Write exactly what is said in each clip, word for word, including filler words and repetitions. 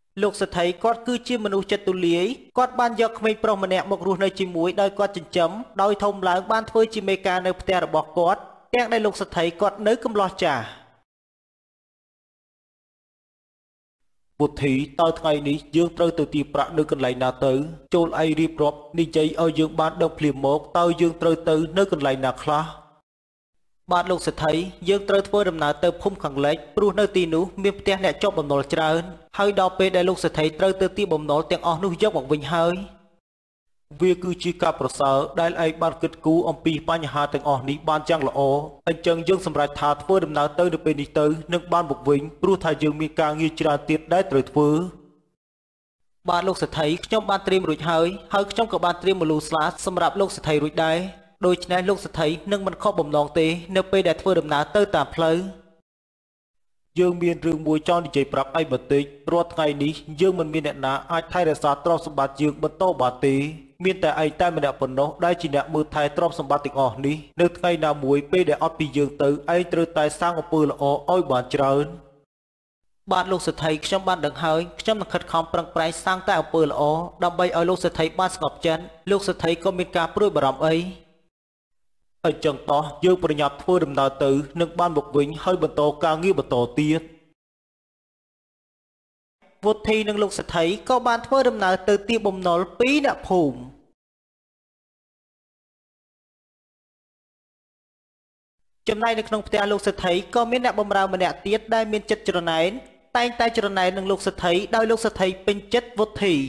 លោកសេដ្ឋីគាត់គឺជាមនុស្សចិត្តទូលាយគាត់បានយកក្មេងប្រុសម្នាក់មករស់នៅជាមួយដោយគាត់ចិញ្ចឹមដោយធំឡើងបានធ្វើជាមេការនៅផ្ទះរបស់គាត់ទាំងដែលលោកសេដ្ឋីគាត់នៅកំឡោះចាស់ពុទ្ធីតើថ្ងៃនេះយើងត្រូវទៅទីប្រាក់នៅកន្លែងណាទៅចូលអីរៀបរាប់និយាយឲ្យយើងបានដឹងភ្លាមមកតើយើងត្រូវទៅនៅកន្លែងណាខ្លះបាទលោកសេដ្ឋីយើងត្រូវធ្វើដំណើរទៅភូមិខាងលិចព្រោះនៅទីនោះមានផ្ទះអ្នកជាប់បំណុលច្រើនហើយដល់ពេលដែលលោកសេដ្ឋីត្រូវទៅទីបំណុលទាំងអស់នោះយកមកវិញហើយវាគឺជាការប្រសើរដែលឯងបានគិតគូរអំពីបញ្ហាទាំងអស់នេះបានយ៉ាងល្អអញ្ចឹងយើងសម្រេចថាធ្វើដំណើរទៅនៅពេលនេះទៅនឹងបានមកវិញព្រោះថាយើងមានការងារច្រើនទៀតដែលត្រូវធ្វើបាទលោកសេដ្ឋីខ្ញុំបានត្រៀមរួចហើយហើយខ្ញុំក៏បានត្រៀមមលូស្លាសម្រាប់លោកសេដ្ឋីរួចដែរដូច្នេះលោកសេដ្ឋីនឹងមិនខកបំណងទេនៅពេលដែលធ្វើដំណើរទៅតាមផ្លូវយើងមានរឿងមួយចង់និយាយប្រាប់ឯងបន្តិចរាល់ថ្ងៃនេះយើងមិនមានអ្នកណាអាចថែរក្សាទ្រព្យសម្បត្តិយើងបន្តបានទេមានតែឯងតែម្នាក់ប៉ុណ្ណោះដែលជាអ្នកមើលថែទ្រព្យសម្បត្តិទាំងអស់នេះនៅថ្ងៃណាមួយពេលដែលអត់ពីយើងទៅឯងត្រូវតែសាងអំពើល្អឲ្យបានច្រើនបាទលោកសេដ្ឋីខ្ញុំបានដឹងហើយខ្ញុំនឹងខិតខំប្រឹងប្រែងសាងតែអំពើល្អដើម្បីឲ្យលោកសេដ្ឋីបានស្ងប់ចិត្តលោកសេដ្ឋីក៏មានការព្រួយបារម្ភអីអញ្ចឹងតោះយើងប្រញាប់ធ្វើដំណើរទៅនឹងបានមកវិញហើយបន្តការងារបន្តទៀតពុទ្ធីនិងលោកសេដ្ឋីក៏បានធ្វើដំណើរទៅទីបំណុលពីអ្នកភូមិចំណែកនៅក្នុងផ្ទះលោកសេដ្ឋីក៏មានអ្នកបម្រើម្នាក់ទៀតដែលមានចិត្តច្រណែនតែងតែច្រណែននឹងលោកសេដ្ឋីដោយលោកសេដ្ឋីពេញចិត្តពុទ្ធី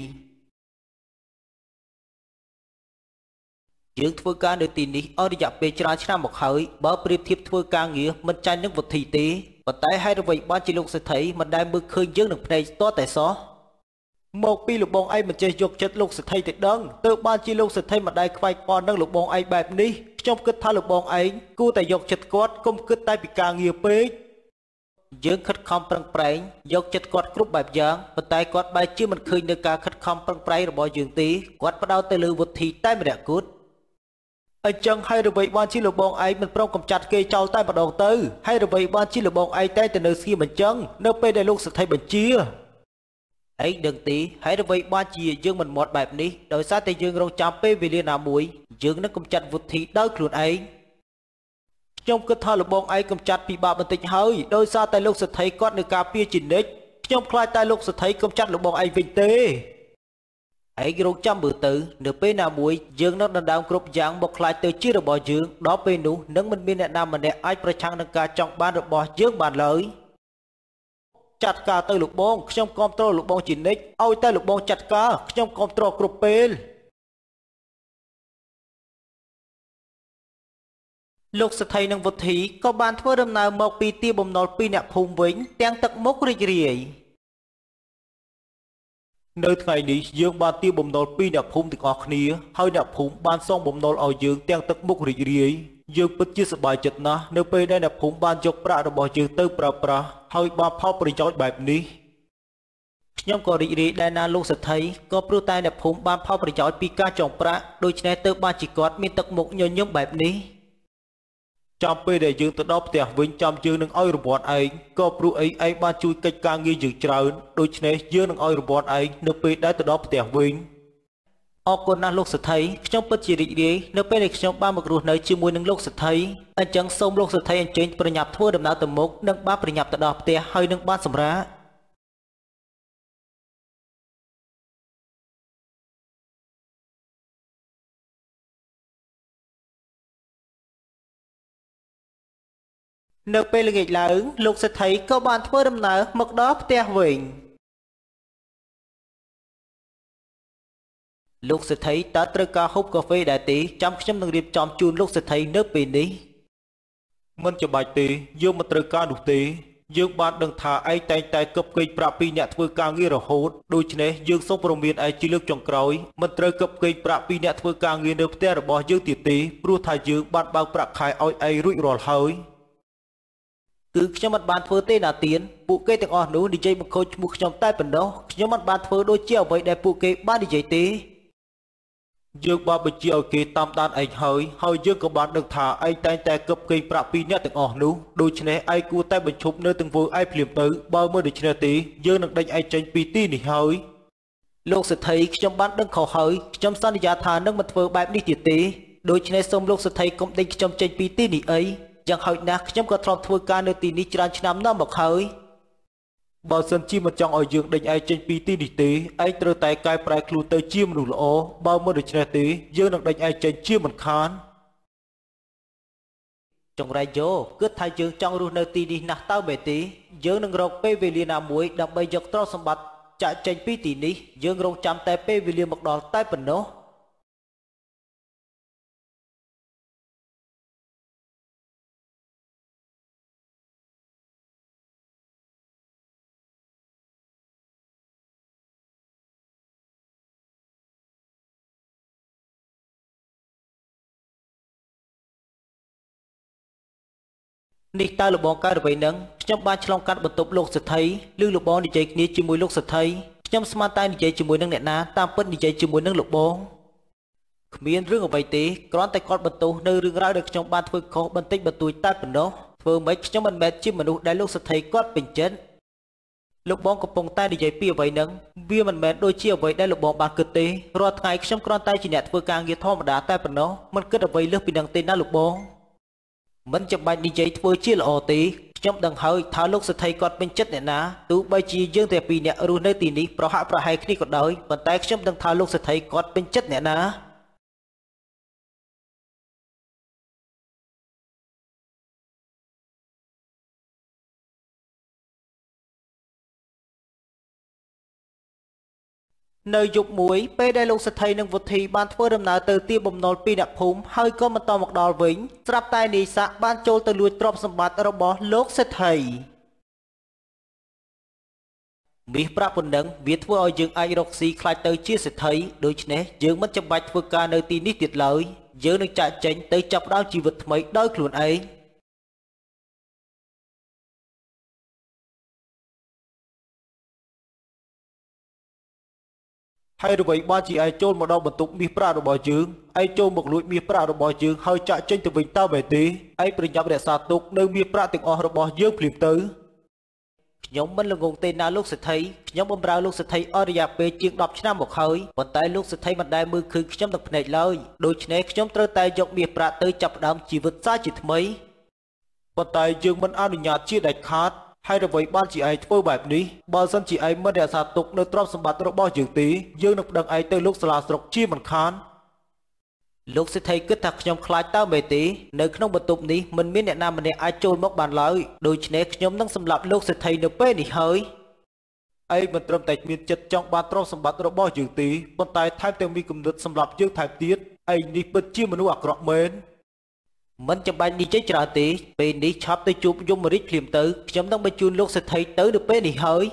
យើងធ្វើការនៅទីនេះអស់រយៈពេលច្រើនឆ្នាំមកហើយបើប្រៀបធៀបធ្វើការងារមិនចាញ់នឹងពុទ្ធីទេប៉ុន្តែហេតុអ្វីបានជាលោកសេដ្ឋីមិនដែលមើលឃើញយើងនឹងភ្នែកតតែសោះមកពីលោកបងឯងមិនចេះយកចិត្តលោកសេដ្ឋីទៅដឹងទើបបានជាលោកសេដ្ឋីមិនដែលខ្វាយខ្វល់នឹងលោកបងឯងបែបនេះខ្ញុំគិតថាលោកបងឯងគួរតែយកចិត្តគាត់កុំគិតតែពីការងារពេកយើងខិតខំប្រឹងប្រែងយកចិត្តគាត់គ្រប់បែបយ៉ាងប៉ុន្តែគាត់បែរជាមិនឃើញនៅការខិតខំប្រឹងប្រែងរបស់យើងទេគាត់ផ្ដោតទៅលើពុទ្ធីតែម្នាក់គត់អញ្ចឹងហើយអ្វីបានជាលោកបងឯងមិនព្រមកំចាត់គេចោលតែម្ដងទៅហើយអ្វីបានជាលោកបងឯងតែទៅនៅស្ងៀមអញ្ចឹងនៅពេលដែលលោកសេដ្ឋីបញ្ជាឯងដឹងទេហើយអ្វីបានជាយើងមិនមាត់បែបនេះដោយសារតែយើងរងចាំពេលវេលាណាមួយយើងនឹងកំចាត់ពុទ្ធីដោយខ្លួនឯងខ្ញុំគិតថាលោកបងឯងកំចាត់ពិបាកបន្តិចហើយដោយសារតែលោកសេដ្ឋីគាត់នៅការពារជានិច្ចខ្ញុំខ្លាចតែលោកសេដ្ឋីកំចាត់លោកបងឯងវិញទេឯងរងចាំមើលទៅនៅពេលណាមួយយើងនឹងដណ្ដើមគ្រប់យ៉ាងមកខ្លាចទៅជារបស់យើងដល់ពេលនោះនឹងមិនមានអ្នកណាម្នាក់អាចប្រឆាំងនឹងការចង់បានរបស់យើងបានឡើយចាត់ការទៅលោកបងខ្ញុំគាំទ្រលោកបងជានិច្ចឲ្យតែលោកបងចាត់ការខ្ញុំគាំទ្រគ្រប់ពេលលោកសេដ្ឋីនិងពុទ្ធីក៏បានធ្វើដំណើរមកពីទីបំណុលពីអ្នកភូមិវិញទាំងទឹកមុខរីករាយនៅថ្ងៃនេះយើងបានទីបំណុលពីអ្នកភូមិទាំងអស់គ្នាហើយអ្នកភូមិបានសងបំណុលឲ្យយើងទាំងទឹកមុខរីករាយយើងពិតជាសប្បាយចិត្តណាស់នៅពេលដែលអ្នកភូមិបានយកប្រាក់របស់យើងទៅប្រើប្រាស់ហើយបានផលប្រយោជន៍បែបនេះខ្ញុំក៏រីករាយដែរណាលោកសេដ្ឋីក៏ព្រោះតែអ្នកភូមិបានផលប្រយោជន៍ពីការចងប្រាក់ដូច្នេះទើបបានជាគាត់មានទឹកមុខញញឹមបែបនេះចាំពេលដែលយើងទៅដល់ផ្ទះវិញចាំយើងនឹងឲ្យរង្វាន់ឯងក៏ព្រោះអីឯងបានជួយកិច្ចការងារយើងច្រើនដូច្នេះយើងនឹងឲ្យរង្វាន់ឯងនៅពេលដែលទៅដល់ផ្ទះវិញអរគុណណាស់លោកសេដ្ឋីខ្ញុំពិតជារីករាយនៅពេលដែលខ្ញុំបានមករស់នៅជាមួយនឹងលោកសេដ្ឋីអញ្ចឹងសូមលោកសេដ្ឋីអញ្ជើញប្រញាប់ធ្វើដំណើរទៅមុខនិងបានប្រញាប់ទៅដល់ផ្ទះហើយនឹងបានសម្រាកនៅពេលល្ងាចឡើងលោកសេដ្ឋីក៏បានធ្វើដំណើរមកដល់ផ្ទះវិញលោកសេដ្ឋីតើត្រូវការហូបកាហ្វេដែរទេចាំខ្ញុំនឹងរៀបចំជូនលោកសេដ្ឋីនៅពេលនេះមិនចាំបាច់ទេយើងមិនត្រូវការនោះទេយើងបានដឹងថាឯងតែងតែគប់កេងប្រាក់ពីអ្នកធ្វើការងាររហូតដូច្នេះយើងសូមព្រមានឯងជាលើកចុងក្រោយមិនត្រូវគប់កេងប្រាក់ពីអ្នកធ្វើការងារនៅផ្ទះរបស់យើងទៀតទេព្រោះថាយើងបានបើកប្រាក់ខែឲ្យឯងរួចរាល់ហើយគឺខ្ញុំមិនបានធ្វើទេណាទៀនពួកគេទាំងអស់នោះនិយាយបង្ខូចឈ្មោះខ្ញុំតែប៉ុណ្ណោះខ្ញុំមិនបានធ្វើដូចជាអ្វីដែលពួកគេបាននិយាយទេយើងបើបញ្ជាឲ្យគេតាមដានឯងហើយហើយយើងក៏បានដឹងថាឯងតែងតែគប់គេងប្រាក់ពីអ្នកទាំងអស់នោះដូច្នេះឯងគួរតែបញ្ឈប់នៅទាំងធ្វើឯងភ្លាមទៅបើមើលដូច្នេះទេយើងនឹងដេញឯងចេញពីទីនេះហើយលោកសេដ្ឋីខ្ញុំបានដឹងខុសហើយខ្ញុំសន្យាថានឹងមិនធ្វើបែបនេះទៀតទេដូច្នេះសូមលោកសេដ្ឋីកុំដេញខ្ញុំចេញពីទីនេះអីយ៉ាងហោចណាស់ខ្ញុំក៏ធ្លាប់ធ្វើការនៅទីនេះច្រើនឆ្នាំណាស់មកហើយបើសិនជាមិនចង់ឲ្យយើងដេញឯងចេញពីទីនេះទេឯងត្រូវតែកែប្រែខ្លួនទៅជាមនុស្សល្អបើមិនដូច្នេះទេយើងនឹងដេញឯងចេញជាមិនខានចង្រៃយោគិតថាយើងចង់រស់នៅទីនេះណាស់តើមែនទេយើងនឹងរកពេលវេលាណាមួយដើម្បីយកទ្រព្យសម្បត្តិចាក់ចេញពីទីនេះយើងរងចាំតែពេលវេលាមកដល់តែប៉ុណ្ណោះនេះតើលបងកើតអ្វីនឹងខ្ញុំបានឆ្លងកាត់បន្ទប់លោកសេដ្ឋីឬលបងនិយាយគ្នាជាមួយលោកសេដ្ឋីខ្ញុំស្មានតែនិយាយជាមួយនឹងអ្នកណាតាមពិតនិយាយជាមួយនឹងលបងគ្មានរឿងអ្វីទេគ្រាន់តែគាត់បន្ទោសនៅរឿងរ៉ាវដែលខ្ញុំបានធ្វើខុសបន្តិចបន្តួចតែប៉ុណ្ណោះធ្វើម៉េចខ្ញុំមិនមែនជាមនុស្សដែលលោកសេដ្ឋីគាត់ពេញចិត្តលោកបងកំពុងតែនិយាយពីអ្វីនឹងវាមិនមែនដូចជាអ្វីដែលលោកបងបានគិតទេរាល់ថ្ងៃខ្ញុំគ្រាន់តែជាអ្នកធ្វើការងារធម្មតាតែប៉ុណ្ណោះមិនគិតអ្វីលើសពីនឹងទេណាលោកបងមិនចាំបាច់និយាយធ្វើជាល្អទេខ្ញុំដឹងហើយថាលោកសេដ្ឋីគាត់ពេញចិត្តអ្នកណាទោះបីជាយើងតែពីរនាក់រស់នៅទីនេះប្រហាក់ប្រហែលគ្នាក៏ដោយប៉ុន្តែខ្ញុំដឹងថាលោកសេដ្ឋីគាត់ពេញចិត្តអ្នកណានៅយប់មួយពេលដែលលោកសេដ្ឋីនិងវុធីបានធ្វើដំណើរទៅទីបំណុលពីអ្នកភូមិហើយក៏បន្តមកដល់វិញស្រាប់តែនីសាបានចូលទៅលួចទ្រព្យសម្បត្តិរបស់លោកសេដ្ឋីមាសប្រាក់ប៉ុណ្ណឹងវាធ្វើឲ្យយើងអាចរកស៊ីខ្លាចទៅជាសេដ្ឋីដូច្នេះយើងមិនចាំបាច់ធ្វើការនៅទីនេះទៀតឡើយយើងនឹងចាកចេញទៅចាប់ផ្ដើមជីវិតថ្មីដោយខ្លួនឯងហើយអ្វីបានជាឯងចូលមកដល់បន្ទប់មាសប្រាក់របស់យើងឯងចូលមកលួចមាសប្រាក់របស់យើងហើយចាក់ចេញទៅវិញតើបែបទេឯងប្រញាប់រក្សាទុកនៅមាសប្រាក់ទាំងអស់របស់យើងភ្លាមទៅខ្ញុំមិនល្ងងទេណាលោកសេដ្ឋីខ្ញុំបម្រើលោកសេដ្ឋីអស់រយៈពេលជាងដប់ឆ្នាំមកហើយប៉ុន្តែលោកសេដ្ឋីមិនដែលមើលឃើញខ្ញុំទឹកភ្នែកឡើយដូច្នេះខ្ញុំត្រូវតែយកមាសប្រាក់ទៅចាប់ផ្ដើមជីវិតសាជាថ្មីប៉ុន្តែយើងមិនអនុញ្ញាតជាដាច់ខាតហើយអ្វីបានជាឯងធ្វើបែបនេះបើសិនជាឯងមិនរក្សាទុកនៅទ្រព្យសម្បត្តិរបស់យើងទេយើងនឹងប្តឹងឯងទៅលោកសាលាស្រុកជាមិនខានលោកសេដ្ឋីគិតថាខ្ញុំខ្លាចតើមែនទេនៅក្នុងបន្ទប់នេះមិនមានអ្នកណាម្នាក់អាចចូលមកបានឡើយដូច្នេះខ្ញុំនឹងសម្លាប់លោកសេដ្ឋីនៅពេលនេះហើយឯងមិនត្រឹមតែមានចិត្តចង់បានទ្រព្យសម្បត្តិរបស់យើងទេប៉ុន្តែថែមទាំងមានគំនិតសម្លាប់យើងថែមទៀតឯងនេះពិតជាមនុស្សអាក្រក់មែនមិនចាំបាច់និយាយច្រើនទេពេលនេះឆាប់ទៅជួបយមរាជភ្លាមទៅខ្ញុំនឹងបញ្ជូនលោកសេដ្ឋីទៅនៅពេលនេះហើយ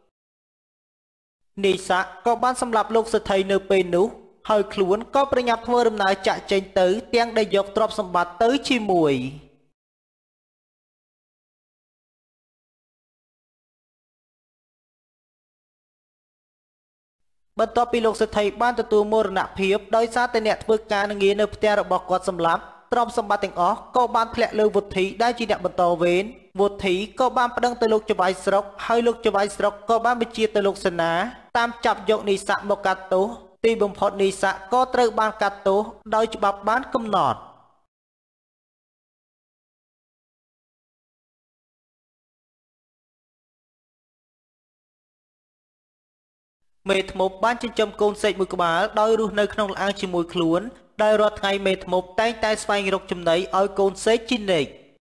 នីសាក៏បានសម្លាប់លោកសេដ្ឋីនៅពេលនោះហើយខ្លួនក៏ប្រញាប់ធ្វើដំណើរចាក់ចេញទៅទាំងដែលយកទ្រព្យសម្បត្តិទៅជាមួយបន្ទាប់ពីលោកសេដ្ឋីបានទទួលមរណភាពដោយសារតែអ្នកធ្វើការងារនៅផ្ទះរបស់គាត់សម្លាប់ទ្រព្យសម្បត្តិទាំងអស់ក៏បានធ្លាក់លើវុធីដែលជាអ្នកបន្តវេនវុធីក៏បានប្តឹងទៅលោកចៅហ្វាយស្រុកហើយលោកចៅហ្វាយស្រុកក៏បានបញ្ជាទៅលោកសេនាតាមចាប់យកនីសាមកកាត់ទោសទីបំផុតនីសាក៏ត្រូវបានកាត់ទោសដោយច្បាប់បានកំណត់មេធ្មប់បានចិញ្ចឹមកូនសេកមួយក្បាលដោយរស់នៅក្នុងលអាងជាមួយខ្លួនដោយរាល់ថ្ងៃមេធ្មប់តែងតែស្វែងរកចំណីឲ្យកូនសេកជានិច្ច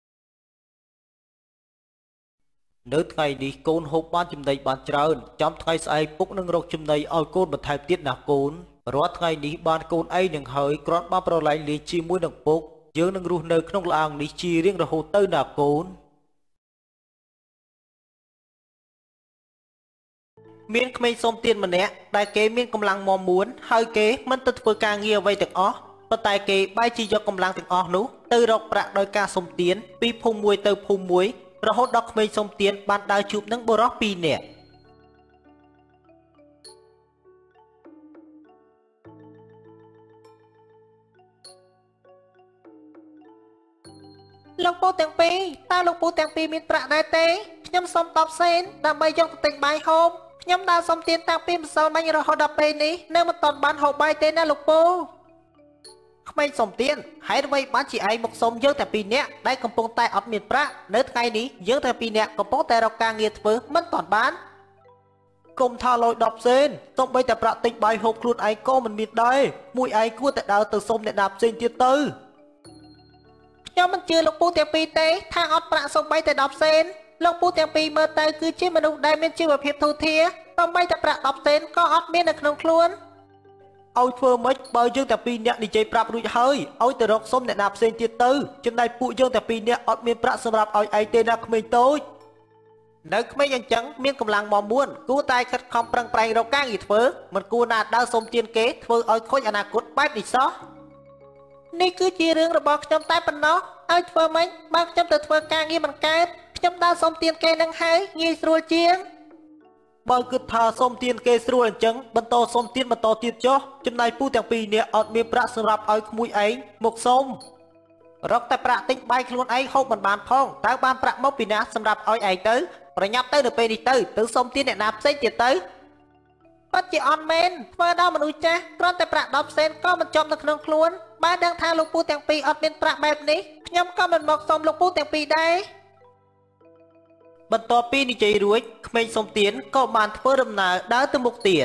នៅថ្ងៃនេះកូនហូបបានចំណីបានច្រើនចាំថ្ងៃស្អែកពុកនឹងរកចំណីឲ្យកូនបន្ថែមទៀតណាកូនរាល់ថ្ងៃនេះបានកូនឯងនឹងហើយគ្រាន់បានប្រឡែងលេងជាមួយនឹងពុកយើងនឹងរស់នៅក្នុងលអាងនេះជារៀងរហូតទៅណាកូនមានក្មេងសុំទានម្នាក់ដែលគេមានកម្លាំងមាំមួនហើយគេមិនទៅធ្វើការងារអ្វីទាំងអស់ប៉ុន្តែគេបែរជាយកកម្លាំងទាំងអស់នោះទៅរកប្រាក់ដោយការសុំទានពីភូមិមួយទៅភូមិមួយរហូតដល់ក្មេងសុំទានបានដើរជួបនឹងបុរសពីរនាក់ពូទាំងពីរតើលោកពូទាំងពីរមានប្រាក់ដែរទេខ្ញុំសុំដប់សេនដើម្បីយកទៅទិញបាយហូបខ្ញុំដើរសុំទានតាំងពីម្សិលមិញរហូតដល់ពេលនេះនៅមិនទាន់បានហូបបាយទេណាលោកពូក្មេងសុំទានហើយអ្វីបានជាឯងមកសុំយើងតែពីរនាក់ដែលកំពុងតែអត់មានប្រាក់នៅថ្ងៃនេះយើងតែពីរនាក់កំពុងតែរកការងារធ្វើមិនទាន់បានគុំថាលុយដប់សេនសូម្បីតែប្រាក់ទិញបាយហូបខ្លួនឯងក៏មិនមានដែរមួយឯងគួរតែដើរទៅសុំអ្នកណាផ្សេងទៀតទៅខ្ញុំមិនជឿលោកពូទាំងពីរទេថាអត់ប្រាក់សូម្បីតែដប់សេនលោកពូទាំងពីរមើលទៅគឺជាមនុស្សដែលមានជីវភាពធូរធារសូម្បីតែប្រាក់ដប់សេនក៏អត់មាននៅក្នុងខ្លួនឲ្យធ្វើម៉េចបើយើងតែពីរនាក់និយាយប្រាប់រួចហើយឲ្យទៅរកសុំអ្នកណាផ្សេងទៀតទៅចំណែកពួកយើងតែពីរនាក់អត់មានប្រាក់សម្រាប់ឲ្យឯងទេណាក្មេងតូចនៅក្មេងអញ្ចឹងមានកម្លាំងមកមួនគួរតែខិតខំប្រឹងប្រែងរកការងារធ្វើមិនគួរណាដើរសុំទានគេធ្វើឲ្យខូចអនាគតបែបនេះសោះនេះគឺជារឿងរបស់ខ្ញុំតែប៉ុណ្ណោះឲ្យធ្វើម៉េចបើខ្ញុំទៅធ្វើការងារមិនកើតខ្ញុំដើរសុំទានគេនឹងហើយងាយស្រួលជាងបើគិតថាសុំទានគេស្រួលអញ្ចឹងបន្តសុំទានបន្តទៀតចុះចំណែកពូទាំងពីរនាក់អត់មានប្រាក់សម្រាប់ឲ្យក្មួយឯងមកសុំរកតែប្រាក់ទិញបាយខ្លួនឯងហូបមិនបានផងតើបានប្រាក់មកពីណាសម្រាប់ឲ្យឯងទៅប្រញាប់ទៅនៅពេលនេះទៅទៅសុំទានអ្នកណាផ្សេងទៀតទៅពិតជាអត់មែនធ្វើដល់មនុស្សចាស់គ្រាន់តែប្រាក់ដប់សេនក៏មិនជាប់នៅក្នុងខ្លួនបើដឹងថាលោកពូទាំងពីរអត់មានប្រាក់បែបនេះខ្ញុំក៏មិនមកសុំលោកពូទាំងពីរដែរបន្ទាប់ពីនិយាយរួចក្មេងសុំទានក៏បានធ្វើដំណើរដើរទៅមុខទៀត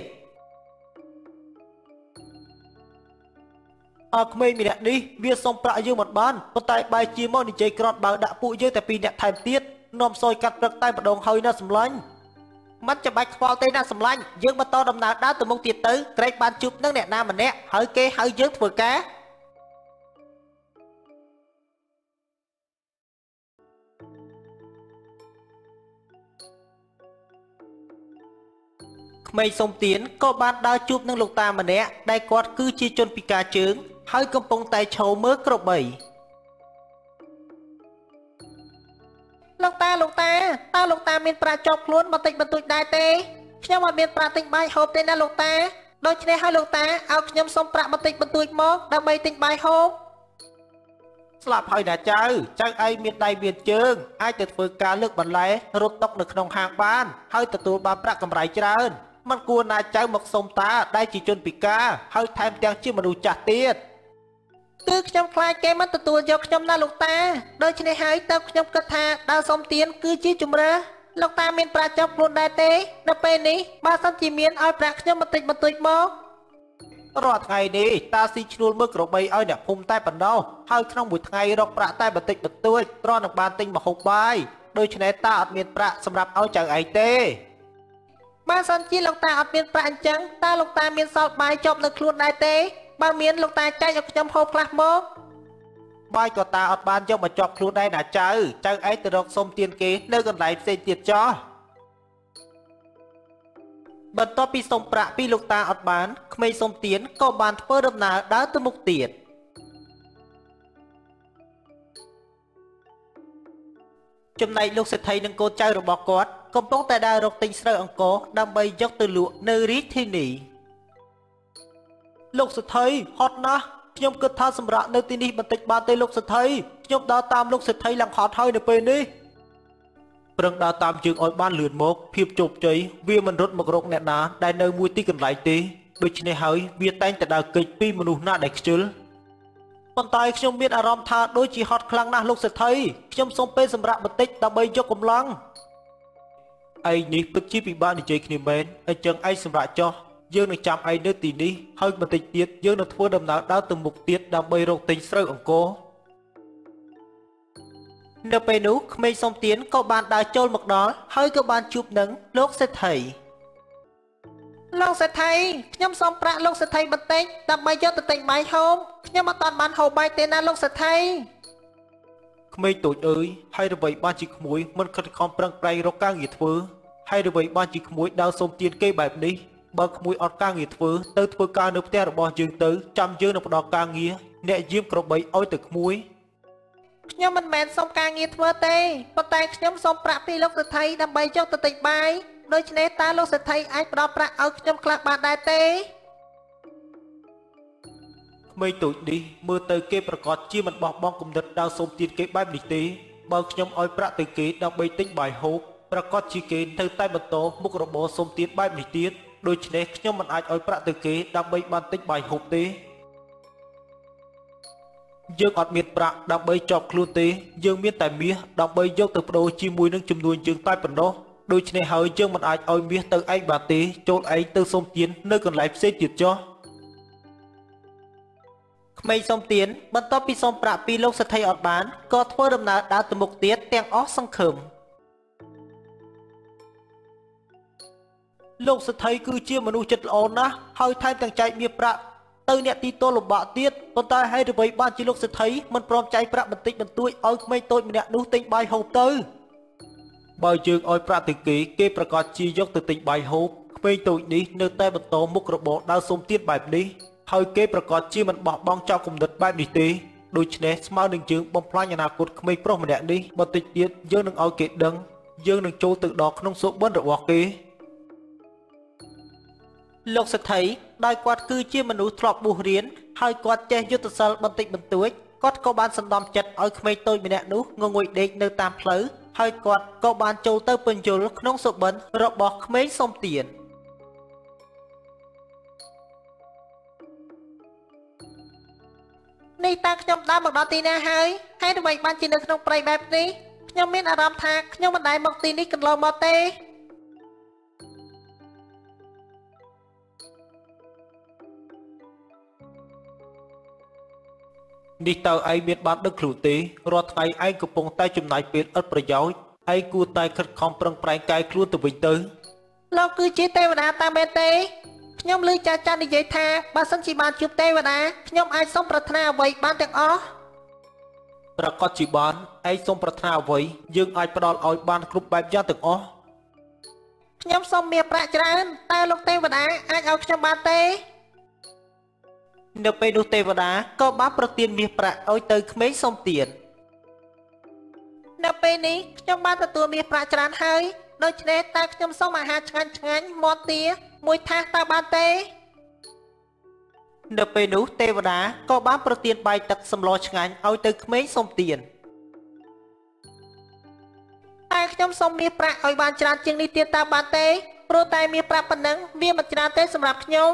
អើក្មេងម្នាក់នេះវាសុំប្រាក់យើងមិនបានប៉ុន្តែបែរជាមកនិយាយក្រត់បើដាក់ពួកយើងតែពីរនាក់ថែមទៀតនាំសយកាត់ព្រឹកតែម្ដងហើយណាសម្លាញ់មិនចាំបាច់ខ្វល់ទេណាសម្លាញ់យើងបន្តដំណើរដើរទៅមុខទៀតទៅក្រែកបានជួបនឹងអ្នកណាម្នាក់ហើយគេហៅយើងធ្វើការក្មេងសុំទានក៏បានដើរជួបនឹងលោកតាម្នាក់ដែលគាត់គឺជាជនពិការជើងហើយកំពុងតែឈរមើលក្របីលោកតាលោកតាតើលោកតាមានប្រាក់ជាប់ខ្លួនបន្តិចបន្តួចដែរទេខ្ញុំអត់មានប្រាក់ទិញបាយហូបទេណាលោកតាដូច្នេះហើយលោកតាឲ្យខ្ញុំសុំប្រាក់បន្តិចបន្តួចមកដើម្បីទិញបាយហូបស្លាប់ហើយណាចៅចៅឯងមានដៃមានជើងអាចទៅធ្វើការលើកបន្លែរត់តុកនៅក្នុងហាងបានហើយទទួលបានប្រាក់កម្រៃច្រើនមិនគួរណាចៅមកសុំតាដែលជាជនពិការហើយថែមទាំងជាមនុស្សចាស់ទៀតគឺខ្ញុំខ្លាចគេមិនទទួលយកខ្ញុំណាលោកតាដូច្នេះហើយតើខ្ញុំគិតថាដើរសុំទានគឺជាជំរើសលោកតាមានប្រាក់ជាប់ខ្លួនដែរទេដល់ពេលនេះបើសិនជាមានឲ្យប្រាក់ខ្ញុំបន្តិចបន្តួចមករាល់ថ្ងៃនេះតាស៊ីឈ្នួលមើលក្របីឲ្យអ្នកភូមិតែប៉ុណ្ណោះហើយក្នុងមួយថ្ងៃរកប្រាក់តែបន្តិចបន្តួចគ្រាន់នឹងបានទិញម្ហូបបាយដូច្នេះតាអត់មានប្រាក់សម្រាប់ឲ្យចៅឯងទេបើសិនជាលោកតាអត់មានប្រាក់អញ្ចឹងតើលោកតាមានសល់បាយជាប់នៅខ្លួនដែរទេបើមានលោកតាចែកឲ្យខ្ញុំហូបខ្លះមកបាយក៏តាអត់បានយកមកជាប់ខ្លួនដែរណាចៅចៅឯងទៅរកសុំទានគេនៅកន្លែងផ្សេងទៀតចោះបន្ទាប់ពីសុំប្រាក់ពីលោកតាអត់បានក្មេងសុំទានក៏បានធ្វើដំណើរដើរទៅមុខទៀតចំណែកលោកសេដ្ឋីនិងកូនចៅរបស់គាត់កំពុងតែដើររកទិញស្រូវអង្ករដើម្បីយកទៅលក់នៅរាជធានីលោកសេដ្ឋីហត់ណាស់ខ្ញុំគិតថាសម្រាប់នៅទីនេះបន្តិចបានទេលោកសេដ្ឋីខ្ញុំដើរតាមលោកសេដ្ឋីឡើងហត់ហើយនៅពេលនេះប្រឹងដើរតាមជើងឲ្យបានលឿនមកភាពជោគជ័យវាមិនរត់មករកអ្នកណាដែលនៅមួយទីកន្លែងទេដូច្នេះហើយវាតែងតែដើរគេចពីមនុស្សណាដែលខ្ជិលប៉ុន្តែខ្ញុំមានអារម្មណ៍ថាដូចជាហត់ខ្លាំងណាស់លោកសេដ្ឋីខ្ញុំសូមពេលសម្រាប់បន្តិចដើម្បីយកកម្លាំងឯងនេះពិតជាពិបាកនិយាយគ្នាមែនអញ្ចឹងឯងសម្រាប់ចោះយើងនឹងចាំឯងនៅទីនេះហើយបន្តិចទៀតយើងនឹងធ្វើដំណើរដើរទៅមុខទៀតដើម្បីរកទិញស្រូវអង្ករនៅពេលនោះក្មេងសុំទានក៏បានដើរចូលមកដល់ហើយក៏បានជួបនឹងលោកសេដ្ឋីលោកសេដ្ឋីខ្ញុំសូមប្រាក់លោកសេដ្ឋីបន្តិចដើម្បីយកទៅទិញបាយហូបខ្ញុំអត់ទាន់បានហូបបាយទេណាលោកសេដ្ឋីក្មេងតូចអើយហើយអ្វីបានជាក្មួយមិនខិតខំប្រឹងប្រែងរកការងារធ្វើហើយអ្វីបានជាក្មួយដើរសុំទានគេបែបនេះបើក្មួយអត់ការងារធ្វើទៅធ្វើការនៅផ្ទះរបស់យើងទៅចាំយើងនឹងផ្ដល់ការងារអ្នកយាមក្របីឲ្យទៅក្មួយខ្ញុំមិនមែនសុំការងារធ្វើទេប៉ុន្តែខ្ញុំសុំប្រាក់ពីលោកសេដ្ឋីដើម្បីយកទៅទិញបាយដូច្នេះតើលោកសេដ្ឋីអាចផ្ដល់ប្រាក់ឲ្យខ្ញុំខ្លះបានដែរទេក្ក្មេងតូចនេះមើលទៅគេប្រកាសជាមិនបោះបង់គំនិតដើរសូមទានគេបែបនេះទេបើខ្ញុំឲ្យប្រាក់ទៅគេដើម្បីទិញបាយហូបប្រកាសជាគេនៅតែបន្តមុខរបរសូមទានបែបនេះទៀតដូច្នេះខ្ញុំមិនអាចឲ្យប្រាក់ទៅគេដើម្បីបានទិញបាយហូបទេយើងអត់មានប្រាក់ដើម្បីជាប់ខ្លួនទេយើងមានតែមាសដើម្បីយកទៅប្ដូរជាមួយនឹងចំនួនយើងតែប៉ុណ្ណោះដូច្នេះហើយយើងមិនអាចឲ្យមាសទៅឯងបានទេចូលឯងទៅសូមទាននៅកន្លែងផ្សេងទៀតចុះក្មេងសូមទានបន្ទាប់ពីសូមប្រាក់ពីលោកសេដ្ឋីអត់បានក៏ធ្វើដំណើរដើរទៅមុខទៀតទាំងអស់សង្ឃឹមលោកសេដ្ឋីគឺជាមនុស្សចិត្តល្អណាស់ហើយថែមទាំងចែកមាសប្រាក់ទៅអ្នកទីទោលំបាកទៀតប៉ុន្តែហេតុអ្វីបានជាលោកសេដ្ឋីមិនព្រមចែកប្រាក់បន្តិចបន្តួចឲ្យក្មេងតូចម្នាក់នោះទិញបាយហូបទៅបើយើងឲ្យប្រាក់ទៅគេគេប្រកាសជាយកទៅទិញបាយហូបក្មេងតូចនេះនៅតែបន្តមុខរបរដើរសូមទានបែបនេះហើយគេប្រកាសជាមិនបោះបង់ចោលគំនិតបែបនេះទេដូច្នេះស្មើនឹងយើងបំផ្លាញអនាគតក្មេងប្រុសម្នាក់នេះបន្តិចទៀតយើងនឹងឲ្យគេដឹងយើងនឹងចូលទៅដល់ក្នុងសុបិនរបស់គេលោកសេដ្ឋីដោយគាត់គឺជាមនុស្សធ្លាប់បួសរៀនហើយគាត់ចេះយុទ្ធសាស្ត្របន្តិចបន្តួចគាត់ក៏បានសម្ដំចិត្តឲ្យក្មេងតូចម្នាក់នោះងងុយដេកនៅតាមផ្លូវហើយគាត់ក៏បានចូលទៅពន្យល់ក្នុងសុបិនរបស់ក្មេងសុំទាននេះតើខ្ញុំដើរមកដល់ទីណាហើយហើយអ្វីបានជានៅក្នុងព្រៃបែបនេះខ្ញុំមានអារម្មណ៍ថាខ្ញុំមិនដែលមកទីនេះកន្លងមកទេនេះតើឯងមានបានដឹកខ្លួនទេរាល់ថ្ងៃឯងកំពុងតែចំណាយពេលឥតប្រយោជន៍ឯងគួរតែខិតខំប្រឹងប្រែងកាយខ្លួនទៅវិញទៅលោកគឺជាទេវតាតាមមែនទេខ្ញុំឮចាស់ចាស់និយាយថាបើសិនជាបានជួបទេវតាខ្ញុំអាចសុំប្រាថ្នាអ្វីបានទាំងអស់ប្រកាសជាបានឯងសុំប្រាថ្នាអ្វីយើងអាចផ្ដល់ឲ្យបានគ្រប់បែបយ៉ាងទាំងអស់ខ្ញុំសុំមាសប្រាក់ច្រើនតើលោកទេវតាអាចឲ្យខ្ញុំបានទេនៅពេលនោះទេវតាក៏បានប្រទានមាសប្រាក់ឲ្យទៅក្មេងសុំទាននៅពេលនេះខ្ញុំបានទទួលមាសប្រាក់ច្រើនហើយដូច្នេះតើខ្ញុំសុំអាហារឆ្ងាញ់ឆ្ងាញ់មាន់ទាមួយថាសតើបានទេនៅពេលនោះទេវតាក៏បានប្រទានបាយទឹកសម្លឆ្ងាញ់ឲ្យទៅក្មេងសុំទានតែខ្ញុំសុំមាសប្រាក់ឲ្យបានច្រើនជាងនេះទៀតតើបានទេព្រោះតែមាសប្រាក់ប៉ុណ្ណឹងវាមិនច្រើនទេសម្រាប់ខ្ញុំ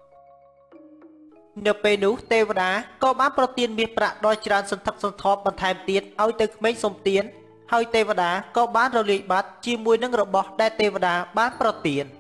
នៅពេលនោះទេវតាក៏បានប្រទានមាសប្រាក់ដ៏ច្រើនសន្ធឹកសន្ធាប់បន្ថែមទៀតឲ្យទៅក្មេងសុំទានហើយទេវតាក៏បានរលាយបាត់ជាមួយនឹងរបស់ដែលទេវតាបានប្រទាន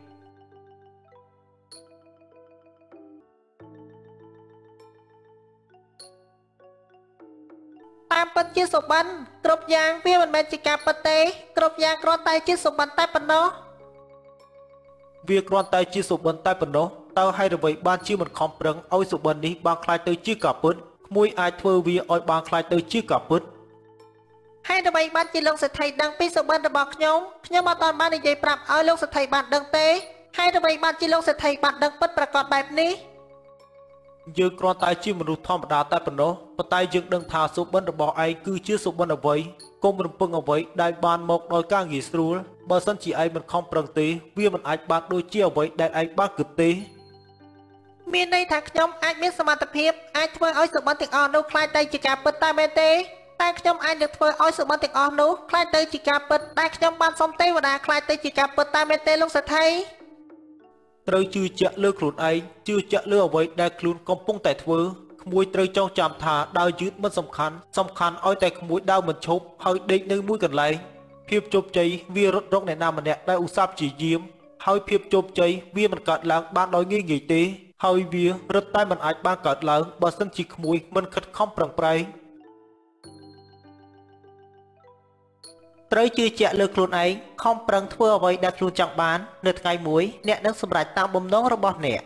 តាមពិតជាសុបិនគ្រប់យ៉ាងវាមិនមែនជាការពិតទេគ្រប់យ៉ាងគ្រាន់តែជាសុបិនតែប៉ុណ្ណោះវាគ្រាន់តែជាសុបិនតែប៉ុណ្ណោះតើហេតុអ្វីបានជាមិនខំប្រឹងឲ្យសុបិននេះបានខ្លាយទៅជាការពិតក្មួយអាចធ្វើវាឲ្យបានខ្លាយទៅជាការពិតហេតុអ្វីបានជាលោកសេដ្ឋីដឹងពីសុបិនរបស់ខ្ញុំខ្ញុំអត់ទាន់បាននិយាយប្រាប់ឲ្យលោកសេដ្ឋីបានដឹងទេហេតុអ្វីបានជាលោកសេដ្ឋីបានដឹងពិតប្រាកដបែបនេះយើងគ្រាន់តែជាមនុស្សធម្មតាតែប៉ុណ្ណោះប៉ុន្តែយើងដឹងថាសុបិនរបស់ឯងគឺជាសុបិនអ្វីកុំរំពឹងអ្វីដែលបានមកដោយការងាយស្រួលបើសិនជាឯងមិនខំប្រឹងទេវាមិនអាចបានដូចជាអ្វីដែលឯងបានគិតទេមានន័យថាខ្ញុំអាចមានសមត្ថភាពអាចធ្វើឲ្យសុបិនទាំងអស់នោះខ្លាយទៅជាការពិតតែមែនទេតែខ្ញុំអាចនឹងធ្វើឲ្យសុបិនទាំងអស់នោះខ្លាយទៅជាការពិតដែលខ្ញុំបានសុំទេវតាខ្លាយទៅជាការពិតតែមែនទេលោកសេដ្ឋីត្រូវជឿជាក់លើខ្លួនឯងជឿជាក់លើអ្វីដែលខ្លួនកំពុងតែធ្វើក្មួយត្រូវចងចាំថាដើរយឺតមិនសំខាន់សំខាន់ឲ្យតែក្មួយដើរមិនឈប់ហើយដេកនៅមួយកន្លែងភាពជោគជ័យវារត់រកអ្នកណាម្នាក់ដែលឧស្សាហ៍ព្យាយាមហើយភាពជោគជ័យវាមិនកើតឡើងបានដោយងាយងាយទេហើយវារត់តែមិនអាចបានកើតឡើងបើសិនជាក្មួយមិនខិតខំប្រឹងប្រែងត្រូវជឿជាក់លើខ្លួនឯងខំប្រឹងធ្វើអ្វីដែលខ្លួនចង់បាននៅថ្ងៃមួយអ្នកនឹងសម្រេចតាមបំណងរបស់អ្នក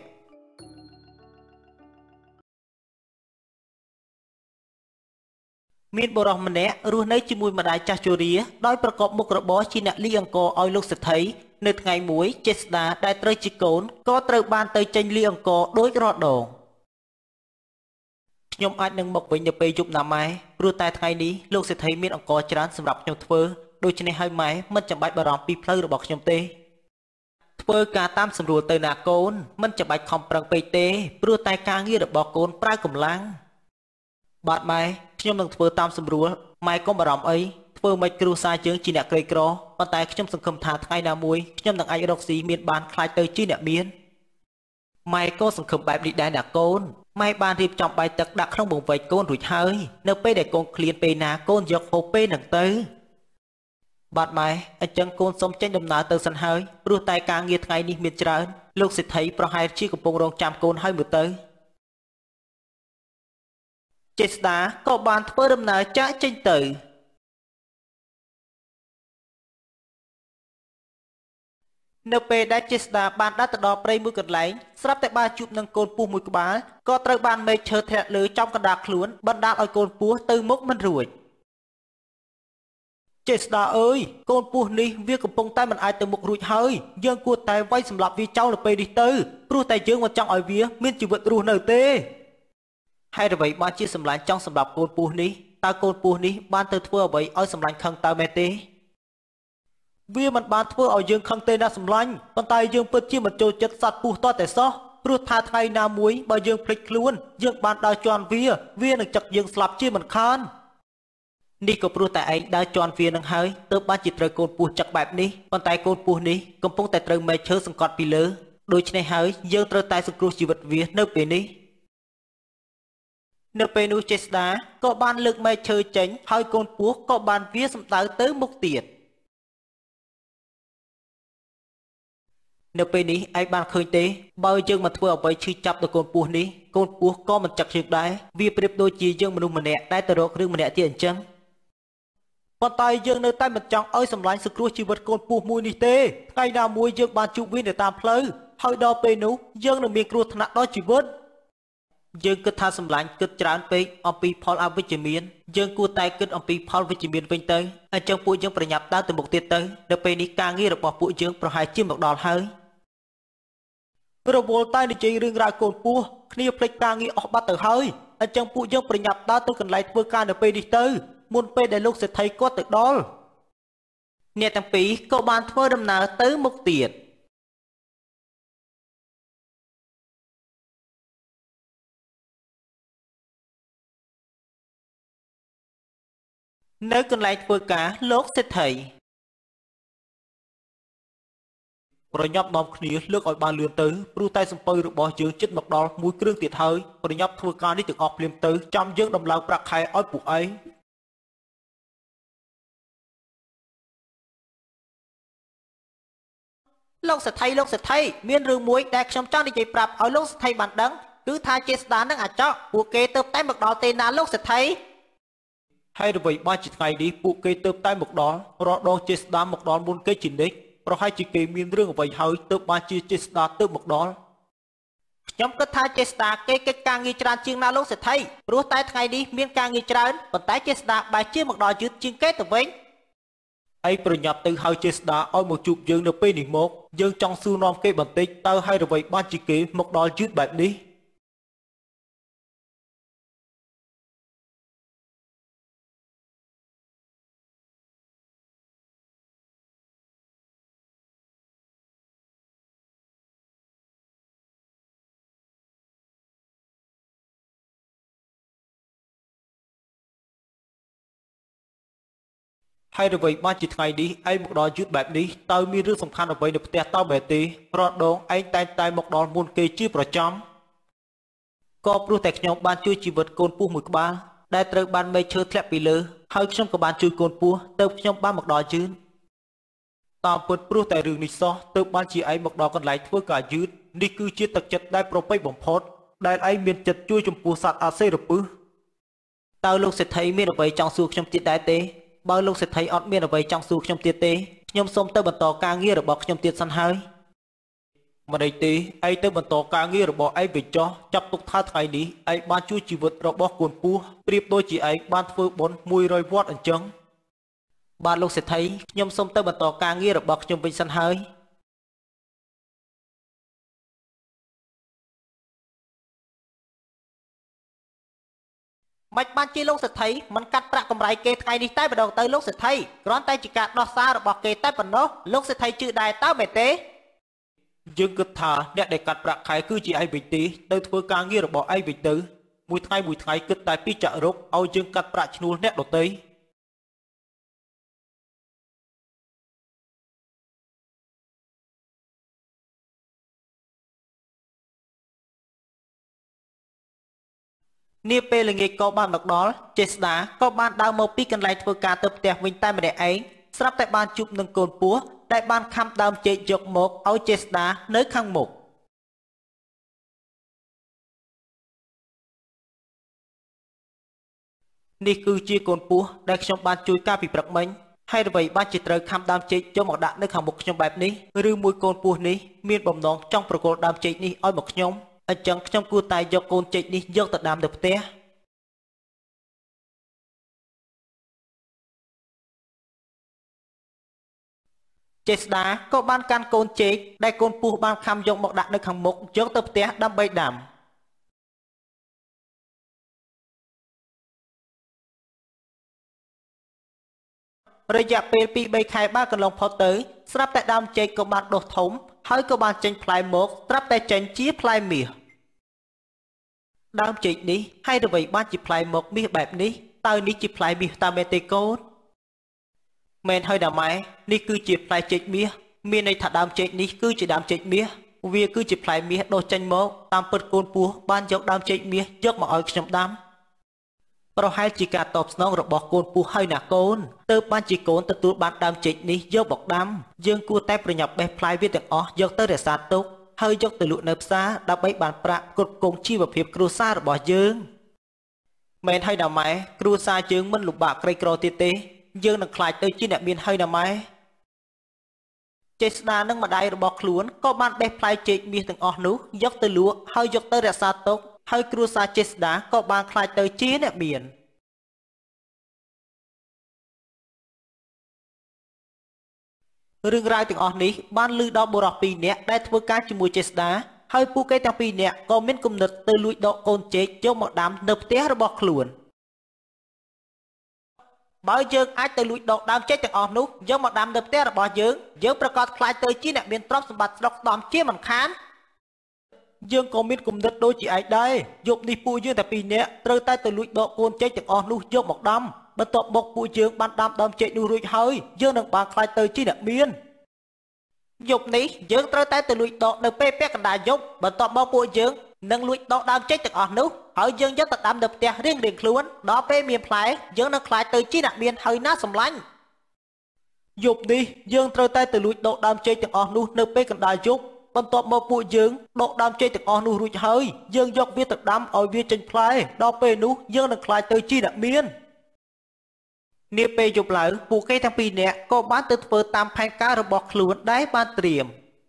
មានបុរសម្នាក់រស់នៅជាមួយម្ដាយចាស់ជរាដោយប្រកបមុខរបរជាអ្នកលីអង្ករឲ្យលោកសេដ្ឋីនៅថ្ងៃមួយចេស្តាដែលត្រូវជាកូនក៏ត្រូវបានទៅចេញលីអង្ករដូចរាល់ដងខ្ញុំអាចនឹងមកវិញនៅពេលយប់ណាម៉ែព្រោះតែថ្ងៃនេះលោកសេដ្ឋីមានអង្ករច្រើនសម្រាប់ខ្ញុំធ្វើដូច្នេះហើយម៉ែមិនចាំបាច់បារម្ភពីផ្លូវរបស់ខ្ញុំទេធ្វើធ្វើការតាមសម្រួលទៅណាកូនមិនចាំបាច់ខំប្រឹងពេកទេព្រោះតែការងាររបស់កូនប្រើកម្លាំងបាទម៉ែខ្ញុំនឹងធ្វើតាមសម្រួលម៉ែកុំបារម្ភអីធ្វើមិនគ្រួសារយើងជាអ្នកក្រីក្រប៉ុន្តែខ្ញុំសង្ឃឹមថាថ្ងៃណាមួយខ្ញុំនឹងអាចរកស៊ីមានបានខ្លាចទៅជាអ្នកមានម៉ែក៏សង្ឃឹមបែបនេះដែរណាកូនម៉ែបានរៀបចំបាយទឹកដាក់ក្នុងបង្វែកកូនរួចហើយនៅពេលដែលកូនឃ្លានពេលណាកូនយកហូបពេលហ្នឹងទៅបាទម៉ែអញ្ចឹងកូនសូមចេញដំណើរទៅសិនហើយព្រោះតែការងារថ្ងៃនេះមានច្រើនលោកសេដ្ឋីប្រហែលជាកំពុងរងចាំកូនហើយមើលទៅចេស្តាក៏បានធ្វើដំណើរចាកចេញទៅនៅពេលដែលចេស្តាបានដើរទៅដល់ព្រៃមួយកន្លែងស្រាប់តែបានជួបនឹងកូនពស់មួយក្បាលក៏ត្រូវបានមេឃឈើធ្លាក់លើចំកណ្ដាលខ្លួនបណ្ដាលឲ្យកូនពស់ទៅមុខមិនរួចចេស្តាអើយកូនពស់នេះវាកំពុងតែមិនអាចទៅមុខរួចហើយយើងគួរតែវាយសម្លាប់វាចោលនៅពេលនេះទៅព្រោះតែយើងមិនចង់ឲ្យវាមានជីវិតរស់នៅទេហើយអ្វីបានជាសម្លាញ់ចង់សម្លាប់កូនពស់នេះតើកូនពស់នេះបានទៅធ្វើអ្វីឲ្យសម្លាញ់ខឹងតើមែនទេវាមិនបានធ្វើឲ្យយើងខឹងទេណាសម្លាញ់ប៉ុន្តែយើងពិតជាមិនចូលចិត្តសត្វពស់តតែសោះព្រោះថាថ្ងៃណាមួយបើយើងភ្លេចខ្លួនយើងបានដើរជន់វាវានឹងចឹកយើងស្លាប់ជាមិនខាននេះក៏ព្រោះតែឯងដើរជន់វានឹងហើយទើបបានជាត្រូវកូនពស់ចឹកបែបនេះប៉ុន្តែកូនពស់នេះកំពុងតែត្រូវមេឃឈើសង្កត់ពីលើដូច្នេះហើយយើងត្រូវតែសង្គ្រោះជីវិតវានៅពេលនេះនៅពេលនោះចេស្តាក៏បានលើកមេឃឈើចេញហើយកូនពស់ក៏បានវាសម្ដៅទៅមុខទៀតនៅពេលនេះឯងបានឃើញទេបើយើងមិនធ្វើអ្វីឈឺចាប់ដល់កូនពស់នេះកូនពស់ក៏មិនចឹកយើងដែរវាប្រៀបដូចជាយើងមនុស្សម្នាក់ដែលទៅរករឿងម្នាក់ទៀតអញ្ចឹងប៉ុន្តែយើងនៅតែមិនចង់ឲ្យសម្លាញ់សង្គ្រោះជីវិតកូនពស់មួយនេះទេថ្ងៃណាមួយយើងបានជួបវានៅតាមផ្លូវហើយដល់ពេលនោះយើងនឹងមានគ្រោះថ្នាក់ដល់ជីវិតយើងគិតថាសម្លាញ់គិតច្រើនពេកអំពីផលអវិជ្ជមានយើងគួរតែគិតអំពីផលវិជ្ជមានវិញទៅអញ្ចឹងពួកយើងប្រញាប់ដើរទៅមុខទៀតទៅនៅពេលនេះការងាររបស់ពួកយើងប្រហែលជាមកដល់ហើយរវល់តែនិយាយរឿងរ៉ាវកូនពស់គ្នាភ្លេចការងារអស់បាត់ទៅហើយអញ្ចឹងពួកយើងប្រញាប់ដើរទៅកន្លែងធ្វើការនៅពេលនេះទៅមុនពេលដែលលោកសេដ្ឋីគាត់ទៅដល់អ្នកទាំងពីរក៏បានធ្វើដំណើរទៅមុខទៀតនៅកន្លែងធ្វើការលោកសេដ្ឋីប្រញាប់នាំគ្នាលើកឲ្យបានលឿនទៅព្រោះតែសំពៅរបស់យើងជិតមកដល់មួយគ្រឿងទៀតហើយប្រញាប់ធ្វើការនេះទាំងអស់ភ្លាមទៅចាំយើងដំឡើងប្រាក់ខែឲ្យពួកឯងលោកសេដ្ឋីលោកសេដ្ឋីមានរឿងមួយដែលខ្ញុំចង់និយាយប្រាប់ឲ្យលោកសេដ្ឋីបានដឹងគឺថាចេស្តានឹងអាចកពួកគេទៅតែមកដល់ទេណាលោកសេដ្ឋីហើយអ្វីបានជាថ្ងៃនេះពួកគេទៅតែមកដល់រកដងចេស្តាមកដល់មុនគេជានិច្ចប្រហែលជាគេមានរឿងអ្វីហើយទៅបានជាចេស្តាទៅមកដល់ខ្ញុំគិតថាចេស្តាគេកិច្ចការងារច្រើនជាងណាលោកសេដ្ឋីព្រោះតែថ្ងៃនេះមានការងារច្រើនប៉ុន្តែចេស្តាបែរជាមកដល់យឺតជាងគេទៅវិញឯងប្រញាប់ទៅហៅចេស្តាឲ្យមកជួបយើងនៅពេលនេះមកយើងចង់សួរនាំគេបន្តិចតើហើយអ្វីបានជាគេមកដល់យឺតបែបនេះហើយអ្វីបានជាថ្ងៃនេះឯងមកដល់យឺតបែបនេះតើមានរឿងសំខាន់អ្វីនៅផ្ទះតើមែនទេរដងឯងតែងតែមកដល់មុនគេជាប្រចាំក៏ព្រោះតែខ្ញុំបានជួយជីវិតកូនពស់មួយក្បាលដែលត្រូវបានមេឃឈើធ្លាក់ពីលើហើយខ្ញុំក៏បានជួយកូនពស់ទៅខ្ញុំបានមកដល់យឺតតាមពិតព្រោះតែរឿងនេះសោះទៅបានជាឯងមកដល់កន្លែងធ្វើការយឺតនេះគឺជាទឹកចិត្តដែលប្រពៃបំផុតដែលឯងមានចិត្តជួយចំពោះសត្វអាសេរពឹសតើលោកសេដ្ឋីមានអ្វីចង់សួរខ្ញុំទៀតដែរទេបើលោកសេដ្ឋីអត់មានអ្វីចង់សួរខ្ញុំទៀតទេខ្ញុំសូមទៅបន្តការងាររបស់ខ្ញុំទៀតសិនហើយមិនអីទេឯងទៅបន្តការងាររបស់ឯងវិញចុះចាប់ទុកថាថ្ងៃនេះឯងបានជួយជីវិតរបស់កូនពស់ប្រៀបដូចជាឯងបានធ្វើបុណ្យមួយរយវត្តអញ្ចឹងបាទលោកសេដ្ឋីខ្ញុំសូមទៅបន្តការងាររបស់ខ្ញុំវិញសិនហើយមិនបានជាលោកសេដ្ឋីមិនកាត់ប្រាក់កម្រៃគេថ្ងៃនេះតែម្ដងទៅលោកសេដ្ឋីគ្រាន់តែជាការដោះសាររបស់គេតែប៉ុណ្ណោះលោកសេដ្ឋីជឿដែរតើមែនទេយើងគិតថាអ្នកដែលកាត់ប្រាក់ខែគឺជាឯងវិញទេទៅធ្វើការងាររបស់ឯងវិញទៅមួយថ្ងៃមួយថ្ងៃគិតតែពីចាក់រុកឲ្យយើងកាត់ប្រាក់ឈ្នួលអ្នកដទៃនាពេលល្ងាចក៏បានមកដល់ចេស្តាក៏បានដើរមកពីកន្លែងធ្វើការទៅផ្ទះវិញតែម្នាក់ឯងស្រាប់តែបានជួបនឹងកូនពស់ដែលបានខំដើមចេកយកមកឲ្យចេស្តានៅខាងមុខនេះគឺជាកូនពស់ដែលខ្ញុំបានជួយការពីព្រឹកមិញហើយអ្វីបានជាត្រូវខំដើមចេកយកមកដាក់នៅខាងមុខខ្ញុំបែបនេះឬមួយកូនពស់នេះមានបំណងចង់ប្រគល់ដើមចេកនេះឲ្យមកខ្ញុំអញ្ចឹងខ្ញុំគួរតែយកកូនចេកនេះយកទៅដាំនៅផ្ទះចេស្តាក៏បានកាន់កូនចេកដែលកូនពស់បានខំយកមកដាក់នៅខាងមុខយកទៅផ្ទះដើម្បីដាំរយៈពេលពីរបីខែបានកន្លងផុតទៅស្រាប់តែដើមចេកក៏បានដុះធំហើយក៏បានចេញផ្លែមកស្រាប់តែចេញជាផ្លែមាសដើមចេកនេះហើយអ្វីបានជាផ្លែមកមាសបែបនេះតើនេះជាផ្លែមាសតាមមែនទេកូនមែនហើយណាម៉ែនេះគឺជាផ្លែចេកមាសមានន័យថាដើមចេកនេះគឺជាដើមចេកមាសវាគឺជាផ្លែមាសដុះចេញមកតាមពិតកូនពស់បានយកដើមចេកមាសយកមកឲ្យខ្ញុំដាំប្រហែលជាការតបស្នងរបស់កូនពស់ហើយណាកូនទើបបានជាកូនទទួលបានដើមចេកនេះយកមកដាំយើងគួរតែប្រញាប់បេះផ្លែវាទាំងអស់យកទៅរក្សាទុកហើយយកទៅលក់នៅផ្សារដើម្បីបានប្រាក់គ្រប់គ្រងជីវភាពគ្រួសាររបស់យើងមែនហើយណាម៉ែគ្រួសារយើងមិនលំបាកក្រីក្រទៀតទេយើងនឹងខ្លាចទៅជាអ្នកមានហើយណាម៉ែចេស្តានិងម្ដាយរបស់ខ្លួនក៏បានបេះផ្លែចេកមាសទាំងអស់នោះយកទៅលក់ហើយយកទៅរក្សាទុកហើយគ្រួសារចេស្តាក៏បានខ្លាចទៅជាអ្នកមានរឿងរ៉ាវទាំងអស់នេះបានលើដល់បុរសពីរនាក់ដែលធ្វើការជាមួយចេស្តាហើយពួកគេទាំងពីរនាក់ក៏មានគំនិតទៅលួចដកកូនចេកយកមកដាំនៅផ្ទះរបស់ខ្លួនបើយើងអាចទៅលួចដកដើមចេកទាំងអស់នោះយកមកដាំនៅផ្ទះរបស់យើងយើងប្រកាសខ្លាចទៅជាអ្នកមានទ្រព្យសម្បត្តិស្ដុកស្ដំជាមិនខានយើងក៏មានគំនិតដូចជាឯងដែរយប់នេះពួកយើងតែពីរនាក់ត្រូវតែទៅលួចដកកូនចេកទាំងអស់នោះយកមកដាំបន្ទាប់មកពួកយើងបានដាំដើមចេកនោះរួចហើយយើងនឹងបានខ្លាចទៅជាអ្នកមានយប់នេះយើងត្រូវតែទៅលួចដកនៅពេលពាក់កណ្ដាលយប់បន្ទាប់មកពួកយើងនឹងលួចដកដើមចេកទាំងអស់នោះហើយយើងយកទៅដាំនៅផ្ទះរៀងៗខ្លួនដល់ពេលមានផ្លែយើងនឹងខ្លាចទៅជាអ្នកមានហើយណាសម្លាញ់យប់នេះយើងត្រូវតែទៅលួចដកដើមចេកទាំងអស់នោះនៅពេលកណ្ដាលយប់បន្ទាប់មកពួកយើងដកដើមចេកទាំងអស់នោះរួចហើយយើងយកវាទៅដាំឲ្យវាចេញផ្លែដល់ពេលនោះយើងនឹងខ្លាចទៅជាអ្នកមាននាពេលយប់ឡើងពួកគេទាំងពីរនាក់ក៏បានទៅធ្វើតាមផែនការរបស់ខ្លួនដែលបានត្រៀម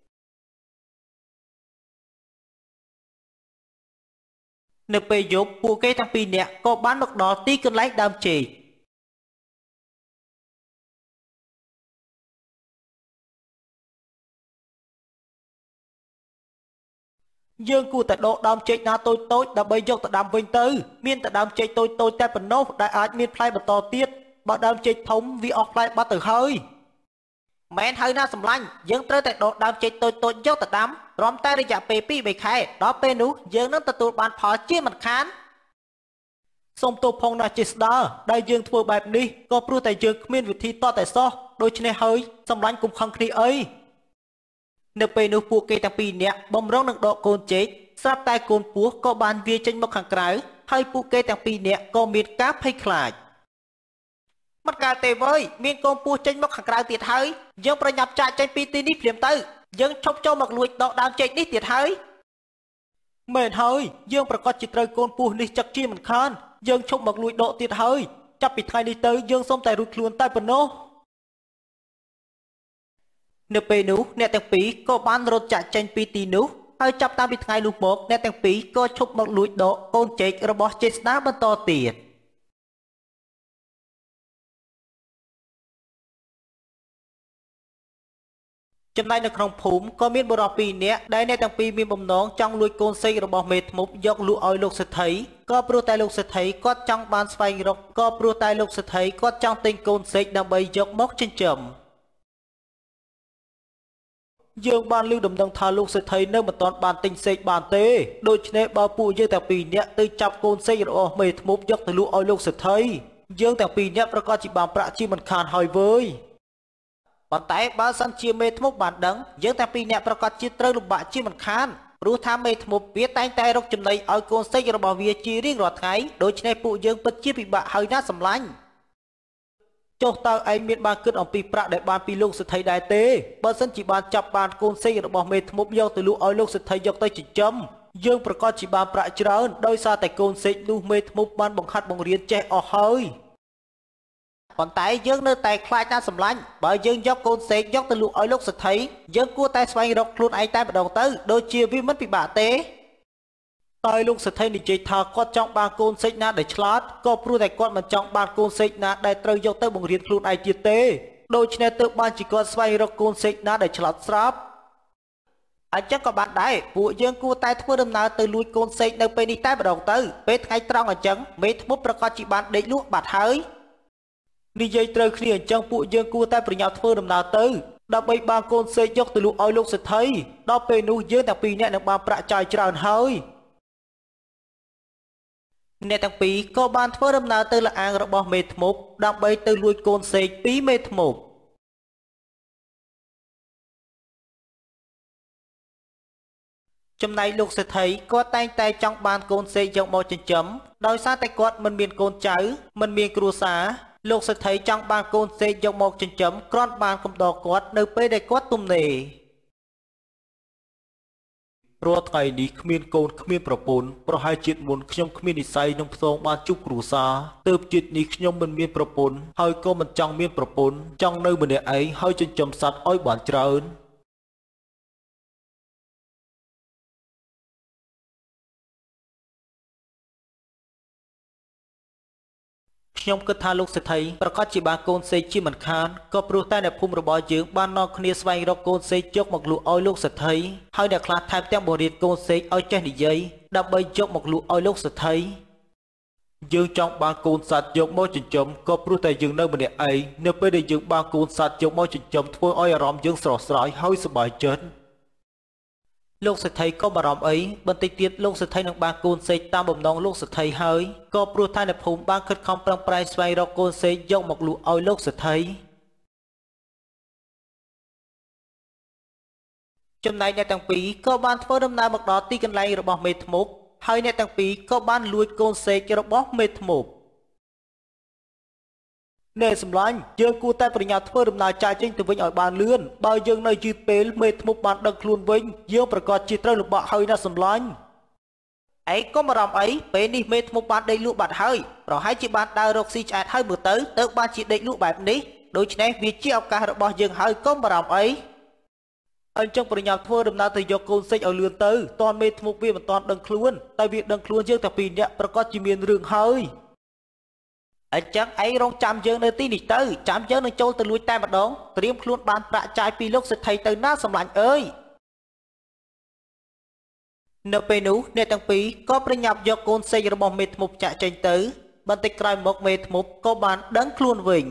នៅពេលយប់ពួកគេទាំងពីរនាក់ក៏បានមកដល់ទីកន្លែងដើមចេកយើងគួរតែដកដើមចេកណាតូចតូចដើម្បីយកទៅដាំវិញទៅមានតែដើមចេកតូចតូចតែប៉ុណ្ណោះដែលអាចមានផ្លែបន្តទៀតបើដើមចេកធំវាអស់ផ្លែបាត់ទៅហើយមែនហើយណាសម្លាញ់យើងត្រូវតែដកដើមចេកតូចតូចយកទៅដាំព្រមតែរយៈពេលពីរបីខែដល់ពេលនោះយើងនឹងទទួលបានផលជាមិនខានសូមទោសផងណាចេស្តាដែលយើងធ្វើបែបនេះក៏ព្រោះតែយើងគ្មានវិធីតតែសោះដូច្នេះហើយសម្លាញ់កុំខឹងគ្នាអីនៅពេលនោះពួកគេទាំងពីរនាក់បំរុងនឹងដកកូនចេកស្រាប់តែកូនពស់ក៏បានវាចេញមកខាងក្រៅហើយពួកគេទាំងពីរនាក់ក៏មានការភ័យខ្លាចមិនកើតទេវើយមានកូនពស់ចេញមកខាងក្រៅទៀតហើយយើងប្រញាប់ចាកចេញពីទីនេះភ្លាមទៅយើងឈប់ចូលមកលួចដកដើមចេកនេះទៀតហើយមែនហើយយើងប្រកាសជាត្រូវកូនពស់នេះចឹកជាមិនខានយើងឈប់មកលួចដកទៀតហើយចាប់ពីថ្ងៃនេះទៅយើងសូមតែរួចខ្លួនតែប៉ុណ្ណោះនៅពេលនោះអ្នកទាំងពីរក៏បានរត់ចាក់ចេញពីទីនោះហើយចាប់តាំងពីថ្ងៃនោះមកអ្នកទាំងពីរក៏ឈប់មកលួចដកកូនចេករបស់ចេស្តាបន្តទៀតចំណែកនៅក្នុងភូមិក៏មានបុរសពីរនាក់ដែលអ្នកទាំងពីរមានបំណងចង់លួចកូនសេករបស់មេធ្មប់យកលក់ឲ្យលោកសេដ្ឋីក៏ព្រោះតែលោកសេដ្ឋីគាត់ចង់បានស្វែងរកក៏ព្រោះតែលោកសេដ្ឋីគាត់ចង់ទិញកូនសេកដើម្បីយកមកចិញ្ចឹមយើងបានលើកដំណឹងថាលោកសេដ្ឋីនៅមិនទាន់បានទិញសេកបានទេដូច្នេះបើពួកយើងទាំងពីរនាក់ទៅចាប់កូនសេករបស់មេធ្មប់យកទៅលក់ឲ្យលោកសេដ្ឋីយើងទាំងពីរនាក់ប្រកាសជាបានប្រាក់ជាមិនខានហើយវើយប៉ុន្តែបើសិនជាមេធ្មប់បានដឹងយើងទាំងពីរនាក់ប្រកាសជាត្រូវលំបាកជាមិនខានព្រោះថាមេធ្មប់វាតែងតែរកចំណីឲ្យកូនសេករបស់វាជារៀងរាល់ថ្ងៃដូច្នេះពួកយើងពិតជាពិបាកហើយណាសម្លាញ់ចុះតើឯងមានបានគិតអំពីប្រាក់ដែលបានពីលោកសេដ្ឋីដែរទេបើសិនជាបានចាប់បានកូនសេករបស់មេធ្មប់យកទៅលក់ឲ្យលោកសេដ្ឋីយកទៅចិញ្ចឹមយើងប្រកាសជាបានប្រាក់ច្រើនដោយសារតែកូនសេកនោះមេធ្មប់បានបង្ហាត់បង្រៀនចេះអស់ហើយប៉ុន្តែយើងនៅតែខ្លាចណាស់សម្លាញ់បើយើងយកកូនសេកយកទៅលក់ឲ្យលោកសេដ្ឋីយើងគួរតែស្វែងរកខ្លួនឯងតែម្ដងទៅដូចជាវាមិនពិបាកទេតែលោកសេដ្ឋីនិយាយថាគាត់ចង់បានកូនសេកណាដែលឆ្លាតក៏ព្រោះតែគាត់មិនចង់បានកូនសេកណាដែលត្រូវយកទៅបង្រៀនខ្លួនឯងទៀតទេដូច្នេះទើបបានជាគាត់ស្វែងរកកូនសេកណាដែលឆ្លាតស្រាប់អញ្ចឹងក៏បានដែរពួកយើងគួរតែធ្វើដំណើរទៅលួចកូនសេកនៅពេលនេះតែម្ដងទៅពេលថ្ងៃត្រង់អញ្ចឹងមេធ្មប់ប្រកាសជាបានដេកលក់បាត់ហើយនិយាយត្រូវគ្នាអញ្ចឹងពួកយើងគួរតែប្រញាប់ធ្វើដំណើរទៅដើម្បីបានកូនសេកយកទៅលក់ឲ្យលោកសេដ្ឋីដល់ពេលនោះយើងទាំងពីរនាក់នឹងបានប្រាក់ចាយច្រើនហើយអ្នកទាំងពីរក៏បានធ្វើដំណើរទៅលអាងរបស់មេធ្មប់ដើម្បីទៅលួចកូនសេកពីមេធ្មប់ចំណែកលោកសេដ្ឋីគាត់តែងតែចង់បានកូនសេកយកមកចិញ្ចឹមដោយសារតែគាត់មិនមានកូនចៅមិនមានគ្រួសារលោកសេដ្ឋីចង់បានកូនសេកយកមកចិញ្ចឹមគ្រាន់បានកំដរគាត់នៅពេលដែលគាត់ទំនេររាល់ថ្ងៃនេះគ្មានកូនគ្មានប្រពន្ធប្រហែលជាតិមុនខ្ញុំគ្មាននិស្ស័យនឹងផ្សងបានជួបគ្រួសារទើបជាតិនេះខ្ញុំមិនមានប្រពន្ធហើយក៏មិនចង់មានប្រពន្ធចង់នៅម្នាក់ឯងហើយចិញ្ចឹមសត្វឲ្យបានច្រើនខ្ញុំគិតថាលោកសេដ្ឋីប្រកាសជាបានកូនសេកជាមិនខានក៏ព្រោះតែអ្នកភូមិរបស់យើងបាននាំគ្នាស្វែងរកកូនសេកយកមកលក់ឲ្យលោកសេដ្ឋីហើយអ្នកខ្លះថែមទាំងបង្រៀនកូនសេកឲ្យចេះនិយាយដើម្បីយកមកលក់ឲ្យលោកសេដ្ឋីយើងចង់បានកូនសត្វយកមកចិញ្ចឹមក៏ព្រោះតែយើងនៅម្នាក់ឯងនៅពេលដែលយើងបានកូនសត្វយកមកចិញ្ចឹមធ្វើឲ្យអារម្មណ៍យើងស្រស់ស្រាយហើយសប្បាយចិត្តលោកសេដ្ឋីក៏បារម្ភអីបន្តិចទៀតលោកសេដ្ឋីនឹងបានកូនសេកតាមបំណងលោកសេដ្ឋីហើយក៏ព្រោះតែអ្នកភូមិបានខិតខំប្រឹងប្រែងស្វែងរកកូនសេកយកមកលក់ឲ្យលោកសេដ្ឋីចំណែកអ្នកទាំងពីរក៏បានធ្វើដំណើរមកដល់ទីកន្លែងរបស់មេធ្មប់ហើយអ្នកទាំងពីរក៏បានលួចកូនសេករបស់មេធ្មប់អ្នកសម្លាញ់យើងគួរតែប្រញាប់ធ្វើដំណើរចាយចេញទៅវិញឲ្យបានលឿនបើយើងនៅយឺតពេលមេធ្មប់បានដឹកខ្លួនវិញយើងប្រកាសជាត្រូវលំបាកហើយណាសម្លាញ់ឯងកុំបារម្ភអីពេលនេះមេធ្មប់បានដេកលក់បាត់ហើយប្រហែលជាបានដើររកស៊ីឆ្អែតហើយមើលទៅទៅបានជាដេកលក់បែបនេះដូច្នេះវាជាឱកាសរបស់យើងហើយកុំបារម្ភអីអញ្ចឹងប្រញាប់ធ្វើដំណើរទៅយកកូនសេកឲ្យលឿនទៅតនមេធ្មប់វាមិនតាន់ដឹងខ្លួនតែវាដឹងខ្លួនយើងតែពីរនាក់ប្រកាសជាមានរឿងហើយអញ្ចឹងឯងរងចាំយើងនៅទីនេះទៅចាំយើងនឹងចូលទៅលួចតែម្ដងត្រៀមខ្លួនបានប្រាក់ចាយពីលោកសេដ្ឋីទៅណាសម្លាញ់អើយនៅពេលនោះអ្នកទាំងពីរក៏ប្រញាប់យកកូនសេករបស់មេធ្មប់ចាក់ចេញទៅបន្តិចក្រោយមកមេធ្មប់ក៏បានដឹងខ្លួនវិញ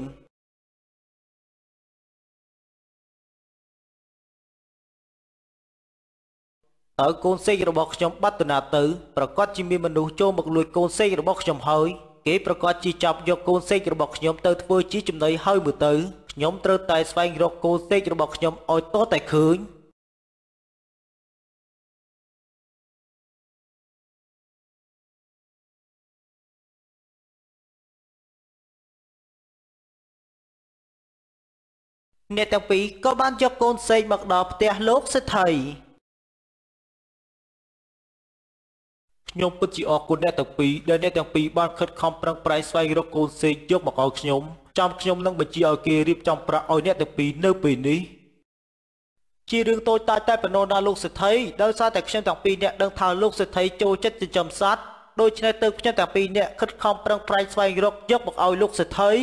តើកូនសេករបស់ខ្ញុំបាត់ទៅណាទៅប្រកាសជាមានមនុស្សចូលមកលួចកូនសេករបស់ខ្ញុំហើយគេប្រកាសជាចាប់យកកូនសេករបស់ខ្ញុំទៅធ្វើជាចំណីហើយមើលទៅខ្ញុំត្រូវតែស្វែងរកកូនសេករបស់ខ្ញុំឲ្យទាល់តែឃើញអ្នកទាំងពីរក៏បានយកកូនសេកមកដល់ផ្ទះលោកសេដ្ឋីខ្ញុំពិតជាអរគុណអ្នកទាំងពីរដែលអ្នកទាំងពីរបានខិតខំប្រឹងប្រែងស្វែងរកកូនសេកយកមកឲ្យខ្ញុំចាំខ្ញុំនឹងបញ្ជាឲ្យគេរៀបចំប្រាក់ឲ្យអ្នកទាំងពីរនៅពេលនេះជារឿងតូចតាចតែប៉ុណ្ណោះណាលោកសេដ្ឋីដោយសារតែខ្ញុំទាំងពីរអ្នកដឹងថាលោកសេដ្ឋីចូលចិត្តចិញ្ចឹមសត្វដូច្នេះទើបខ្ញុំទាំងពីរអ្នកខិតខំប្រឹងប្រែងស្វែងរកយកមកឲ្យលោកសេដ្ឋី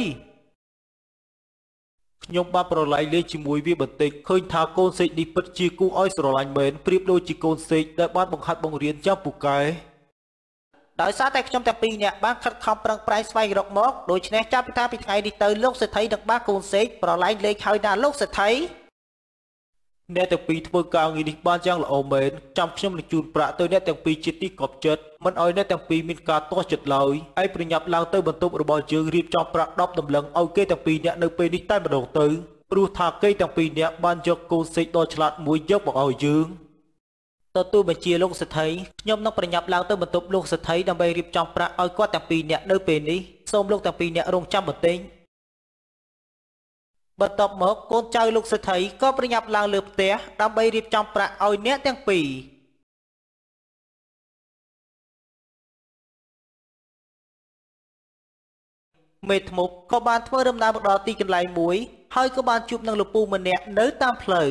ខ្ញុំបានប្រឡែងលេងជាមួយវាបន្តិចឃើញថាកូនសេកនេះពិតជាគួរឲ្យស្រឡាញ់មែនប្រៀបដូចជាកូនសេកដែលបានបង្ហាត់បង្រៀនយ៉ាងពូកែដោយសារតែខ្ញុំទាំងពីរអ្នកបានខិតខំប្រឹងប្រែងស្វែងរកមកដូច្នេះចាប់ពីថាពីថ្ងៃនេះទៅលោកសេដ្ឋីនឹងបានកូនសេកប្រឡែងលេងហើយណាលោកសេដ្ឋីអ្នកទាំងពីរធ្វើការងារនេះបានយ៉ាងល្អមែនចាំខ្ញុំនឹងជូនប្រាក់ទៅអ្នកទាំងពីរជាទីកប់ចិត្តមិនឲ្យអ្នកទាំងពីរមានការទាស់ចិត្តឡើយហើយប្រញាប់ឡើងទៅបន្ទប់របស់យើងរៀបចំប្រាក់ដប់ដំឡឹងឲ្យគេទាំងពីរអ្នកនៅពេលនេះតែម្ដងទៅព្រោះថាគេទាំងពីរអ្នកបានយកកូនសេកដ៏ឆ្លាតមួយយកមកឲ្យយើងទទួលបញ្ជាលោកសេដ្ឋីខ្ញុំនឹងប្រញាប់ឡើងទៅបន្ទប់លោកសេដ្ឋីដើម្បីរៀបចំប្រាក់ឲ្យគាត់ទាំងពីរអ្នកនៅពេលនេះសូមលោកទាំងពីរអ្នករងចាំបន្តិចបន្ទាប់មកកូនចៅលោកសេដ្ឋីក៏ប្រញាប់ឡើងលើផ្ទះដើម្បីរៀបចំប្រាក់ឲ្យអ្នកទាំងពីរមេធ្មប់ក៏បានធ្វើដំណើរមកដល់ទីកន្លែងមួយហើយក៏បានជួបនឹងលោកពូម្នាក់នៅតាមផ្លូវ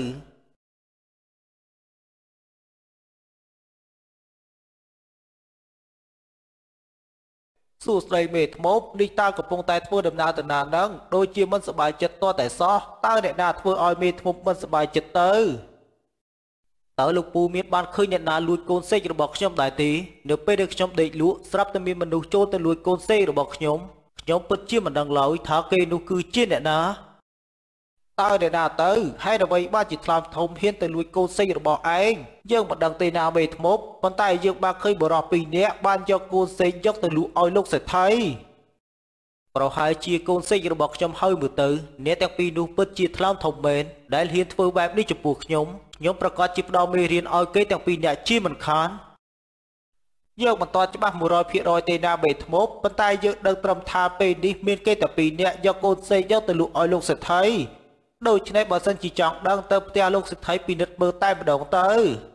សួស្តីមេធ្មប់នេះតើកំពុងតែធ្វើដំណើរទៅណានឹងដូចជាមិនសប្បាយចិត្តតតែសោះតើអ្នកណាធ្វើឲ្យមេធ្មប់មិនសប្បាយចិត្តទៅតើលោកពូមានបានឃើញអ្នកណាលួចកូនសេករបស់ខ្ញុំដែរទេនៅពេលដែលខ្ញុំដេកលក់ស្រាប់តែមានមនុស្សចូលទៅលួចកូនសេករបស់ខ្ញុំខ្ញុំពិតជាមិនដឹងឡើយថាគេនោះគឺជាអ្នកណាតើអ្នកណាទៅហើយអ្វីបានជាថ្លើមធំហ៊ានទៅលួចកូនសេករបស់ឯងយើងមិនដឹងទេណាមេធ្មប់ប៉ុន្តែយើងបានឃើញបរិសុទ្ធពីរនាក់បានយកកូនសេកយកទៅលក់ឲ្យលោកសេដ្ឋីប្រហែលជាកូនសេករបស់ខ្ញុំហើយមើលទៅអ្នកទាំងពីរនោះពិតជាថ្លើមធំមែនដែលហ៊ានធ្វើបែបនេះចំពោះខ្ញុំខ្ញុំប្រកាសជាផ្ដល់មេរៀនឲ្យគេទាំងពីរនាក់ជាមិនខានយើងមិនទាន់ច្បាស់ một trăm phần trăm ទេណាមេធ្មប់ប៉ុន្តែយើងដឹងត្រឹមថាពេលនេះមានគេតែពីរនាក់យកកូនសេកយកទៅលក់ឲ្យលោកសេដ្ឋីដូច្នេះបើសិនជាចង់ដឹងទៅផ្ទះលោកសេដ្ឋីពិនិត្យមើលតែម្ដងទៅ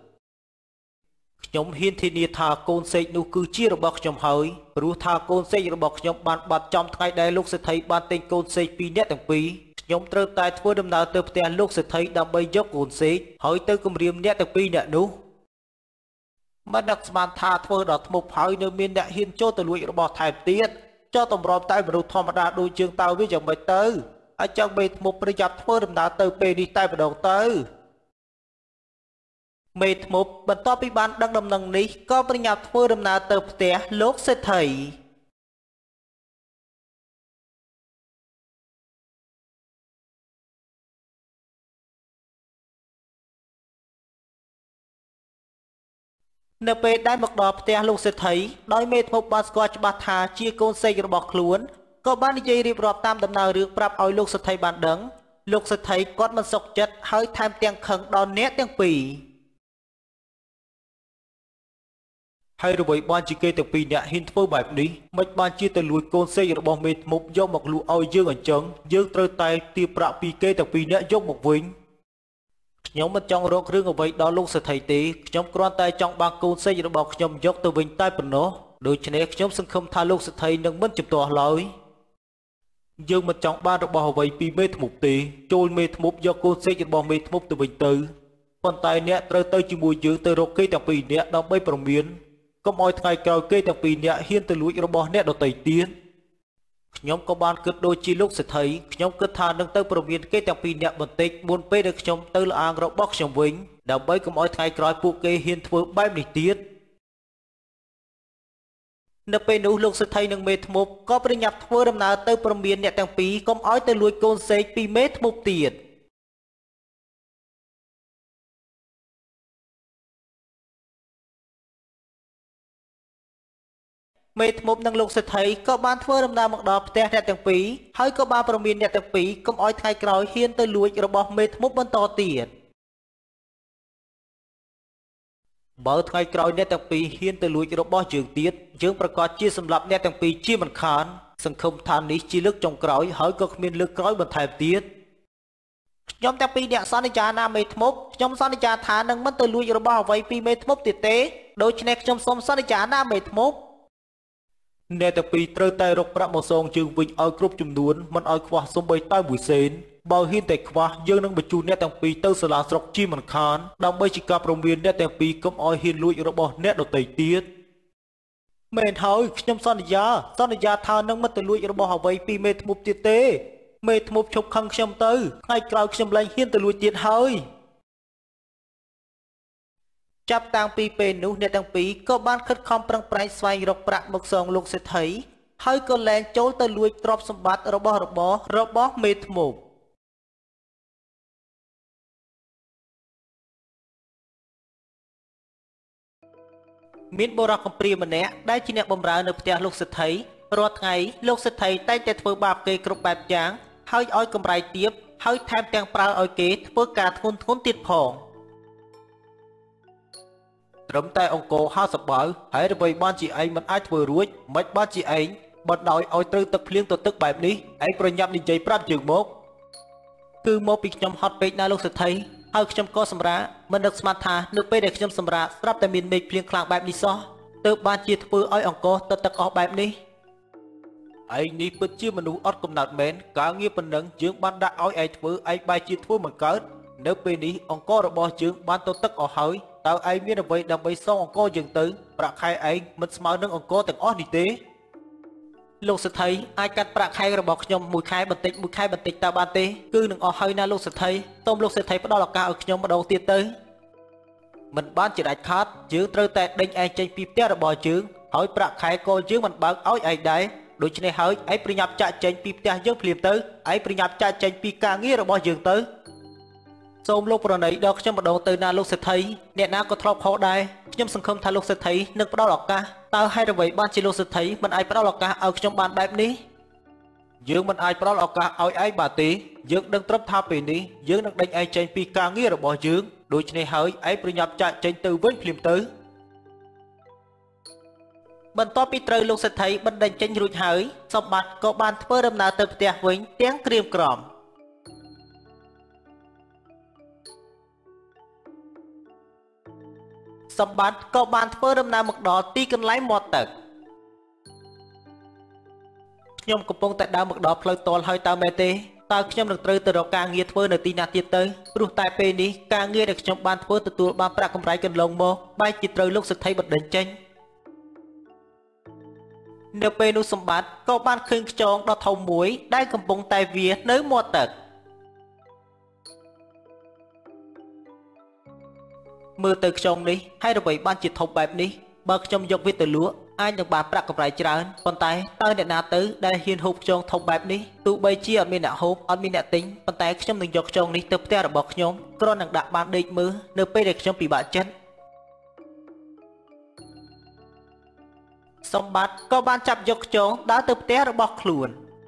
ខ្ញុំហ៊ានធានាថាកូនសេកនោះគឺជារបស់ខ្ញុំហើយព្រោះថាកូនសេករបស់ខ្ញុំបានបាត់ចំថ្ងៃដែលលោកសេដ្ឋីបានទិញកូនសេកពីរនាក់ទាំងពីរខ្ញុំត្រូវតែធ្វើដំណើរទៅផ្ទះលោកសេដ្ឋីដើម្បីយកកូនសេកហើយទៅគម្រាមអ្នកទាំងពីរនាក់នោះមិនដឹកស្មានថាធ្វើដល់ធ្មប់ហើយនៅមានអ្នកហ៊ានចូលទៅលួចរបស់ថែមទៀតចោលតម្រាំតែមនុស្សធម្មតាដូចយើងតើវាយ៉ាងម៉េចទៅអញ្ចឹងមេធ្មប់ប្រយ័ត្នធ្វើដំណើរទៅពេលនេះតែម្ដងទៅមេធ្មប់បន្ទាប់ពីបានដឹងដំណឹងនេះក៏ប្រញាប់ធ្វើដំណើរទៅផ្ទះលោកសេដ្ឋីនៅពេលដែលមកដល់ផ្ទះលោកសេដ្ឋីដោយមេធ្មប់បានស្គាល់ច្បាស់ថាជាកូនសេករបស់ខ្លួនក៏បាននិយាយរៀបរាប់តាមដំណើររឿងប្រាប់ឲ្យលោកសេដ្ឋីបានដឹងលោកសេដ្ឋីគាត់មិនសុខចិត្តហើយថែមទាំងខឹងដល់អ្នកទាំងពីរហើយអ្វីបានជាគេទាំងពីរអ្នកហ៊ានធ្វើបែបនេះមិនបានជាទៅលួចកូនសេករបស់មេធ្មប់យកមកលក់ឲ្យយើងអញ្ចឹងយើងត្រូវតែទារប្រាក់ពីគេទាំងពីរអ្នកយកមកវិញខ្ញុំមិនចង់រករឿងអ្វីដល់លោកសេដ្ឋីទេខ្ញុំគ្រាន់តែចង់បានកូនសេករបស់ខ្ញុំយកទៅវិញតែប៉ុណ្ណោះដូច្នេះខ្ញុំសង្ឃឹមថាលោកសេដ្ឋីនឹងមិនជំទាស់ឡើយយើងមិនចង់បានរបស់អ្វីពីមេធ្មប់ទេចូលមេធ្មប់យកកូនសេករបស់មេធ្មប់ទៅវិញទៅប៉ុន្តែអ្នកត្រូវទៅជាមួយយើងទៅរកគេទាំងពីរនាក់ដើម្បីប្រមានកុំឲ្យថ្ងៃក្រោយគេទាំងពីរនាក់ហ៊ានទៅលួចរបស់អ្នកដទៃទៀតខ្ញុំក៏បានគិតដូចជាលោកសេដ្ឋីខ្ញុំគិតថានឹងទៅប្រមានគេទាំងពីរនាក់បន្តិចមុនពេលដែលខ្ញុំទៅលអាងរបស់ខ្ញុំវិញដើម្បីកុំឲ្យថ្ងៃក្រោយពួកគេហ៊ានធ្វើបែបនេះទៀតនៅពេលនោះលោកសេដ្ឋីនិងមេធ្មប់ក៏ប្រញាប់ធ្វើដំណើរទៅប្រមានអ្នកទាំងពីរកុំឲ្យទៅលួចកូនសេកពីមេធ្មប់ទៀតមេធ្មប់និងលោកសេដ្ឋីក៏បានធ្វើដំណើរមកដល់ផ្ទះអ្នកទាំងពីរហើយក៏បានប្រមានអ្នកទាំងពីរកុំឲ្យថ្ងៃក្រោយហ៊ានទៅលួចរបស់មេធ្មប់បន្តទៀតបើថ្ងៃក្រោយអ្នកទាំងពីរហ៊ានទៅលួចរបស់យើងទៀតយើងប្រកាសជាសម្លាប់អ្នកទាំងពីរជាមិនខានសង្ឃឹមថានេះជាលើកចុងក្រោយហើយក៏គ្មានលើកក្រោយបន្ថែមទៀតខ្ញុំទាំងពីរអ្នកសន្យាណាមេធ្មប់ខ្ញុំសន្យាថានឹងមិនទៅលួចរបស់អ្វីពីមេធ្មប់ទៀតទេដូច្នេះខ្ញុំសូមសន្យាណាមេធ្មប់អ្នកទាំងពីរត្រូវតែរកប្រាក់មកសងជើងវិញឲ្យគ្រប់ចំនួនមិនឲ្យខ្វះសូម្បីតែមួយសេនបើហ៊ានតែខ្វះយើងនឹងបញ្ជូនអ្នកទាំងពីរទៅសាលាស្រុកជាមិនខានដើម្បីជាការព្រមានអ្នកទាំងពីរកុំឲ្យហ៊ានលួចរបស់អ្នកដទៃទៀតមែនហើយខ្ញុំសន្យាសន្យាថានឹងមិនទៅលួចរបស់អ្វីពីមេធ្មប់ទៀតទេមេធ្មប់ឈប់ខឹងខ្ញុំទៅថ្ងៃក្រោយខ្ញុំលែងហ៊ានទៅលួចទៀតហើយចាប់តាំងពីពេលនោះអ្នកទាំងពីរក៏បានខិតខំប្រឹងប្រែងស្វែងរកប្រាក់មកសងលោកសេដ្ឋីហើយក៏លែងចូលទៅលួចទ្រព្យសម្បត្តិរបស់របររបស់មេធ្មប់មានបុរសកំព្រាម្នាក់ដែលជាអ្នកបម្រើនៅផ្ទះលោកសេដ្ឋីរាល់ថ្ងៃលោកសេដ្ឋីតែងតែធ្វើបាបគេគ្រប់បែបយ៉ាងហើយឲ្យកម្រៃទាបហើយថែមទាំងប្រើឲ្យគេធ្វើការធ្ងន់ធ្ងរទៀតផងត្រឹមតែអង្គរហាសបើហើយអ្វីបានជាឯងមិនអាចធ្វើរួចមិនបានជាឯងបណ្ដោយឲ្យត្រូវទឹកភ្លៀងទៅទឹកបែបនេះឯងប្រញាប់និយាយប្រាប់យើងមកគឺមកពីខ្ញុំហត់ពេកណាលោកសេដ្ឋីហើយខ្ញុំក៏សម្រាមិននឹកស្មានថានៅពេលដែលខ្ញុំសម្រាស្រាប់តែមានមេឃភ្លៀងខ្លាំងបែបនេះសោះទើបបានជាធ្វើឲ្យអង្គរទៅទឹកអស់បែបនេះឯងនេះពិតជាមនុស្សអត់កំណត់មែនការងារប៉ុណ្ណឹងយើងបានដាក់ឲ្យឯងធ្វើឯងបែរជាធ្វើមិនកើតនៅពេលនេះអង្គររបស់យើងបានទៅទឹកអស់ហើយតើឯងមានអ្វីដើម្បីសងអង្គរយើងទៅប្រាក់ខែឯងមិនស្មើនឹងអង្គរទាំងអស់នេះទេលោកសេដ្ឋីអាចកាត់ប្រាក់ខែរបស់ខ្ញុំមួយខែបន្តិចមួយខែបន្តិចតើបានទេគឺនឹងអស់ហើយណាលោកសេដ្ឋីសូមលោកសេដ្ឋីផ្ដល់ឱកាសឲ្យខ្ញុំម្ដងទៀតទៅមិនបានជាដាច់ខាតយើងត្រូវតែដេញឯងចេញពីផ្ទះរបស់យើងហើយប្រាក់ខែក៏យើងមិនបើកឲ្យឯងដែរដូច្នេះហើយឯងប្រញាប់ចាក់ចេញពីផ្ទះយើងភ្លាមទៅឯងប្រញាប់ចាក់ចេញពីការងាររបស់យើងទៅសូមលោកប្រណីដល់ខ្ញុំម្ដងទៅណាលោកសេដ្ឋីអ្នកណាក៏ធ្លាប់ខុសដែរខ្ញុំសង្ឃឹមថាលោកសេដ្ឋីនឹងផ្ដល់ឱកាសតើហេតុអ្វីបានជាលោកសេដ្ឋីមិនអាចផ្ដល់ឱកាសឲ្យខ្ញុំបានបែបនេះយើងមិនអាចផ្ដល់ឱកាសឲ្យឯងបាទទេយើងដឹងត្រឹមថាពេលនេះយើងនឹងដេញឯងចេញពីការងាររបស់យើងដូច្នេះហើយឯងប្រញាប់ចាក់ចេញទៅវិញភ្លាមទៅបន្ទាប់ពីត្រូវលោកសេដ្ឋីបណ្ដេញចេញរួចហើយសម្បត្តិក៏បានធ្វើដំណើរទៅផ្ទះវិញទាំងក្រៀមក្រំសម្បត្តិក៏បានធ្វើដំណើរមកដល់ទីកន្លែងមាត់ទឹកខ្ញុំកំពុងតែដើរមកដល់ផ្លូវតលហើយតើមែនទេតើខ្ញុំនឹងត្រូវទៅរកការងារធ្វើនៅទីណាទៀតទៅព្រោះតែពេលនេះការងារដែលខ្ញុំបានធ្វើទទួលបានប្រាក់កម្រៃកន្លងមកបែរជាត្រូវលោកសេដ្ឋីបណ្ដេញចេញនៅពេលនោះសម្បត្តិក៏បានឃើញខ្យងដ៏ធំមួយដែលកំពុងតែវារនៅមាត់ទឹកមើលទៅខ្យងនេះហើយអ្វីបានជាធំបែបនេះបើខ្ញុំយកវាទៅលក់អាចនឹងបានប្រាក់កម្រៃច្រើនប៉ុន្តែតើអ្នកណាទៅដែលហ៊ានហូបខ្យងធំបែបនេះទោះបីជាអត់មានអ្នកហូបអត់មានអ្នកទិញប៉ុន្តែខ្ញុំនឹងយកខ្យងនេះទៅផ្ទះរបស់ខ្ញុំគ្រាន់នឹងដាក់បានដេកមើលនៅពេលដែលខ្ញុំពិបាកចិត្តសម្បត្តិក៏បានចាប់យកខ្យងដើរទៅផ្ទះរបស់ខ្លួន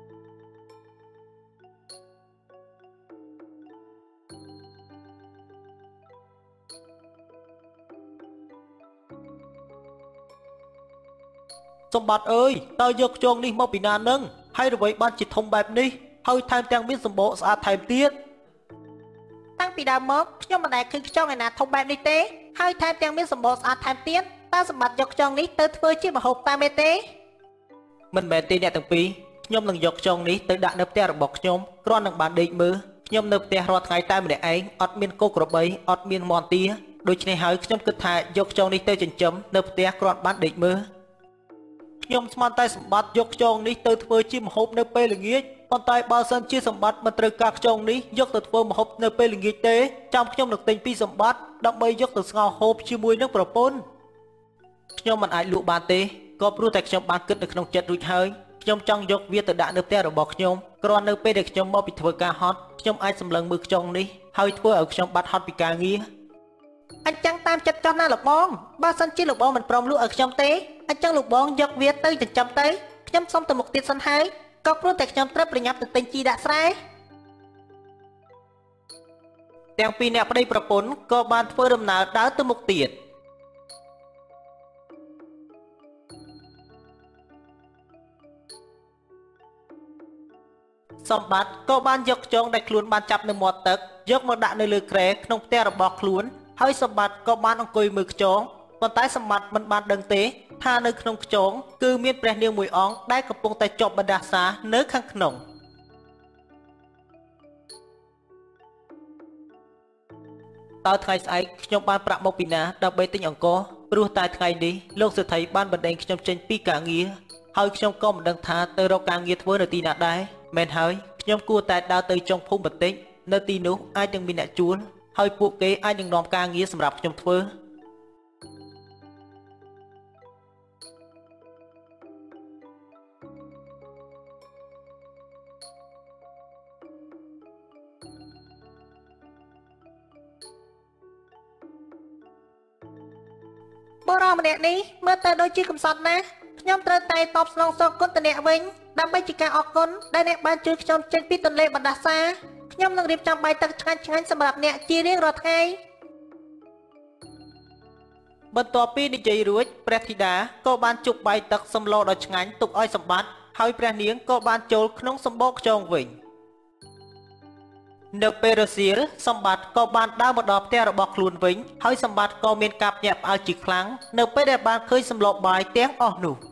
សម្បត្តិអើយតើយកខ្យងនេះមកពីណានឹងហើយអ្វីបានជាធំបែបនេះហើយថែមទាំងមានសម្បកស្អាតថែមទៀតតាំងពីដើមមកខ្ញុំមិនដែលឃើញខ្យងឯណាធំបែបនេះទេហើយថែមទាំងមានសម្បកស្អាតថែមទៀតតើសម្បត្តិយកខ្យងនេះទៅធ្វើជាម្ហូបតាមមែនទេមិនមែនទេអ្នកទាំងពីរខ្ញុំនឹងយកខ្យងនេះទៅដាក់នៅផ្ទះរបស់ខ្ញុំគ្រាន់នឹងបានដេកមើលខ្ញុំនៅផ្ទះរាល់ថ្ងៃតែម្នាក់ឯងអត់មានគោក្របីអត់មានមាន់ទាដូច្នេះហើយខ្ញុំគិតថាយកខ្យងនេះទៅចិញ្ចឹមនៅផ្ទះគ្រាន់បានដេកមើលខ្ញុំស្មានតែសម្បត្តិយកខ្យងនេះទៅធ្វើជាម្ហូបនៅពេលល្ងាចប៉ុន្តែបើសិនជាសម្បត្តិមិនត្រូវការខ្យងនេះយកទៅធ្វើម្ហូបនៅពេលល្ងាចទេចាំខ្ញុំនឹងទិញពីសម្បត្តិដើម្បីយកទៅស្ងោរហូបជាមួយនឹងប្រពន្ធខ្ញុំមិនអាចលក់បានទេក៏ព្រោះតែខ្ញុំបានគិតនៅក្នុងចិត្តរួចហើយខ្ញុំចង់យកវាទៅដាក់នៅផ្ទះរបស់ខ្ញុំគ្រាន់នៅពេលដែលខ្ញុំមកពីធ្វើការហត់ខ្ញុំអាចសម្លឹងមើលខ្យងនេះហើយធ្វើឲ្យខ្ញុំបាត់ហត់ពីការងារអញ្ចឹងតាមចិត្តចោះណាលោកបងបើសិនជាលោកបងមិនព្រមលក់ឲ្យខ្ញុំទេអញ្ចឹងលោកបងយកវាទៅចិញ្ចឹមទៅខ្ញុំសុំទៅមុខទៀតសិនហើយក៏ព្រោះតែខ្ញុំត្រូវប្រញាប់ទៅទិញជីដាក់ស្រែទាំងពីរអ្នកប្តីប្រពន្ធក៏បានធ្វើដំណើរដើរទៅមុខទៀតសម្បត្តិក៏បានយកខ្យងដែលខ្លួនបានចាប់នៅមាត់ទឹកយកមកដាក់នៅលើគ្រែក្នុងផ្ទះរបស់ខ្លួនហើយសម្បត្តិក៏បានអង្គុយមើលខ្យងប៉ុន្តែសម្បត្តិមិនបានដឹងទេថានៅក្នុងខ្យងគឺមានព្រះនាងមួយអង្គដែលកំពុងតែជាប់បណ្ដាសានៅខាងក្នុងតើថ្ងៃស្អែកខ្ញុំបានប្រាក់មកពីណាដើម្បីទិញអង្ករព្រោះតែថ្ងៃនេះលោកសេដ្ឋីបានបណ្ដេញខ្ញុំចេញពីការងារហើយខ្ញុំក៏មិនដឹងថាទៅរកការងារធ្វើនៅទីណាដែរមែនហើយខ្ញុំគួរតែដើរទៅចុងភូមិបន្តិចនៅទីនោះអាចនឹងមានអ្នកជួលហើយពួកគេអាចនឹងនាំការងារសម្រាប់ខ្ញុំធ្វើបុរសម្នាក់នេះមើលទៅដូចជាកំសត់ណាស់ខ្ញុំត្រូវតែតបស្នងសងគុណទៅអ្នកវិញដើម្បីជាការអរគុណដែលអ្នកបានជួយខ្ញុំចេញពីទន្លេបណ្ដាសាខ្ញុំនឹងរៀបចំបាយទឹកឆ្ងាញ់ឆ្ងាញ់សម្រាប់អ្នកជារៀងរាល់ថ្ងៃបន្ទាប់ពីនិយាយរួចព្រះធីតាក៏បានជប់បាយទឹកសម្លដ៏ឆ្ងាញ់ទុកឲ្យសម្បត្តិហើយព្រះនាងក៏បានចូលក្នុងសម្បកខ្យងវិញនៅពេលរសៀលសម្បត្តិក៏បានដើរមកដល់ផ្ទះរបស់ខ្លួនវិញហើយសម្បត្តិក៏មានការភ្ញាក់ផ្អើលជាខ្លាំងនៅពេលដែលបានឃើញសម្លបាយទាំងអស់នោះ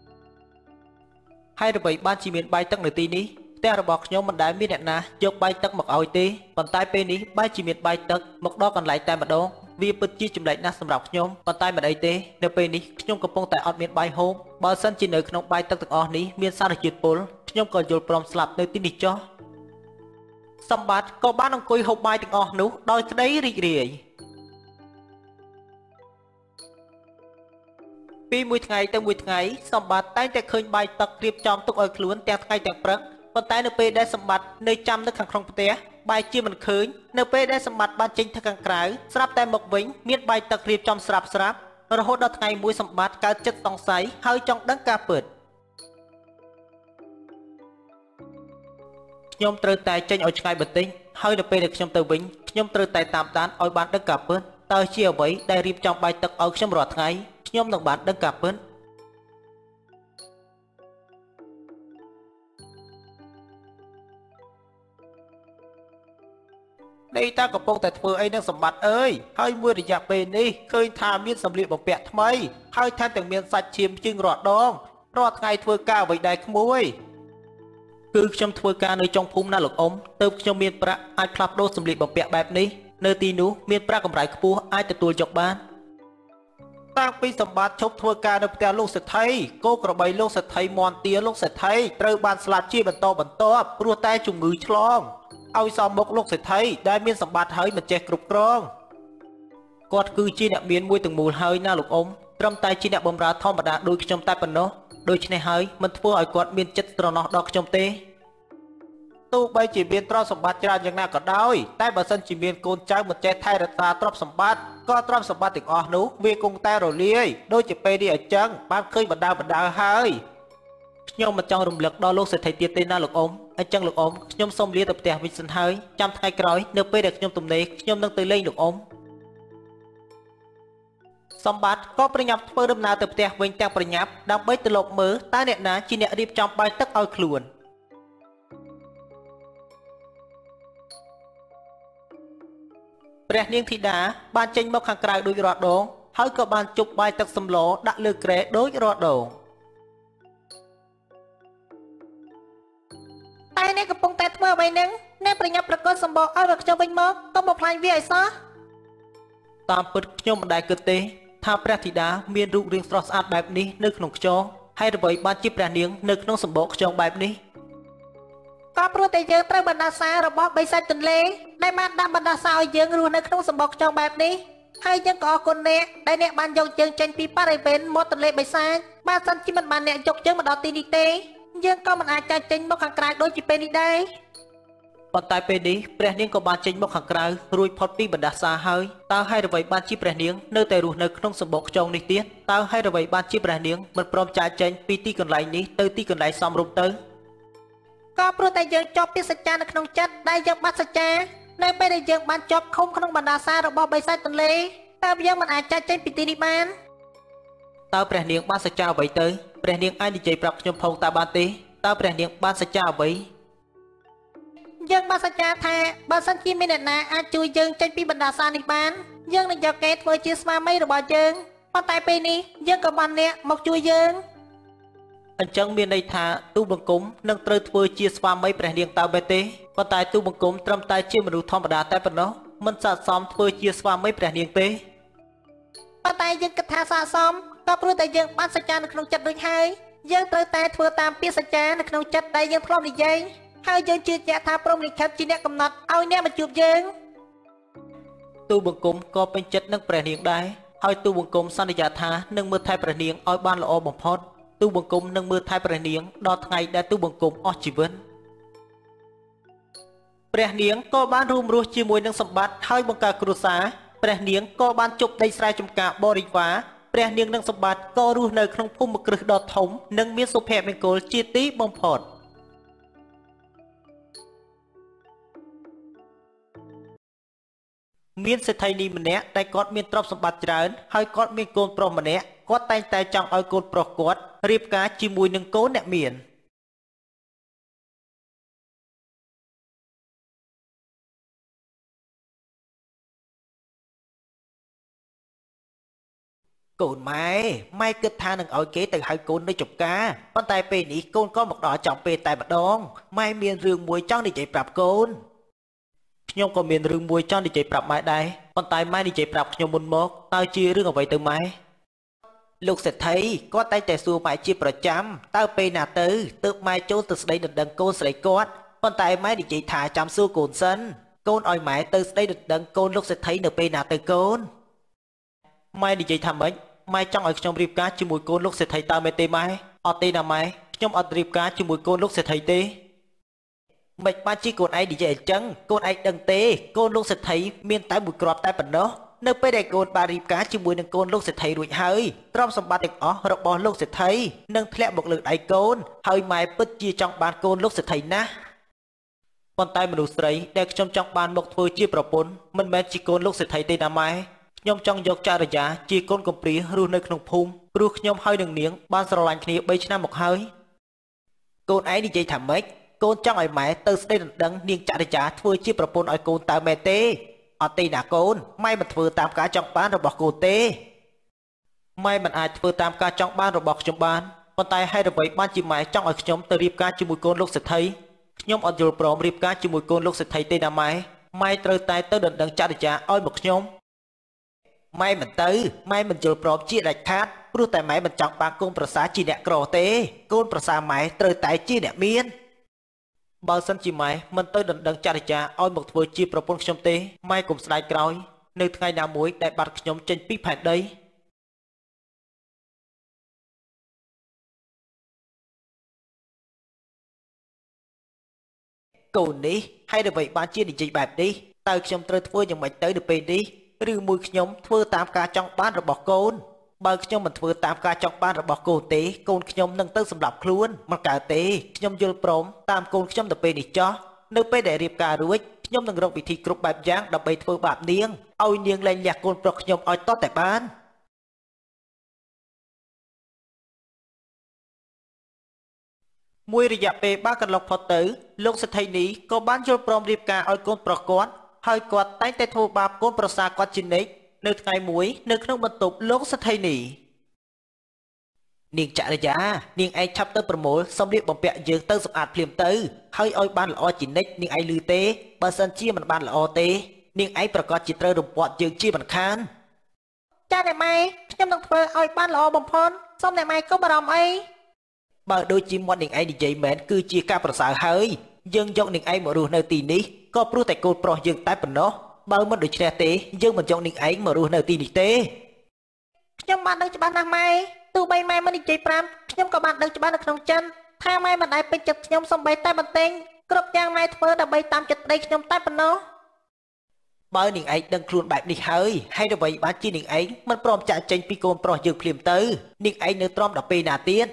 ហើយអ្វីបានជាមានបាយទឹកនៅទីនេះផ្ទះរបស់ខ្ញុំមិនដែលមានអ្នកណាយកបាយទឹកមកឲ្យទេប៉ុន្តែពេលនេះបែរជាមានបាយទឹកមកដល់កន្លែងតែម្ដងវាពិតជាចម្លែកណាស់សម្រាប់ខ្ញុំប៉ុន្តែមិនអីទេនៅពេលនេះខ្ញុំកំពុងតែអត់មានបាយហូបបើសិនជានៅក្នុងបាយទឹកទាំងអស់នេះមានសារជាតិពុលខ្ញុំក៏យល់ព្រមស្លាប់នៅទីនេះចុះសម្បត្តិក៏បានអង្គុយហូបបាយទាំងអស់នោះដោយក្តីរីករាយពីមួយថ្ងៃទៅមួយថ្ងៃសម្បត្តិតែងតែឃើញបាយទឹករៀបចំទុកឲ្យខ្លួនទាំងថ្ងៃទាំងព្រឹកប៉ុន្តែនៅពេលដែលសម្បត្តិនៅចាំនៅខាងក្នុងផ្ទះបាយជាមិនឃើញនៅពេលដែលសម្បត្តិបានចេញទៅខាងក្រៅស្រាប់តែមកវិញមានបាយទឹករៀបចំស្រាប់ស្រាប់រហូតដល់ថ្ងៃមួយសម្បត្តិកើតចិត្តសង្ស័យហើយចង់ដឹងការពិតខ្ញុំត្រូវតែចេញឲ្យឆ្ងាយបន្តិចហើយនៅពេលដែលខ្ញុំទៅវិញខ្ញុំត្រូវតែតាមដានឲ្យបានដឹងការពិតតើជាអ្វីដែលរៀបចំបាយទឹកឲ្យខ្ញុំរាល់ថ្ងៃខ្ញុំនឹងបានដឹងការពិតនេះតាកំពុងតែធ្វើអីនឹងសម្បត្តិអើយហើយមួយរយៈពេលនេះឃើញថាមានសម្លៀកបំពាក់ថ្មីហើយថែមទាំងមានសាច់ឈាមជើងរាល់ដងរាល់ថ្ងៃធ្វើការអ្វីដែរក្មួយគឺខ្ញុំធ្វើការនៅចុងភូមិណាលោកអ៊ំទើបខ្ញុំមានប្រាក់អាចផ្លាស់ប្ដូរសម្លៀកបំពាក់បែបនេះនៅទីនោះមានប្រាក់កម្រៃខ្ពស់អាចទទួលយកបានតាំងពីសម្បត្តិឈប់ធ្វើការនៅផ្ទះលោកសេដ្ឋីគោក្របីលោកសេដ្ឋីមន់ទាលោកសេដ្ឋីត្រូវបានស្លាប់ជាបន្តបន្ទាប់ព្រោះតែជំងឺឆ្លងឲ្យសមមុខលោកសេដ្ឋីដែលមានសម្បត្តិហើយមិនចេះគ្រប់គ្រងគាត់គឺជាអ្នកមានមួយទាំងមូលហើយណាលោកអ៊ំត្រឹមតែជាអ្នកបម្រើធម្មតាដូចខ្ញុំតែប៉ុណ្ណោះដូច្នេះហើយមិនធ្វើឲ្យគាត់មានចិត្តស្រណោះដល់ខ្ញុំទេទោះបីជាមានទ្រព្យសម្បត្តិច្រើនយ៉ាងណាក៏ដោយតែបើសិនជាមានកូនចៅមិនចេះថែរក្សាទ្រព្យសម្បត្តិក៏ទ្រព្យសម្បត្តិទាំងអស់នោះវាគង់តែរលាយដូចជាពេលនេះអញ្ចឹងបានឃើញបណ្ដាបណ្ដាហើយខ្ញុំមិនចង់រំលឹកដល់លោកសេដ្ឋីទៀតទេណាលោកអ៊ំអញ្ចឹងលោកអ៊ំខ្ញុំសូមលាទៅផ្ទះវិញសិនហើយចាំថ្ងៃក្រោយនៅពេលដែលខ្ញុំទំនេរខ្ញុំនឹងទៅលេងលោកអ៊ំសម្បត្តិក៏ប្រញាប់ធ្វើដំណើរទៅផ្ទះវិញទាំងប្រញាប់ដើម្បីទៅលបមើលតើអ្នកណាជាអ្នករៀបចំបាយទឹកឲ្យខ្លួនព្រះនាងធីតាបានចេញមកខាងក្រៅដូចរាល់ដងហើយក៏បានជប់បាយទឹកសម្លដាក់លើគ្រែដូចរាល់ដងតែអ្នកកំពុងតែធ្វើអ្វីនឹងអ្នកប្រញាប់ប្រកួតសម្បកឲ្យមកខ្ញុំវិញមកកុំបំផ្លាញវាឲ្យសោះតាមពិតខ្ញុំមិនដែលគិតទេថាព្រះធីតាមានរូបរាងស្រស់ស្អាតបែបនេះនៅក្នុងខ្យងហើយអ្វីបានជាព្រះនាងនៅក្នុងសម្បកខ្យងបែបនេះក៏ព្រោះតែយើងត្រូវបណ្ដាសារបស់បិសាចទន្លេដែលបានដាក់បណ្ដាសាឲ្យយើងរស់នៅក្នុងសម្បកខ្យងបែបនេះហើយយើងក៏អរគុណអ្នកដែលអ្នកបានយកយើងចេញពីបរិវេណមាត់ទន្លេបិសាចបើសិនជាមិនបានអ្នកយកយើងមកដល់ទីនេះទេយើងក៏មិនអាចចាញ់ចេញមកខាងក្រៅដូចជាពេលនេះដែរប៉ុន្តែពេលនេះព្រះនាងក៏បានចេញមកខាងក្រៅរួចផុតពីបណ្ដាសាហើយតើហេតុអ្វីបានជាព្រះនាងនៅតែរស់នៅក្នុងសម្បកខ្យងនេះទៀតតើហេតុអ្វីបានជាព្រះនាងមិនព្រមចាកចេញពីទីកន្លែងនេះទៅទីកន្លែងសមរម្យទៅក៏ព្រោះតែយើងជាប់ពីសច្ចានៅក្នុងចិត្តដែលយើងបាត់សច្ចានៅពេលដែលយើងបានជាប់ឃុំក្នុងបណ្ដាសារបស់បិសាចទន្លេតើយើងមិនអាចចាកចេញពីទីនេះបានតើព្រះនាងបានសច្ចាអ្វីទៅព្រះនាងអាចនិយាយប្រាប់ខ្ញុំផងតើបានទេតើព្រះនាងបានសច្ចាអ្វីយើងបានសច្ចាថាបើសិនជាមានអ្នកណាអាចជួយយើងចេញពីបណ្ដាសានេះបានយើងនឹងយកគេធ្វើជាស្វាមីរបស់យើងប៉ុន្តែពេលនេះយើងក៏បានអ្នកមកជួយយើងអញ្ចឹងមានន័យថាទូបង្គំនឹងត្រូវធ្វើជាស្វាមីព្រះនាងតើបែបទេប៉ុន្តែទូបង្គំត្រឹមតែជាមនុស្សធម្មតាតែប៉ុណ្ណោះមិនស័ក្តិសមធ្វើជាស្វាមីព្រះនាងទេប៉ុន្តែយើងគិតថាស័ក្តិសមក៏ព្រោះតែយើងបានសច្ចានៅក្នុងចិត្តដូចហើយយើងត្រូវតែធ្វើតាមពាក្យសច្ចានៅក្នុងចិត្តដែលយើងធ្លាប់និយាយហើយយើងជឿជាក់ថាព្រហ្មលិខិតជាអ្នកកំណត់ឲ្យអ្នកមកជួបយើងទូបង្គំក៏ពេញចិត្តនឹងព្រះនាងដែរហើយទូបង្គំសន្យាថានឹងមើលថែព្រះនាងឲ្យបានល្អបំផុតទូបង្គំនឹងមើលថែព្រះនាងដល់ថ្ងៃដែលទូបង្គំអស់ជីវិតព្រះនាងក៏បានរួមរស់ជាមួយនឹងសម្បត្តិហើយបង្កើតគ្រួសារព្រះនាងក៏បានជប់ដីស្រែចម្ការបរិវារព្រះនាងនិងសម្បត្តិក៏រស់នៅក្នុងភូមិគ្រឹះដ៏ធំនិងមានសុភមង្គលជាទីបំផុតមានសេដ្ឋីនីម្នាក់ដែលគាត់មានទ្រព្យសម្បត្តិច្រើនហើយគាត់មានកូនប្រុសម្នាក់គាត់តែងតែចង់ឲ្យកូនប្រុសគាត់រៀបការជាមួយនឹងកូនអ្នកមានកូនម៉ែម៉ែគិតថានឹងឲ្យគេទៅហៅកូននៅចំការប៉ុន្តែពេលនេះកូនក៏មកដល់ចំពេលតែម្ដងម៉ែមានរឿងមួយចង់និយាយប្រាប់កូនខ្ញុំក៏មានរឿងមួយចង់និយាយប្រាប់ម៉ែដែរប៉ុន្តែម៉ែនិយាយប្រាប់ខ្ញុំមុនមកតើជារឿងអ្វីទៅម៉ែលោកសេដ្ឋីគាត់តែងតែសួរម៉ែជាប្រចាំតើពេលណាទៅទើបម៉ែចូលទៅស្ដីដណ្ដឹងកូនស្រីគាត់ប៉ុន្តែម៉ែនិយាយថាចាំសួរកូនសិនកូនឲ្យម៉ែទៅស្ដីដណ្ដឹងកូនលោកសេដ្ឋីនៅពេលណាទៅកូនម៉ែនិយាយថាម៉េចម៉ែចង់ឲ្យខ្ញុំរៀបការជាមួយកូនលោកសេដ្ឋីតើមែនទេម៉ែអត់ទេណាម៉ែខ្ញុំអត់រៀបការជាមួយកូនលោកសេដ្ឋីទេមិនបានជាកូនឯងនិយាយអញ្ចឹងកូនឯងដឹងទេកូនលោកសេដ្ឋីមានតែមួយគ្រាប់តែប៉ុណ្ណោះនៅពេលដែលកូនបានរៀបការជាមួយនឹងកូនលោកសេដ្ឋីរួចហើយទ្រព្យសម្បត្តិទាំងអស់របស់លោកសេដ្ឋីនឹងធ្លាក់មកលើដៃកូនហើយម៉ែពិតជាចង់បានកូនលោកសេដ្ឋីណាស់ប៉ុន្តែមនុស្សស្រីដែលខ្ញុំចង់បានមកធ្វើជាប្រពន្ធមិនមែនជាកូនលោកសេដ្ឋីទេណាម៉ែខ្ញុំចង់យកចរិយាជាកូនកុំព្រារស់នៅក្នុងភូមិព្រោះខ្ញុំហើយនឹងនាងបានស្រឡាញ់គ្នាបីឆ្នាំមកហើយកូនឯងនិយាយថាម៉េចកូនចង់ឲ្យម៉ែទៅស្ដីដណ្ដឹងនាងចរិយាធ្វើជាប្រពន្ធឲ្យកូនតើមែនទេអត់ទេណាកូនម៉ែមិនធ្វើតាមការចង់បានរបស់កូនទេម៉ែមិនអាចធ្វើតាមការចង់បានរបស់ខ្ញុំបានប៉ុន្តែហេតុអ្វីបានជាម៉ែចង់ឲ្យខ្ញុំទៅរៀបការជាមួយកូនលោកសេដ្ឋីខ្ញុំអត់យល់ព្រមរៀបការជាមួយកូនលោកសេដ្ឋីទេណាម៉ែម៉ែត្រូវតែទៅដណ្ដឹងចរិយាឲ្យមកខ្ញុំម៉ែមិនទៅម៉ែមិនយល់ព្រមជាដាច់ខាតព្រោះតែម៉ែមិនចង់បានកូនប្រសាជាអ្នកក្រទេកូនប្រសាម៉ែត្រូវតែជាអ្នកមានបើសិនជាម៉ែមិនទៅដណ្ដឹងចរិយាឲ្យមកធ្វើជាប្រពន្ធខ្ញុំទេម៉ែកុំស្ដាយក្រោយនៅថ្ងៃណាមួយដែលបាត់ខ្ញុំចេញពីផែនដីកូននេះហើយអ្វីបានជានិយាយបែបនេះតើខ្ញុំត្រូវធ្វើយ៉ាងម៉េចទៅនៅពេលនេះឬមួយខ្ញុំធ្វើតាមការចង់បានរបស់កូនបើខ្ញុំមិនធ្វើតាមការចង់បានរបស់កូនទេកូនខ្ញុំនឹងទៅសម្លាប់ខ្លួនមកកើតទេខ្ញុំយល់ព្រមតាមកូនខ្ញុំទៅពេលនេះចោះនៅពេលដែលរៀបការរួចខ្ញុំនឹងរកវិធីគ្រប់បែបយ៉ាងដើម្បីធ្វើបាបនាងឲ្យនាងលែងលះកូនប្រុសខ្ញុំឲ្យតតែបានមួយរយៈពេលបានកន្លងផុតទៅលោកសេដ្ឋីនេះក៏បានយល់ព្រមរៀបការឲ្យកូនប្រុសគាត់ហើយគាត់តែងតែធ្វើបាបកូនប្រសាគាត់ជានិច្ចនៅថ្ងៃមួយនៅក្នុងបន្ទប់លោកសេដ្ឋីនេះនាងចរិយានាងឯងឆាប់ទៅប្រមូលសម្លៀកបំពាក់យើងទៅសម្អាតភ្លាមទៅហើយឲ្យបានល្អជានិច្ចនាងឯងឮទេបើសិនជាមិនបានល្អទេនាងឯងប្រកាសជាត្រូវរំពាត់យើងជាមិនខានចាអ្នកម៉ែខ្ញុំនឹងធ្វើឲ្យបានល្អបំផុតសូមអ្នកម៉ែកុំបារម្ភអីបើដូចជាមាត់នាងឯងនិយាយមែនគឺជាការប្រសើរហើយយើងយកនាងឯងមករស់នៅទីនេះក៏ព្រោះតែកូនប្រុសយើងតែប៉ុណ្ណោះបើមិនដូច្នេះទេយើងមិនយកនាងឯងមករស់នៅទីនេះទេខ្ញុំបានដឹងច្បាស់ណាស់ម៉ែទោះបីម៉ែមិននិយាយប្រាប់ខ្ញុំក៏បានដឹងច្បាស់នៅក្នុងចិនថាម៉ែមិនដែលពេញចិត្តខ្ញុំសំបីតែបន្តិចគ្រប់យ៉ាងម៉ែធ្វើដើម្បីតាមចិត្តប្តីខ្ញុំតែប៉ុណ្ណោះបើនាងឯងដឹងខ្លួនបែបនេះហើយហើយអ្វីបានជានាងឯងមិនព្រមចាក់ចេញពីកូនប្រុសយើងភ្លាមទៅនាងឯងនៅទ្រាំដល់ពេលណាទៀត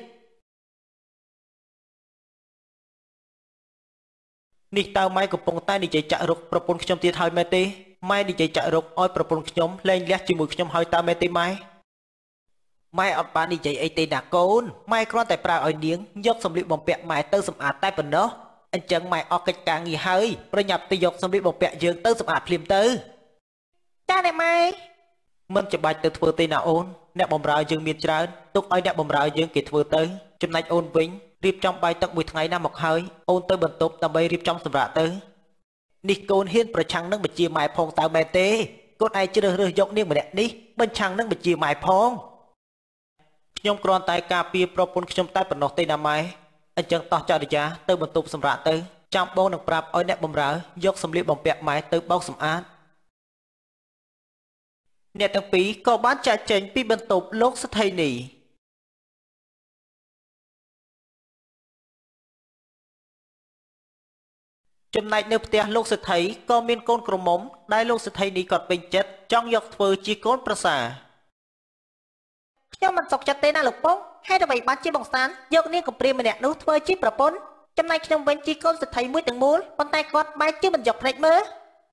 នេះតើម៉ែកំពុងតែនិយាយចាក់រុកប្រពន្ធខ្ញុំទៀតហើយមែនទេម៉ែនិយាយចាក់រុកឲ្យប្រពន្ធខ្ញុំលែងលះជាមួយខ្ញុំហើយតើមែនទេម៉ែម៉ែអត់បាននិយាយអីទេណាកូនម៉ែគ្រាន់តែប្រើឲ្យនាងយកសម្លៀកបំពាក់ម៉ែទៅសម្អាតតែប៉ុណ្ណោះអញ្ចឹងម៉ែអស់កិច្ចការងារហើយប្រញាប់ទៅយកសម្លៀកបំពាក់យើងទៅសម្អាតភ្លាមទៅចាអ្នកម៉ែមិនចាំបាច់ទៅធ្វើទេណាអូនអ្នកបម្រើយើងមានច្រើនទុកឲ្យអ្នកបម្រើយើងគេធ្វើទៅចំណែកអូនវិញរៀបចំបាយទឹកមួយថ្ងៃណាមកហើយអូនទៅបន្ទប់ដើម្បីរៀបចំសម្រាប់ទៅនេះកូនហ៊ានប្រឆាំងនឹងបញ្ជាម៉ែផងតើមែនទេកូនឯងជ្រើសរើសយកនាងម្នាក់នេះបញ្ឆាំងនឹងបញ្ជាម៉ែផងខ្ញុំគ្រាន់តែការពារប្រពន្ធខ្ញុំតែប៉ុណ្ណោះទេណាម៉ែអញ្ចឹងតោះចរិយាទៅបន្ទប់សម្រាប់ទៅចាំបងនឹងប្រាប់ឲ្យអ្នកបម្រើយកសម្លៀកបំពាក់ម៉ែទៅបោកសម្អាតអ្នកទាំងពីរក៏បានចាកចេញពីបន្ទប់លោកសេដ្ឋីនេះចំណែកនៅផ្ទះលោកសេដ្ឋីក៏មានកូនក្រមុំដែលលោកសេដ្ឋីនេះគាត់ពេញចិត្តចង់យកធ្វើជាកូនប្រសាខ្ញុំមិនសុខចិត្តទេណាលោកពងហេតុអ្វីបានជាបងសានយកនាងកំព្រាម្នាក់នោះធ្វើជាប្រពន្ធចំណែកខ្ញុំវិញជាកូនសេដ្ឋីមួយទាំងមូលប៉ុន្តែគាត់បែរជាមិនយកភ្នែកមើល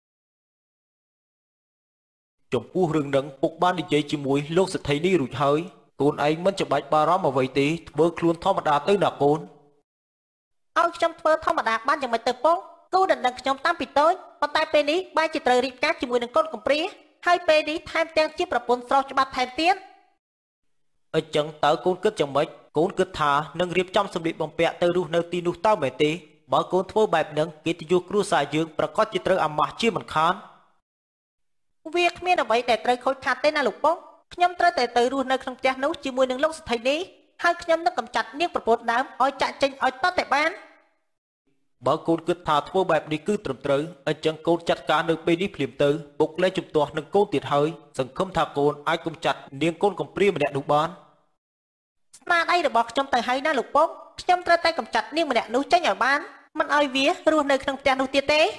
ចំពោះរឿងនឹងពុកបាននិយាយជាមួយលោកសេដ្ឋីនេះរួចហើយកូនឯងមិនចាំបាច់បារម្ភអ្វីទេធ្វើខ្លួនធម្មតាទៅណាកូនឲ្យខ្ញុំធ្វើធម្មតាបានយ៉ាងម៉េចទៅពងគូដណ្ដឹងខ្ញុំតាមពីតូចប៉ុន្តែពេលនេះបែរជាត្រូវរៀបការជាមួយនឹងកូនកំព្រាហើយពេលនេះថែមទាំងជាប្រពន្ធស្រុសច្បាប់ថែមទៀតអញ្ចឹងតើកូនគិតយ៉ាងម៉េចកូនគិតថានឹងរៀបចំសម្លៀកបំពាក់ទៅរស់នៅទីនោះតើមែនទេបើកូនធ្វើបែបហ្នឹងកិត្តិយសគ្រួសារយើងប្រកាសជាត្រូវអាម៉ាស់ជាមិនខានវាគ្មានអ្វីដែលត្រូវខូចខាតទេណាលោកពងខ្ញុំត្រូវតែទៅរស់នៅក្នុងផ្ទះនោះជាមួយនឹងលោកសេដ្ឋីនេះហើយខ្ញុំនឹងកំចាត់នាងប្រពន្ធដើមឲ្យចាក់ចេញឲ្យតតែបានបើកូនគិតថាធ្វើបែបនេះគឺត្រឹមត្រូវអញ្ចឹងកូនចាត់ការនៅពេលនេះភ្លាមទៅពុកលែងជំទាស់នឹងកូនទៀតហើយសង្ឃឹមថាកូនអាចកំចាត់នាងកូនកំព្រាម្នាក់នោះបានស្នាដៃរបស់ខ្ញុំទៅហើយណាលោកពងខ្ញុំត្រូវតែកំចាត់នាងម្នាក់នោះចេញឲ្យបានមិនឲ្យវារស់នៅក្នុងផ្ទះនោះទៀតទេ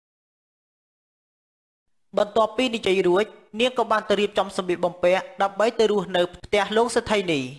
បន្ទាប់ពីនិយាយរួចនាងក៏បានទៅរៀបចំសម្លៀកបំពាក់ដើម្បីទៅរស់នៅផ្ទះលោកសេដ្ឋីនេះ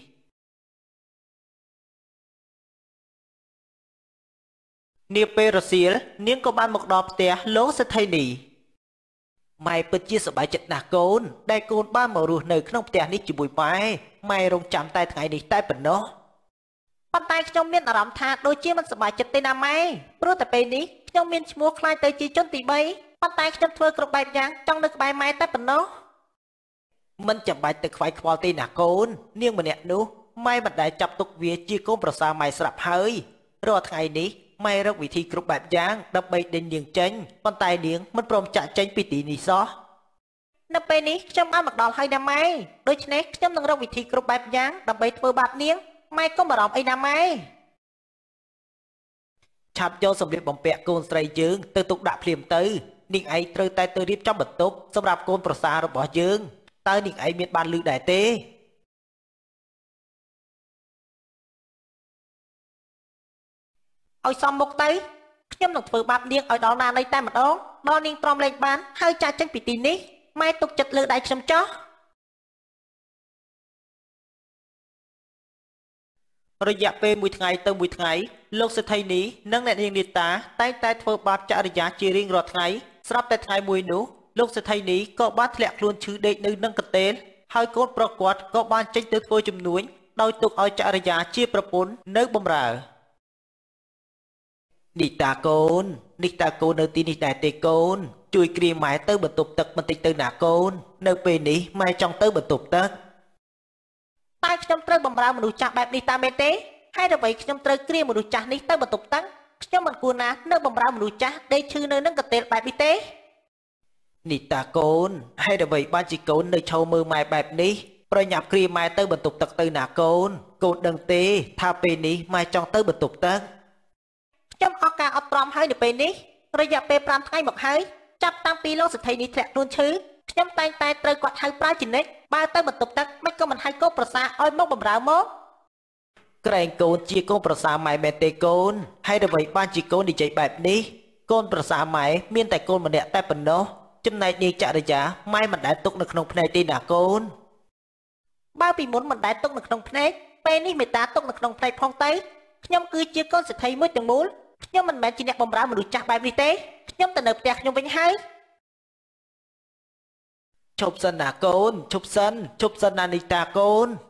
នាពេលរសៀលនាងក៏បានមកដល់ផ្ទះលោកសេដ្ឋីនេះម៉ែពិតជាសប្បាយចិត្តណាស់កូនដែលកូនបានមករស់នៅក្នុងផ្ទះនេះជាមួយម៉ែម៉ែរងចាំតែថ្ងៃនេះតែប៉ុណ្ណោះប៉ុន្តែខ្ញុំមានអារម្មណ៍ថាដូចជាមិនសប្បាយចិត្តទេណាម៉ែព្រោះតែពេលនេះខ្ញុំមានឈ្មោះខ្លាចទៅជាជនទីបីប៉ុន្តែខ្ញុំធ្វើគ្រប់បែបយ៉ាងចង់នៅក្បែរម៉ែតែប៉ុណ្ណោះមិនចាំបាច់ទៅខ្វាយខ្វល់ទេណាកូននាងម្នាក់នោះម៉ែមិនដែលចាប់ទុកវាជាកូនប្រសារម៉ែស្រាប់ហើយរាល់ថ្ងៃនេះម៉ែរកវិធីគ្រប់បែបយ៉ាងដើម្បីដេញនាងចេញប៉ុន្តែនាងមិនព្រមចាក់ចេញពីទីនេះសោះនៅពេលនេះខ្ញុំបានមកដល់ហើយណាម៉ែដូច្នេះខ្ញុំនឹងរកវិធីគ្រប់បែបយ៉ាងដើម្បីធ្វើបាបនាងម៉ែកុំបារម្ភអីណាម៉ែឆាប់យកសម្លៀកបំពាក់កូនស្រីយើងទៅទុកដាក់ភ្លាមទៅនាងឯងត្រូវតែទៅរៀបចំបន្ទប់សម្រាប់កូនប្រសាររបស់យើងតើនាងឯងមានបានឮដែរទេឲ្យសមមុខទៅខ្ញុំនឹងធ្វើបាបនាងឲ្យដល់ណាណីតែម្ដងដល់នាងទ្រាំលែងបានហើយចាក់ចេញពីទីនេះម៉ែទុកចិត្តលើដៃខ្ញុំចោះរយៈពេលមួយថ្ងៃទៅមួយថ្ងៃលោកសេដ្ឋីនេះនិងអ្នកនាងនីតាតែងតែធ្វើបាបចរិយាជារៀងរាល់ថ្ងៃស្រាប់តែថ្ងៃមួយនោះលោកសេដ្ឋីនេះក៏បានធ្លាក់ខ្លួនឈឺដេកនៅនឹងកន្ទេលហើយកូនប្រុសគាត់ក៏បានចេញទៅធ្វើជំនួញដោយទុកឲ្យចរិយាជាប្រពន្ធនៅបម្រើនីតាកូននីតាកូននៅទីនេះដែរទេកូនជួយគ្រាម៉ែទៅបន្ទប់ទឹកបន្តិចទៅណាកូននៅពេលនេះម៉ែចង់ទៅបន្ទប់ទឹកតើខ្ញុំត្រូវបម្រើមនុស្សចាស់បែបនេះតាមមែនទេហើយអ្វីខ្ញុំត្រូវគ្រាមនុស្សចាស់នេះទៅបន្ទប់ទឹកខ្ញុំមិនគួរណានៅបម្រើមនុស្សចាស់ដេកឈឺនៅនឹងកន្ទេលបែបនេះទេនីតាកូនហើយអ្វីបានជាកូននៅឈរមើលម៉ែបែបនេះប្រញាប់គ្រាម៉ែទៅបន្ទប់ទឹកទៅណាកូនកូនដឹងទេថាពេលនេះម៉ែចង់ទៅបន្ទប់ទឹកខ្ញុំអស់ការអត់ទ្រាំហើយនៅពេលនេះរយៈពេលប្រាំថ្ងៃមកហើយចាប់តាំងពីលោកសេដ្ឋីនេះធ្លាក់ខ្លួនឈឺខ្ញុំតែងតែត្រូវគាត់ហៅប្រើជានិច្ចបើទៅបន្ទប់ទឹកមិនក៏មិនហៅកូនប្រសាឲ្យមកបម្រើមកក្រែងកូនជាកូនប្រសាម៉ែមែនទេកូនហើយអ្វីបានជាកូននិយាយបែបនេះកូនប្រសាម៉ែមានតែកូនម្នាក់តែប៉ុណ្ណោះចំណែកនាងចរិយាម៉ែមិនដែលទុកនៅក្នុងភ្នែកទេណាកូនបើពីមុនមិនដែលទុកនៅក្នុងភ្នែកពេលនេះមេតាទុកនៅក្នុងភ្នែកផងទៅខ្ញុំគឺជាកូនសេដ្ឋីមួយទាំងមូលខ្ញុំមិនមែនជាអ្នកបម្រើមនុស្សចាស់បែបនេះទេខ្ញុំទៅនៅផ្ទះខ្ញុំវិញហើយឈប់សិនណាកូនឈប់សិនឈប់សិនណានីតាកូន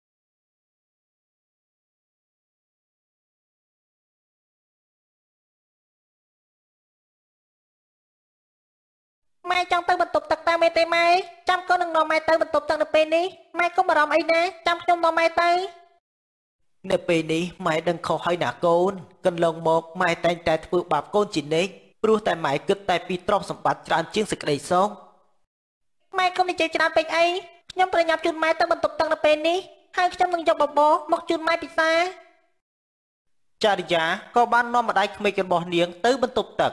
ម៉ែចង់ទៅបន្ទប់ទឹកតាមមែនទេម៉ែចាំកូននឹងនាំម៉ែទៅបន្ទប់ទឹកនៅពេលនេះម៉ែកុំបារម្ភអីណាចាំខ្ញុំនាំម៉ែទៅនៅពេលនេះម៉ែដឹងខុសហើយណាកូនកន្លងមកម៉ែតែងតែធ្វើបាបកូនជានិច្ចព្រោះតែម៉ែគិតតែពីទ្រព្យសម្បត្តិច្រើនជាងសេចក្តីសុខម៉ែកុំនិយាយច្រើនពេកអីខ្ញុំប្រញាប់ជូនម៉ែទៅបន្ទប់ទឹកនៅពេលនេះហើយខ្ញុំនឹងយកបបរមកជូនម៉ែពិសាចរិយាក៏បាននាំម្ដាយក្មេករបស់នាងទៅបន្ទប់ទឹ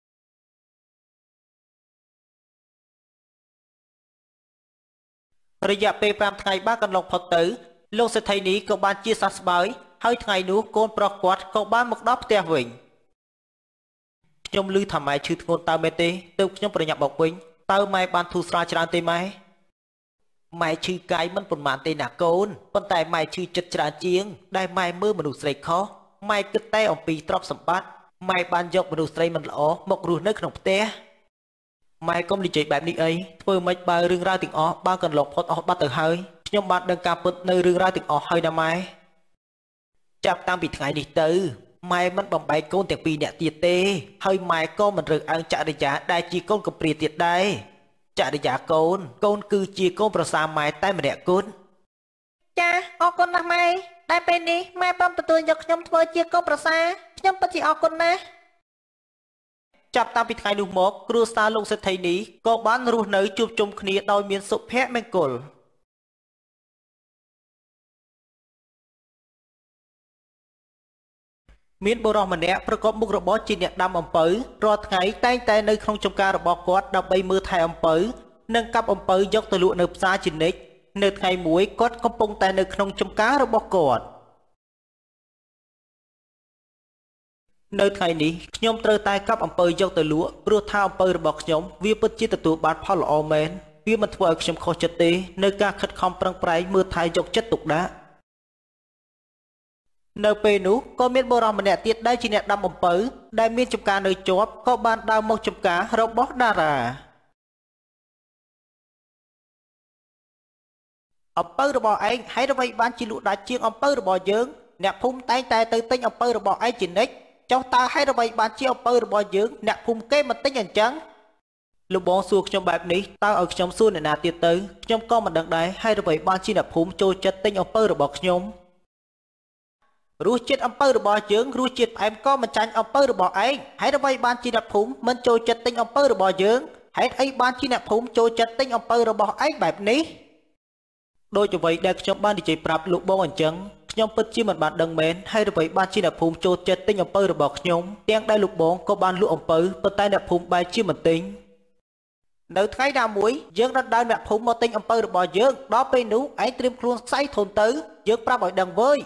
ករយៈពេលប្រាំថ្ងៃបានកន្លងផុតទៅលោកសេដ្ឋីនេះក៏បានជាសះស្បើយហើយថ្ងៃនោះកូនប្រុសគាត់ក៏បានមកដល់ផ្ទះវិញខ្ញុំឮថាម៉ែឈឺធ្ងន់តើមែនទេទើបខ្ញុំប្រញាប់មកវិញតើម៉ែបានធូរស្រាលច្រើនទេម៉ែម៉ែឈឺកាយមិនប្រមាណទេណាកូនប៉ុន្តែម៉ែឈឺចិត្តច្រើនជាងដែលម៉ែមើលមនុស្សស្រីខុសម៉ែគិតតែអំពីទ្រព្យសម្បត្តិម៉ែបានយកមនុស្សស្រីមិនល្អមករស់នៅក្នុងផ្ទះម៉ែកុំនិយាយបែបនេះអីធ្វើម៉េចបើរឿងរ៉ាវទាំងអស់បើកន្លងផុតអស់បាត់ទៅហើយខ្ញុំបានដឹងការពិតនៅរឿងរ៉ាវទាំងអស់ហើយណាម៉ែចាប់តាំងពីថ្ងៃនេះទៅម៉ែមិនបំបែកកូនទាំងពីរនាក់ទៀតទេហើយម៉ែក៏មិនរើសអើងចរិយាដែលជាកូនកំព្រាទៀតដែរចរិយាកូនកូនគឺជាកូនប្រសាម៉ែតែម្នាក់គត់ចាអរគុណណាស់ម៉ែតែពេលនេះម៉ែព្រមទទួលយកខ្ញុំធ្វើជាកូនប្រសាខ្ញុំពិតជាអរគុណណាស់ចាប់តាំងពីថ្ងៃនោះមកគ្រួសារលោកសេដ្ឋីនេះក៏បានរស់នៅជួបជុំគ្នាដោយមានសុភមង្គលមានបុរសម្នាក់ប្រកបមុខរបរជាអ្នកដាំអំពៅរាល់ថ្ងៃតែងតែនៅក្នុងចំការរបស់គាត់ដើម្បីមើលថែអំពៅនិងកាប់អំពៅយកទៅលក់នៅផ្សារជានិច្ចនៅថ្ងៃមួយគាត់កំពុងតែនៅក្នុងចំការរបស់គាត់នៅថ្ងៃនេះខ្ញុំត្រូវតែកាប់អំពៅយកទៅលក់ព្រោះថាអំពៅរបស់ខ្ញុំវាពិតជាទទួលបានផលល្អមែនវាមិនធ្វើឲ្យខ្ញុំខុសចិត្តទេនៅការខិតខំប្រឹងប្រែងមើលថែយកចិត្តទុកដាក់នៅពេលនោះក៏មានបុរសម្នាក់ទៀតដែលជាអ្នកដាំអំពៅដែលមានចំការនៅជាប់ក៏បានដើរមកចំការរបស់តារាអំពៅរបស់ឯងហេតុអ្វីបានជាលក់ដាច់ជាងអំពៅរបស់យើងអ្នកភូមិតែងតែទៅទិញអំពៅរបស់ឯងជានិច្ចចុះតើហេតុអ្វីបានជាអំពៅរបស់យើងអ្នកភូមិគេមិនទិញអញ្ចឹងលោកបងសួរខ្ញុំបែបនេះតើឲ្យខ្ញុំសួរអ្នកណាទៀតទៅខ្ញុំក៏មិនដឹងដែរហេតុអ្វីបានជាអ្នកភូមិចូលចិត្តទិញអំពៅរបស់ខ្ញុំរសជាតិអំពៅរបស់យើងរសជាតិផ្អែមក៏មិនចាញ់អំពៅរបស់ឯងហេតុអ្វីបានជាអ្នកភូមិមិនចូលចិត្តទិញអំពៅរបស់យើងហេតុអីបានជាអ្នកភូមិចូលចិត្តទិញអំពៅរបស់ឯងបែបនេះដោយអ្វីដែលខ្ញុំបាននិយាយប្រាប់លោកបងអញ្ចឹងខ្ញុំពិតជាមិនបានដឹងមែនហេតុអ្វីបានជាអ្នកភូមិចូលចិត្តទិញអំពៅរបស់ខ្ញុំទាំងដែលលោកបងក៏បានលក់អំពៅប៉ុន្តែអ្នកភូមិបែរជាមិនទិញនៅថ្ងៃណាមួយយើងដណ្ដើមអ្នកភូមិមកទិញអំពៅរបស់យើងដល់ពេលនោះឯងត្រៀមខ្លួនខ្សែធនទៅយើងប្រាប់ឲ្យដឹងវើយ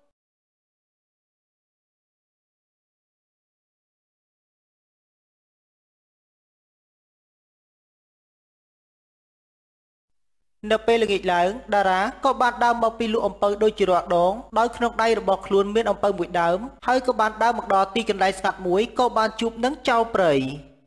នៅពេលល្ងាចឡើងតារាក៏បានដើរមកពីលក់អំពៅដូចជារាល់ដងដោយក្នុងដៃរបស់ខ្លួនមានអំពៅមួយដើមហើយក៏បានដើរមកដល់ទីកន្លែងស្ងាត់មួយក៏បានជួបនឹងចៅព្រៃ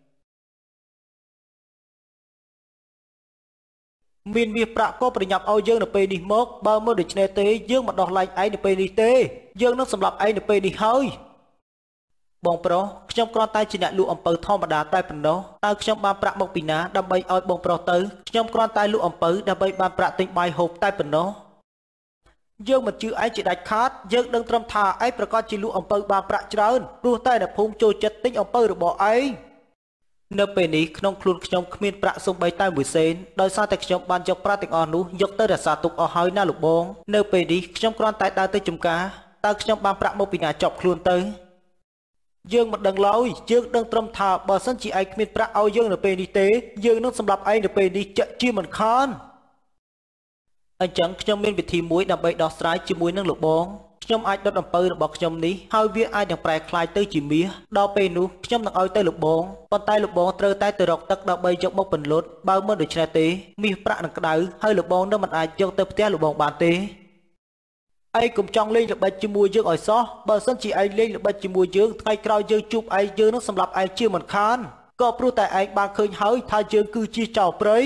មានមាសប្រាក់ក៏ប្រញាប់ឲ្យយើងនៅពេលនេះមកបើមើលដូច្នេះទេយើងមិនដោះលែងឯងនៅពេលនេះទេយើងនឹងសម្លាប់ឯងនៅពេលនេះហើយបងប្រុសខ្ញុំគ្រាន់តែជាអ្នកលក់អំពៅធម្មតាតែប៉ុណ្ណោះតើខ្ញុំបានប្រាក់មកពីណាដើម្បីឲ្យបងប្រុសទៅខ្ញុំគ្រាន់តែលក់អំពៅដើម្បីបានប្រាក់ទិញបាយហូបតែប៉ុណ្ណោះយើងមិនជឿឯងជាដាច់ខាតយើងដឹងត្រឹមថាឯងប្រកាសជាលក់អំពៅបានប្រាក់ច្រើនព្រោះតែអ្នកភូមិចូលចិត្តទិញអំពៅរបស់ឯងនៅពេលនេះក្នុងខ្លួនខ្ញុំគ្មានប្រាក់សូម្បីតែមួយសេនដោយសារតែខ្ញុំបានយកប្រាក់ទាំងអស់នោះយកទៅរក្សាទុកអស់ហើយណាលោកបងនៅពេលនេះខ្ញុំគ្រាន់តែដើរទៅចំការតើខ្ញុំបានប្រាក់មកពីណាចប់ខ្លួនទៅយើងមិនដឹងឡើយយើងដឹងត្រឹមថាបើសិនជាឯងគ្មានប្រាក់ឲ្យយើងនៅពេលនេះទេយើងនឹងសម្លាប់ឯងនៅពេលនេះចាក់ជាមិនខានអញ្ចឹងខ្ញុំមានវិធីមួយដើម្បីដោះស្រាយជាមួយនឹងលោកបងខ្ញុំអាចដុតអំពៅរបស់ខ្ញុំនេះហើយវាអាចនឹងប្រែក្លាយទៅជាមាសដល់ពេលនោះខ្ញុំនឹងឲ្យទៅលោកបងប៉ុន្តែលោកបងត្រូវតែទៅរកទឹកដើម្បីយកមកពន្លត់បើមិនដូច្នេះទេមាសប្រាក់នឹងក្តៅហើយលោកបងនឹងមិនអាចយកទៅផ្ទះលោកបងបានទេឯងកុំចង់លេងល្បិចជាមួយយើងឲ្យសោះបើសិនជាឯងលេងល្បិចជាមួយយើងថ្ងៃក្រោយយើងជួបឯងយើងនឹងសម្លាប់ឯងជាមិនខានក៏ព្រោះតែឯងបានឃើញហើយថាយើងគឺជាចៅព្រៃ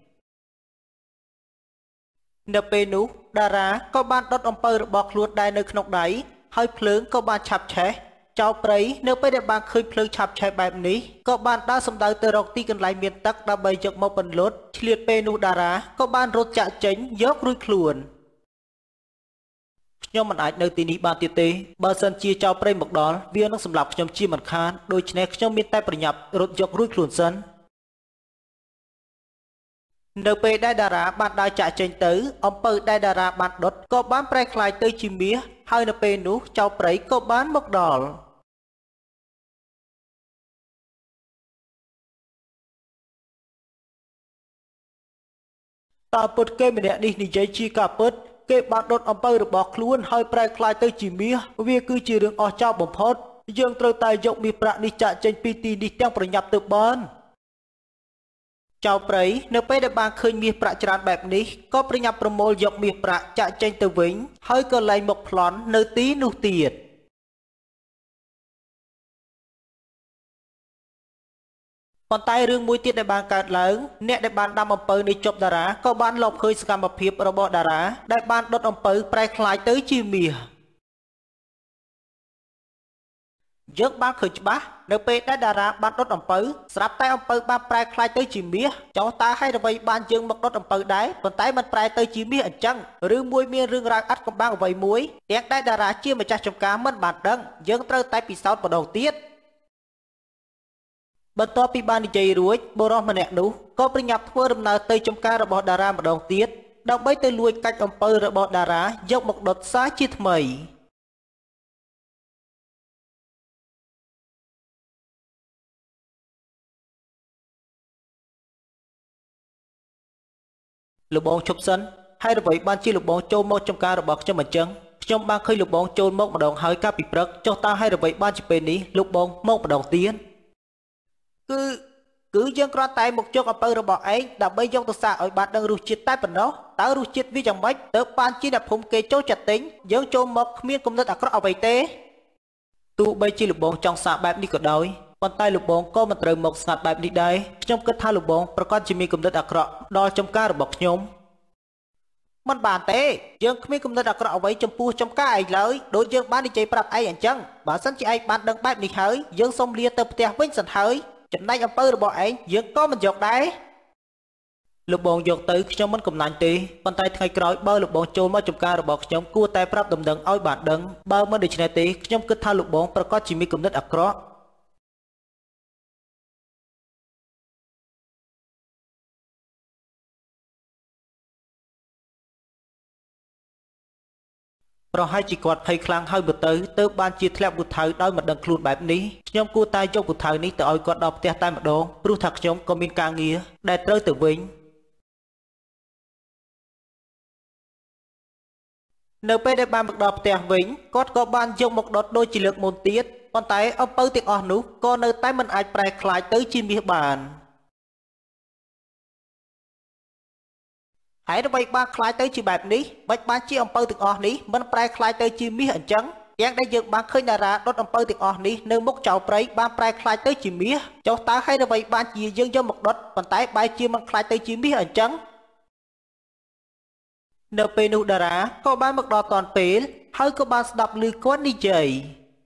នៅពេលនោះតារាក៏បានដុតអំពៅរបស់ខ្លួនដែរនៅក្នុងដៃហើយភ្លើងក៏បានឆាប់ឆេះចៅព្រៃនៅពេលដែលបានឃើញភ្លើងឆាប់ឆេះបែបនេះក៏បានដើរសម្ដៅទៅរកទីកន្លែងមានទឹកដើម្បីយកមកពន្លត់ឆ្លៀតពេលនោះតារាក៏បានរត់ចាក់ចេញយករួចខ្លួនខ្ញុំមិនអាចនៅទីនេះបានទៀតទេបើសិនជាចៅព្រៃមកដល់វានឹងសម្លាប់ខ្ញុំជាមិនខានដូច្នេះខ្ញុំមានតែប្រញាប់រត់យករួចខ្លួនសិននៅពេលដែលតារាបានដើរចាក់ចេញទៅអំពៅដែលតារាបានដុតក៏បានប្រែក្លាយទៅជាមាសហើយនៅពេលនោះចៅព្រៃក៏បានមកដល់តើពុតគេម្នាក់នេះនិយាយជាការពិតគេបានដុតអំពៅរបស់ខ្លួនហើយប្រែក្លាយទៅជាមាសវាគឺជារឿងអស្ចារ្យបំផុតយើងត្រូវតែយកមាសប្រាក់នេះចាក់ចេញពីទីនេះទាំងប្រញាប់ទៅបានចៅព្រៃនៅពេលដែលបានឃើញមាសប្រាក់ច្រើនបែបនេះក៏ប្រញាប់ប្រមូលយកមាសប្រាក់ចាក់ចេញទៅវិញហើយក៏លែងមកប្លន់នៅទីនោះទៀតប៉ុន្តែរឿងមួយទៀតដែលបានកើតឡើងអ្នកដែលបានដាំអំពៅនៃជប់តារាក៏បានលបឃើញសកម្មភាពរបស់តារាដែលបានដុតអំពៅប្រែក្លាយទៅជាមាសយើងបានឃើញច្បាស់នៅពេលដែលតារាបានដុតអំពៅស្រាប់តែអំពៅបានប្រែក្លាយទៅជាមាសចុះតើហេតុអ្វីបានយើងមកដុតអំពៅដែរប៉ុន្តែมันប្រែទៅជាមាសអញ្ចឹងឬមួយមានរឿងរ៉ាវអាត់កំបាំងអ្វីមួយទាំងដែលតារាជាម្ចាស់ចំការមិនបានដឹងយើងត្រូវតែពិសោធន៍ម្ដងទៀតបន្ទាប់ពីបាននិយាយរួចបុរសម្នាក់នោះក៏ប្រញាប់ធ្វើដំណើរទៅចំការរបស់តារាម្ដងទៀតដើម្បីទៅលួចកាច់អំពៅរបស់តារាយកមកដុតសារជាថ្មីលោកបងជប់សិនហើយអ្វីបានជាលោកបងចូលមកចំការរបស់ខ្ញុំអញ្ចឹងខ្ញុំបានឃើញលោកបងចូលមកម្ដងហើយកាលពីព្រឹកចុះតើហើយអ្វីបានជាពេលនេះលោកបងមកម្ដងទៀតគឺគឺយើងគ្រាន់តែមកយកអំពៅរបស់ឯងដើម្បីយកទៅសាកឲ្យបានដឹងរសជាតិតែប៉ុណ្ណោះតើរសជាតិវាយ៉ាងម៉េចទើបបានជាអ្នកភូមិគេចូលចិត្តទិញយើងចូលមកគ្មានគំនិតអាក្រក់អ្វីទេទោះបីជាលោកបងចង់សាកបែបនេះក៏ដោយប៉ុន្តែលោកបងក៏មិនត្រូវមកស្ងាត់បែបនេះដែរខ្ញុំគិតថាលោកបងប្រកាសជាមានគំនិតអាក្រក់ដល់ចំការរបស់ខ្ញុំមិនបានទេយើងគ្មានគំនិតអាក្រក់អ្វីចំពោះចំការឯងឡើយដូចយើងបាននិយាយប្រាប់ឯងអញ្ចឹងបើសិនជាឯងបានដឹងបែបនេះហើយយើងសូមលាទៅផ្ទះវិញសិនហើយចំណែកអំពៅរបស់ឯងយើងក៏មិនយកដែរលោកបងយកទៅខ្ញុំមិនកំណាញ់ទេប៉ុន្តែថ្ងៃក្រោយបើលោកបងចូលមកចំការរបស់ខ្ញុំគួរតែប្រាប់ដំណឹងឲ្យបានដឹងបើមិនដូច្នេះទេខ្ញុំគិតថាលោកបងប្រកាសជាមានគំនិតអាក្រក់ប្រហែលជាគាត់ភ័យខ្លាំងហើយបើទៅទើបបានជាធ្លាក់ពូថៅដោយមិនដឹងខ្លួនបែបនេះខ្ញុំគួរតែយកពូថៅនេះទៅឲ្យគាត់ដល់ផ្ទះតែម្ដងព្រោះថាខ្ញុំក៏មានការងារដែលត្រូវទៅវិញនៅពេលដែលបានមកដល់ផ្ទះវិញគាត់ក៏បានយកមកដុតដូចជាលើកមុនទៀតប៉ុន្តែអំពៅទាំងអស់នោះក៏នៅតែមិនអាចប្រែក្លាយទៅជាមាសបានហើយអ្វីបានคล้ายទៅជាបែបនេះបាច់បានជាអំពៅទាំងអស់នេះមិនប្រែคล้ายទៅជាមាសអញ្ចឹងយ៉ាងដែលយើងបានឃើញតារាដុតអំពៅទាំងអស់នេះនៅមុខចៅព្រៃបានប្រែคล้ายទៅជាមាសចុះតើហើយអ្វីបានជាយើងយកមកដុតប៉ុន្តែបែរជាមិនคล้ายទៅជាមាសអញ្ចឹងនៅពេលនោះតារាក៏បានមកដល់តាន់ពេលហើយក៏បានស្ដាប់ឮគាត់និយាយ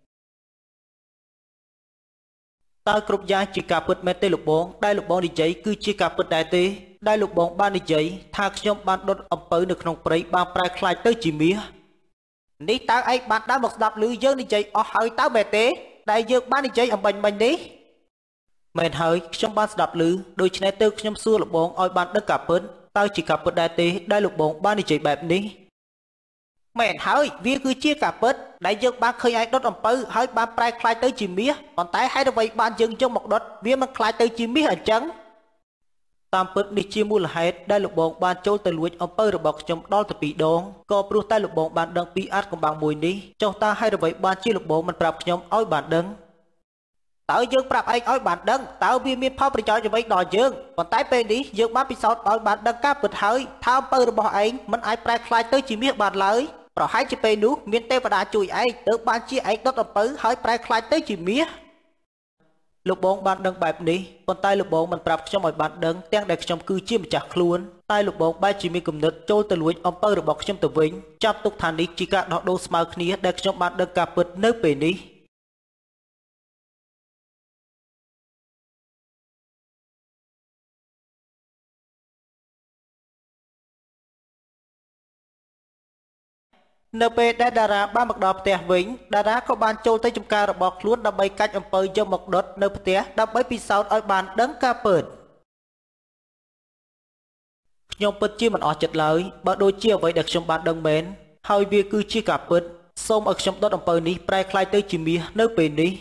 តើគ្រប់យ៉ាងជាការពិតមែនទេលោកបងដែលលោកបងនិយាយគឺជាការពិតដែរទេដែលលោកបងបាននិយាយថាខ្ញុំបានដុតអំពៅនៅក្នុងព្រៃបានប្រែក្លាយទៅជាមាសនេះតើឯងបានដើរមកស្ដាប់ឮយើងនិយាយអស់ហើយតើមែនទេដែលយើងបាននិយាយអំបញ្ញមិញនេះមែនហើយខ្ញុំបានស្ដាប់ឮដូច្នេះទៅខ្ញុំសួរលោកបងឲ្យបានដឹងការពិតតើជាការពិតដែរទេដែលលោកបងបាននិយាយបែបនេះមែនហើយវាគឺជាការពិតដែលយើងបានឃើញឯងដុតអំពៅហើយបានប្រែក្លាយទៅជាមាសប៉ុន្តែហេតុអ្វីបានយើងយកមកដុតវាមិនក្លាយទៅជាមាសអញ្ចឹងតាមពិតនេះជាមូលហេតុដែលលោកបងបានចូលទៅលួចអំពៅរបស់ខ្ញុំដល់ទៅពីរដងក៏ព្រោះតែលោកបងបានដឹងពីអាចកំបាំងមួយនេះចុះតើហេតុអ្វីបានជាលោកបងមិនប្រាប់ខ្ញុំឲ្យបានដឹងតើយើងប្រាប់ឯងឲ្យបានដឹងតើវាមានផលប្រយោជន៍អ្វីដល់យើងប៉ុន្តែពេលនេះយើងបានពិសោធន៍ឲ្យបានដឹងការពិតហើយថាអំពៅរបស់ឯងមិនអាចប្រែក្លាយទៅជាមាសបានឡើយប្រហែលជាពេលនោះមានទេវតាជួយឯងទើបបានជាឯងដុតអំពៅហើយប្រែក្លាយទៅជាមាសលោកបងបានដឹងបែបនេះប៉ុន្តែលោកបងមិនប្រាប់ខ្ញុំឲ្យបានដឹងទាំងដែលខ្ញុំគឺជាម្ចាស់ខ្លួនតែលោកបងបែរជាមានគំនិតចូលទៅលួចអំពៅរបស់ខ្ញុំទៅវិញចាប់ទុកថានេះជាការដោះដូរស្មើគ្នាដែលខ្ញុំបានដឹងការពិតនៅពេលនេះនៅពេលដែលតារាបានមកដល់ផ្ទះវិញតារាក៏បានចូលទៅចំការរបស់ខ្លួនដើម្បីកាច់អំពៅយកមកដុតនៅផ្ទះដើម្បីពិសោធន៍ឲ្យបានដឹងការពិតខ្ញុំពិតជាមិនអស់ចិត្តឡើយបើដូចជាអ្វីដែលខ្ញុំបានដឹងមែនហើយវាគឺជាការពិតសូមឲ្យខ្ញុំដុតអំពៅនេះប្រែក្លាយទៅជាមាសនៅពេលនេះ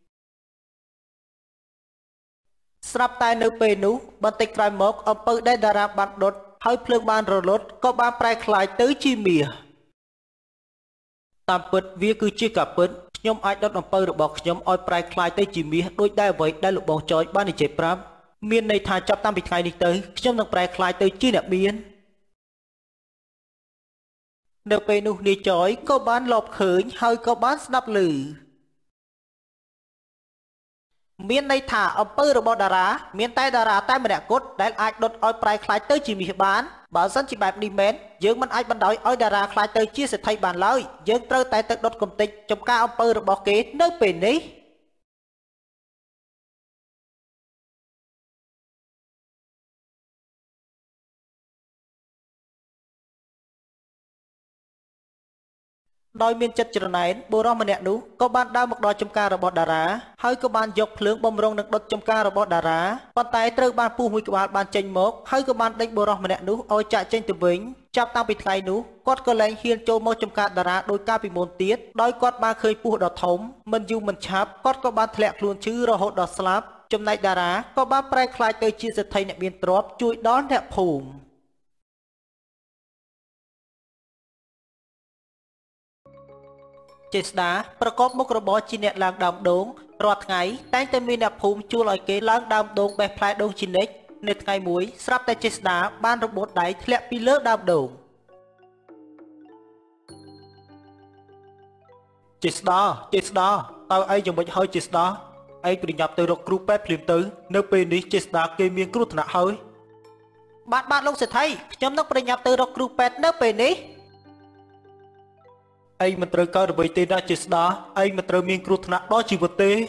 ស្រាប់តែនៅពេលនោះបន្តិចក្រោយមកអំពៅដែលតារាបានដុតហើយភ្លើងបានរលត់ក៏បានប្រែក្លាយទៅជាមាសតាមពិតវាគឺជាការពិតខ្ញុំអាចដុតអំពៅរបស់ខ្ញុំឲ្យប្រែក្លាយទៅជាមាសដូចដែលអ្វីដែលលោកបងចយបាននិយាយប្រាប់មានន័យថាចាប់តាំងពីថ្ងៃនេះទៅខ្ញុំនឹងប្រែក្លាយទៅជាអ្នកមាននៅពេលនោះនាយចយក៏បានលបឃើញហើយក៏បានស្ដាប់ឮមានន័យថាអំពើរបស់តារាមានតែតារាតែម្នាក់គត់ដែលអាចដុតឲ្យប្រែក្លាយទៅជាមាសបានបើសិនជាបែបនេះមែនយើងមិនអាចបណ្ដោយឲ្យតារាក្លាយទៅជាសេដ្ឋីបានឡើយយើងត្រូវតែទៅដុតកំទេចចំការអំពើរបស់គេនៅពេលនេះដោយមានចិត្តច្រណែនបុរសម្នាក់នោះក៏បានដើរមកដល់ចំការរបស់តារាហើយក៏បានយកភ្លើងបំរុងនឹងដុតចំការរបស់តារាប៉ុន្តែត្រូវបានពស់មួយក្បាលបានចេញមកហើយក៏បានដេញបុរសម្នាក់នោះឲ្យចាក់ចេញទៅវិញចាប់តាំងពីថ្ងៃនោះគាត់ក៏លែងហ៊ានចូលមកចំការតារាដោយកាលពីមុនទៀតដោយគាត់បានឃើញពស់ដ៏ធំមិនយូរមិនឆាប់គាត់ក៏បានធ្លាក់ខ្លួនឈឺរហូតដល់ស្លាប់ចំណែកតារាក៏បានប្រែក្លាយទៅជាសេដ្ឋីអ្នកមានទ្រព្យជួយដល់អ្នកភូមិចេស្តាប្រកបមុខរបរជាអ្នកឡើងដើមដូងរាល់ថ្ងៃតែងតែមានអ្នកភូមិជួលឲ្យគេឡើងដើមដូងបេះផ្លែដូងជានិច្ចនៅថ្ងៃមួយស្រាប់តែចេស្តាបានរបូតដៃធ្លាក់ពីលើដើមដូងចេស្តាចេស្តាតើឯងយ៉ាងម៉េចហើយចេស្តាឯងប្រញាប់ទៅរកគ្រូពេទ្យភ្លាមទៅនៅពេលនេះចេស្តាគេមានគ្រោះថ្នាក់ហើយបាទបាទលោកសេដ្ឋីខ្ញុំនឹងប្រញាប់ទៅរកគ្រូពេទ្យនៅពេលនេះឯងមិនត្រូវកើតអ្វីទេណាចេស្តាឯងមិនត្រូវមានគ្រោះថ្នាក់ដល់ជីវិតទេ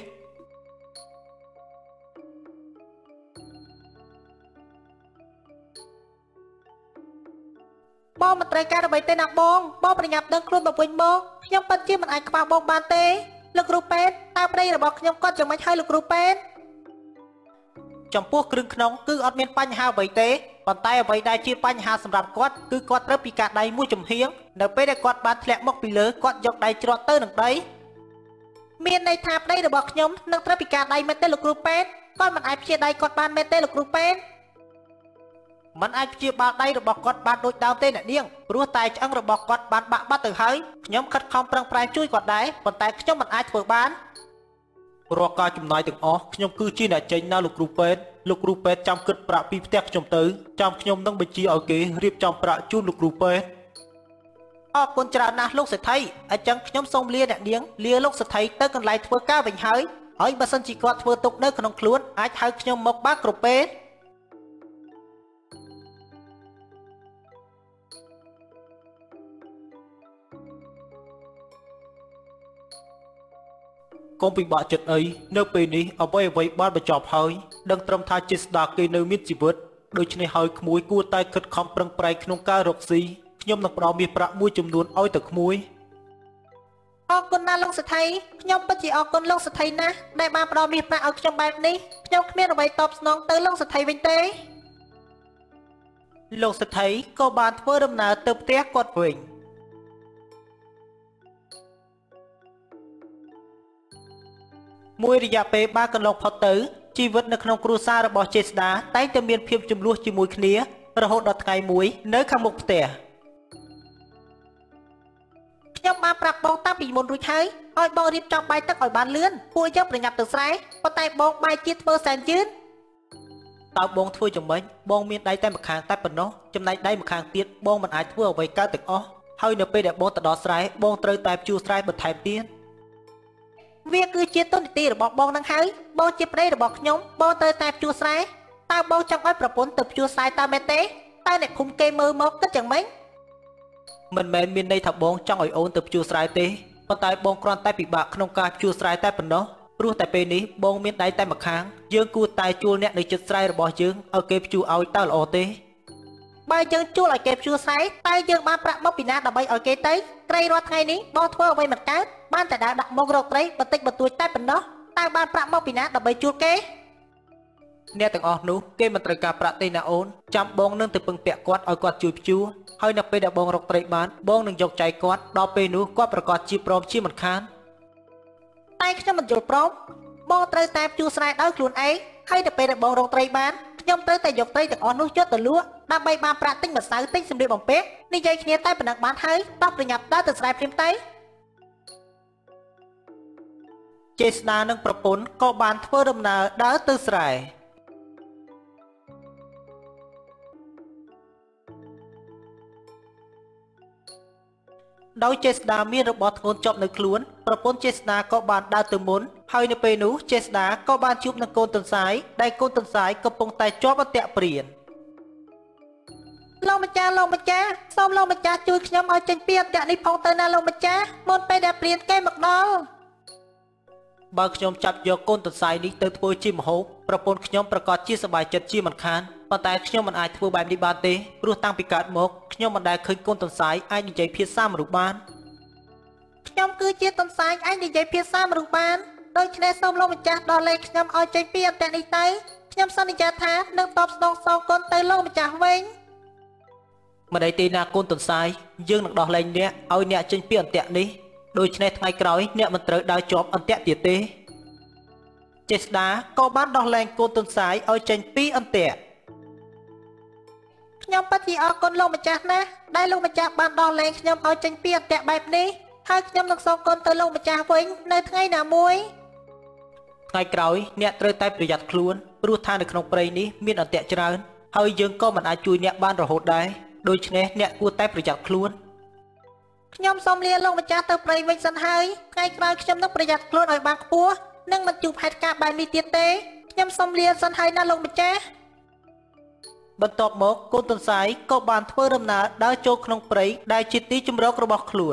បងមិនត្រូវការអ្វីទេណាបងបងប្រញាប់ដឹងខ្លួនមកវិញមកខ្ញុំពិតជាមិនអាចខ្វះបងបានទេលោកគ្រូពេទ្យតើប្តីរបស់ខ្ញុំគាត់យ៉ាងម៉េចហើយលោកគ្រូពេទ្យចំពោះគ្រឿងក្នុងគឺអត់មានបញ្ហាអ្វីទេប៉ុន្តែអ្វីដែលជាបញ្ហាសម្រាប់គាត់គឺគាត់ត្រូវពិការដៃមួយចំហៀងនៅពេលដែលគាត់បានធ្លាក់មកពីលើគាត់យកដៃច្រត់ទៅនឹងដីមានន័យថាប្តីរបស់ខ្ញុំនឹងត្រូវពិការដៃមែនទេលោកគ្រូពេទ្យគាត់មិនអាចព្យាដៃគាត់បានមែនទេលោកគ្រូពេទ្យមិនអាចព្យាបាលដៃរបស់គាត់បានដូចដើមទេអ្នកនាងព្រោះតែឆ្អឹងរបស់គាត់បានបាក់បាត់ទៅហើយខ្ញុំខិតខំប្រឹងប្រែងជួយគាត់ដែរប៉ុន្តែខ្ញុំមិនអាចធ្វើបានរាល់ការចំណាយទាំងអស់ខ្ញុំគឺជាអ្នកចេញណាលោកគ្រូពេទ្យលោកគ្រូពេទ្យចាំគិតប្រាក់ពីផ្ទះខ្ញុំទៅចាំខ្ញុំនឹងបញ្ជាឲ្យគេរៀបចំប្រាក់ជូនលោកគ្រូពេទ្យអរគុណច្រើនណាស់លោកសេដ្ឋីអញ្ចឹងខ្ញុំសូមលាអ្នកនាងលាលោកសេដ្ឋីទៅកន្លែងធ្វើការវិញហើយហើយបើសិនជាគាត់ធ្វើទុកនៅក្នុងខ្លួនអាចហៅខ្ញុំមកបានគ្រប់ពេលកុំពិបាកចិត្តអីនៅពេលនេះអ្វីអ្វីបានបញ្ចប់ហើយដឹងត្រឹមថាចេស្តាគេនៅមានជីវិតដូច្នេះហើយក្មួយគួរតែខិតខំប្រឹងប្រែងក្នុងការរកស៊ីខ្ញុំនឹងផ្ដល់មាសប្រាក់មួយចំនួនឲ្យទៅក្មួយអរគុណណាស់លោកសេដ្ឋីខ្ញុំពិតជាអរគុណលោកសេដ្ឋីណាស់ដែលបានផ្ដល់មាសប្រាក់ឲ្យខ្ញុំបែបនេះខ្ញុំគ្មានអ្វីតបស្នងទៅលោកសេដ្ឋីវិញទេលោកសេដ្ឋីក៏បានធ្វើដំណើរទៅផ្ទះគាត់វិញមួយរយៈពេលបានកន្លងផុតទៅជីវិតនៅក្នុងគ្រួសាររបស់ចេស្តាតែងតែមានភាពជម្លោះជាមួយគ្នារហូតដល់ថ្ងៃមួយនៅខាងមុខផ្ទះខ្ញុំបានប្រាប់បងតាំងពីមុនរួចហើយឲ្យបងរៀបចំបាយទឹកឲ្យបានលឿនពួកយើងប្រញាប់ទៅស្រែប៉ុន្តែបងបាយជាធ្វើសែនយឺនតើបងធ្វើយ៉ាងម៉េចបងមានដៃតែម្ខាងតែប៉ុណ្ណោះចំណែកដៃម្ខាងទៀតបងមិនអាចធ្វើអ្វីកើតទាំងអស់ហើយនៅពេលដែលបងទៅដល់ស្រែបងត្រូវតែភ្ជួរស្រែបន្ថែមទៀតវាគឺជាទុននីតិរបស់បងនឹងហើយបងជាប្តីរបស់ខ្ញុំបងត្រូវតែភ្ជួរស្រែតើបងចង់ឲ្យប្រពន្ធទៅភ្ជួរស្រែតើមែនទេតើអ្នកភូមិគេមើលមកគិតយ៉ាងម៉េចមិនមែនមានន័យថាបងចង់ឲ្យអូនទៅភ្ជួរស្រែទេប៉ុន្តែបងគ្រាន់តែពិបាកក្នុងការភ្ជួរស្រែតែប៉ុណ្ណោះព្រោះតែពេលនេះបងមានដៃតែម្ខាងយើងគួរតែជួលអ្នកនៅជិតស្រែរបស់យើងឲ្យគេភ្ជួរឲ្យតើល្អទេបើយើងជួលឲ្យគេភ្ជួរស្រែតែយើងបានប្រាក់មកពីណាដើម្បីឲ្យគេទៅត្រីរាល់ថ្ងៃនេះបងធ្វើអ្វីមិនកើតបានតែដើរដាក់មករកត្រីបន្តិចបន្តួចតែប៉ុណ្ណោះតើបានប្រាក់មកពីណាដើម្បីជួលគេអ្នកទាំងអស់នោះគេមិនត្រូវការប្រាក់ទេណាអូនចាំបងនឹងទៅពឹងពាក់គាត់ឲ្យគាត់ជួយភ្ជួរហើយនៅពេលដែលបងរកត្រីបានបងនឹងយកចៃគាត់ដល់ពេលនោះគាត់ប្រកាសជាព្រមជាមិនខានតែខ្ញុំមិនយល់ព្រមបងត្រូវតែភ្ជួរស្រែដោយខ្លួនឯងហើយនៅពេលដែលបងរកត្រីបានខ្ញុំត្រូវតែយកត្រីទាំងអស់នោះយកទៅលក់ដើម្បីបានប្រាក់ទិញម្សៅទិញសម្លៀកបំពាក់និយាយគ្នាតែប៉ុណ្ណឹងបានហើយតោះប្រញាប់ដើរទៅស្រែភ្លាមទៅចេស្តានិងប្រពន្ធក៏បានធ្វើដំណើរដើរទៅស្រែដោយចេស្តាមានរបស់ធ្ងន់ជាប់នៅខ្លួនប្រពន្ធចេស្តាក៏បានដើរទៅមុនហើយនៅពេលនោះចេស្តាក៏បានជួបនឹងកូនទន្សាយដែលកូនទន្សាយកំពុងតែជាប់អន្ទាក់ព្រានលោកម្ចាស់លោកម្ចាស់សូមលោកម្ចាស់ជួយខ្ញុំឲ្យចេញពីអន្ទាក់នេះផងទៅណាលោកម្ចាស់មុនពេលដែលព្រានគេមកដល់បើខ្ញុំចាប់យកកូនទន្សាយនេះទៅធ្វើជាម្ហូបប្រពន្ធខ្ញុំប្រកាសជាសប្បាយចិត្តជាមិនខានប៉ុន្តែខ្ញុំមិនអាចធ្វើបែបនេះបានទេព្រោះតាំងពីកើតមកខ្ញុំមិនដែលឃើញកូនទន្សាយអាចនិយាយភាសាមនុស្សបានខ្ញុំគឺជាទន្សាយអាចនិយាយភាសាមនុស្សបានដូច្នេះសូមលោកម្ចាស់ដោះលែងខ្ញុំឲ្យចេញពីអន្ទាក់នេះទៅខ្ញុំសន្យាថានឹងតបស្នងសងគុណទៅលោកម្ចាស់វិញម្ដីទេណាកូនទន្សាយយើងនឹងដោះលែងអ្នកឲ្យអ្នកចេញពីអន្ទាក់នេះដូច្នេះថ្ងៃក្រោយអ្នកមិនត្រូវដើរជាប់អន្ទាក់ទៀតទេចេស្តាក៏បានដោះលែងកូនទន្សាយឲ្យចេញពីអន្ទាក់ខ្ញុំពិតជាអរគុណលោកម្ចាស់ណាស់ដែលលោកម្ចាស់បានដោះលែងខ្ញុំឲ្យចេញពីអន្ទាក់បែបនេះហើយខ្ញុំនឹងសងគុណទៅលោកម្ចាស់វិញនៅថ្ងៃណាមួយថ្ងៃក្រោយអ្នកត្រូវតែប្រយ័ត្នខ្លួនព្រោះថានៅក្នុងព្រៃនេះមានអន្ទាក់ច្រើនហើយយើងក៏មិនអាចជួយអ្នកបានរហូតដែរដូច្នេះអ្នកគួរតែប្រយ័ត្នខ្លួនខ្ញុំសូមលាលោកម្ចាស់ទៅព្រៃវិញសិនហើយថ្ងៃក្រោយខ្ញុំនឹងប្រយ័ត្នខ្លួនឲ្យបានខ្ពស់និងមិនជួបហេតុការណ៍បែបនេះទៀតទេខ្ញុំសូមលាសិនហើយណាលោកម្ចាស់បន្ទាប់មកកូនទន្សាយក៏បានធ្វើដំណើរដើរចូលក្នុងព្រៃដែលជាទីជម្រករបស់ខ្លួន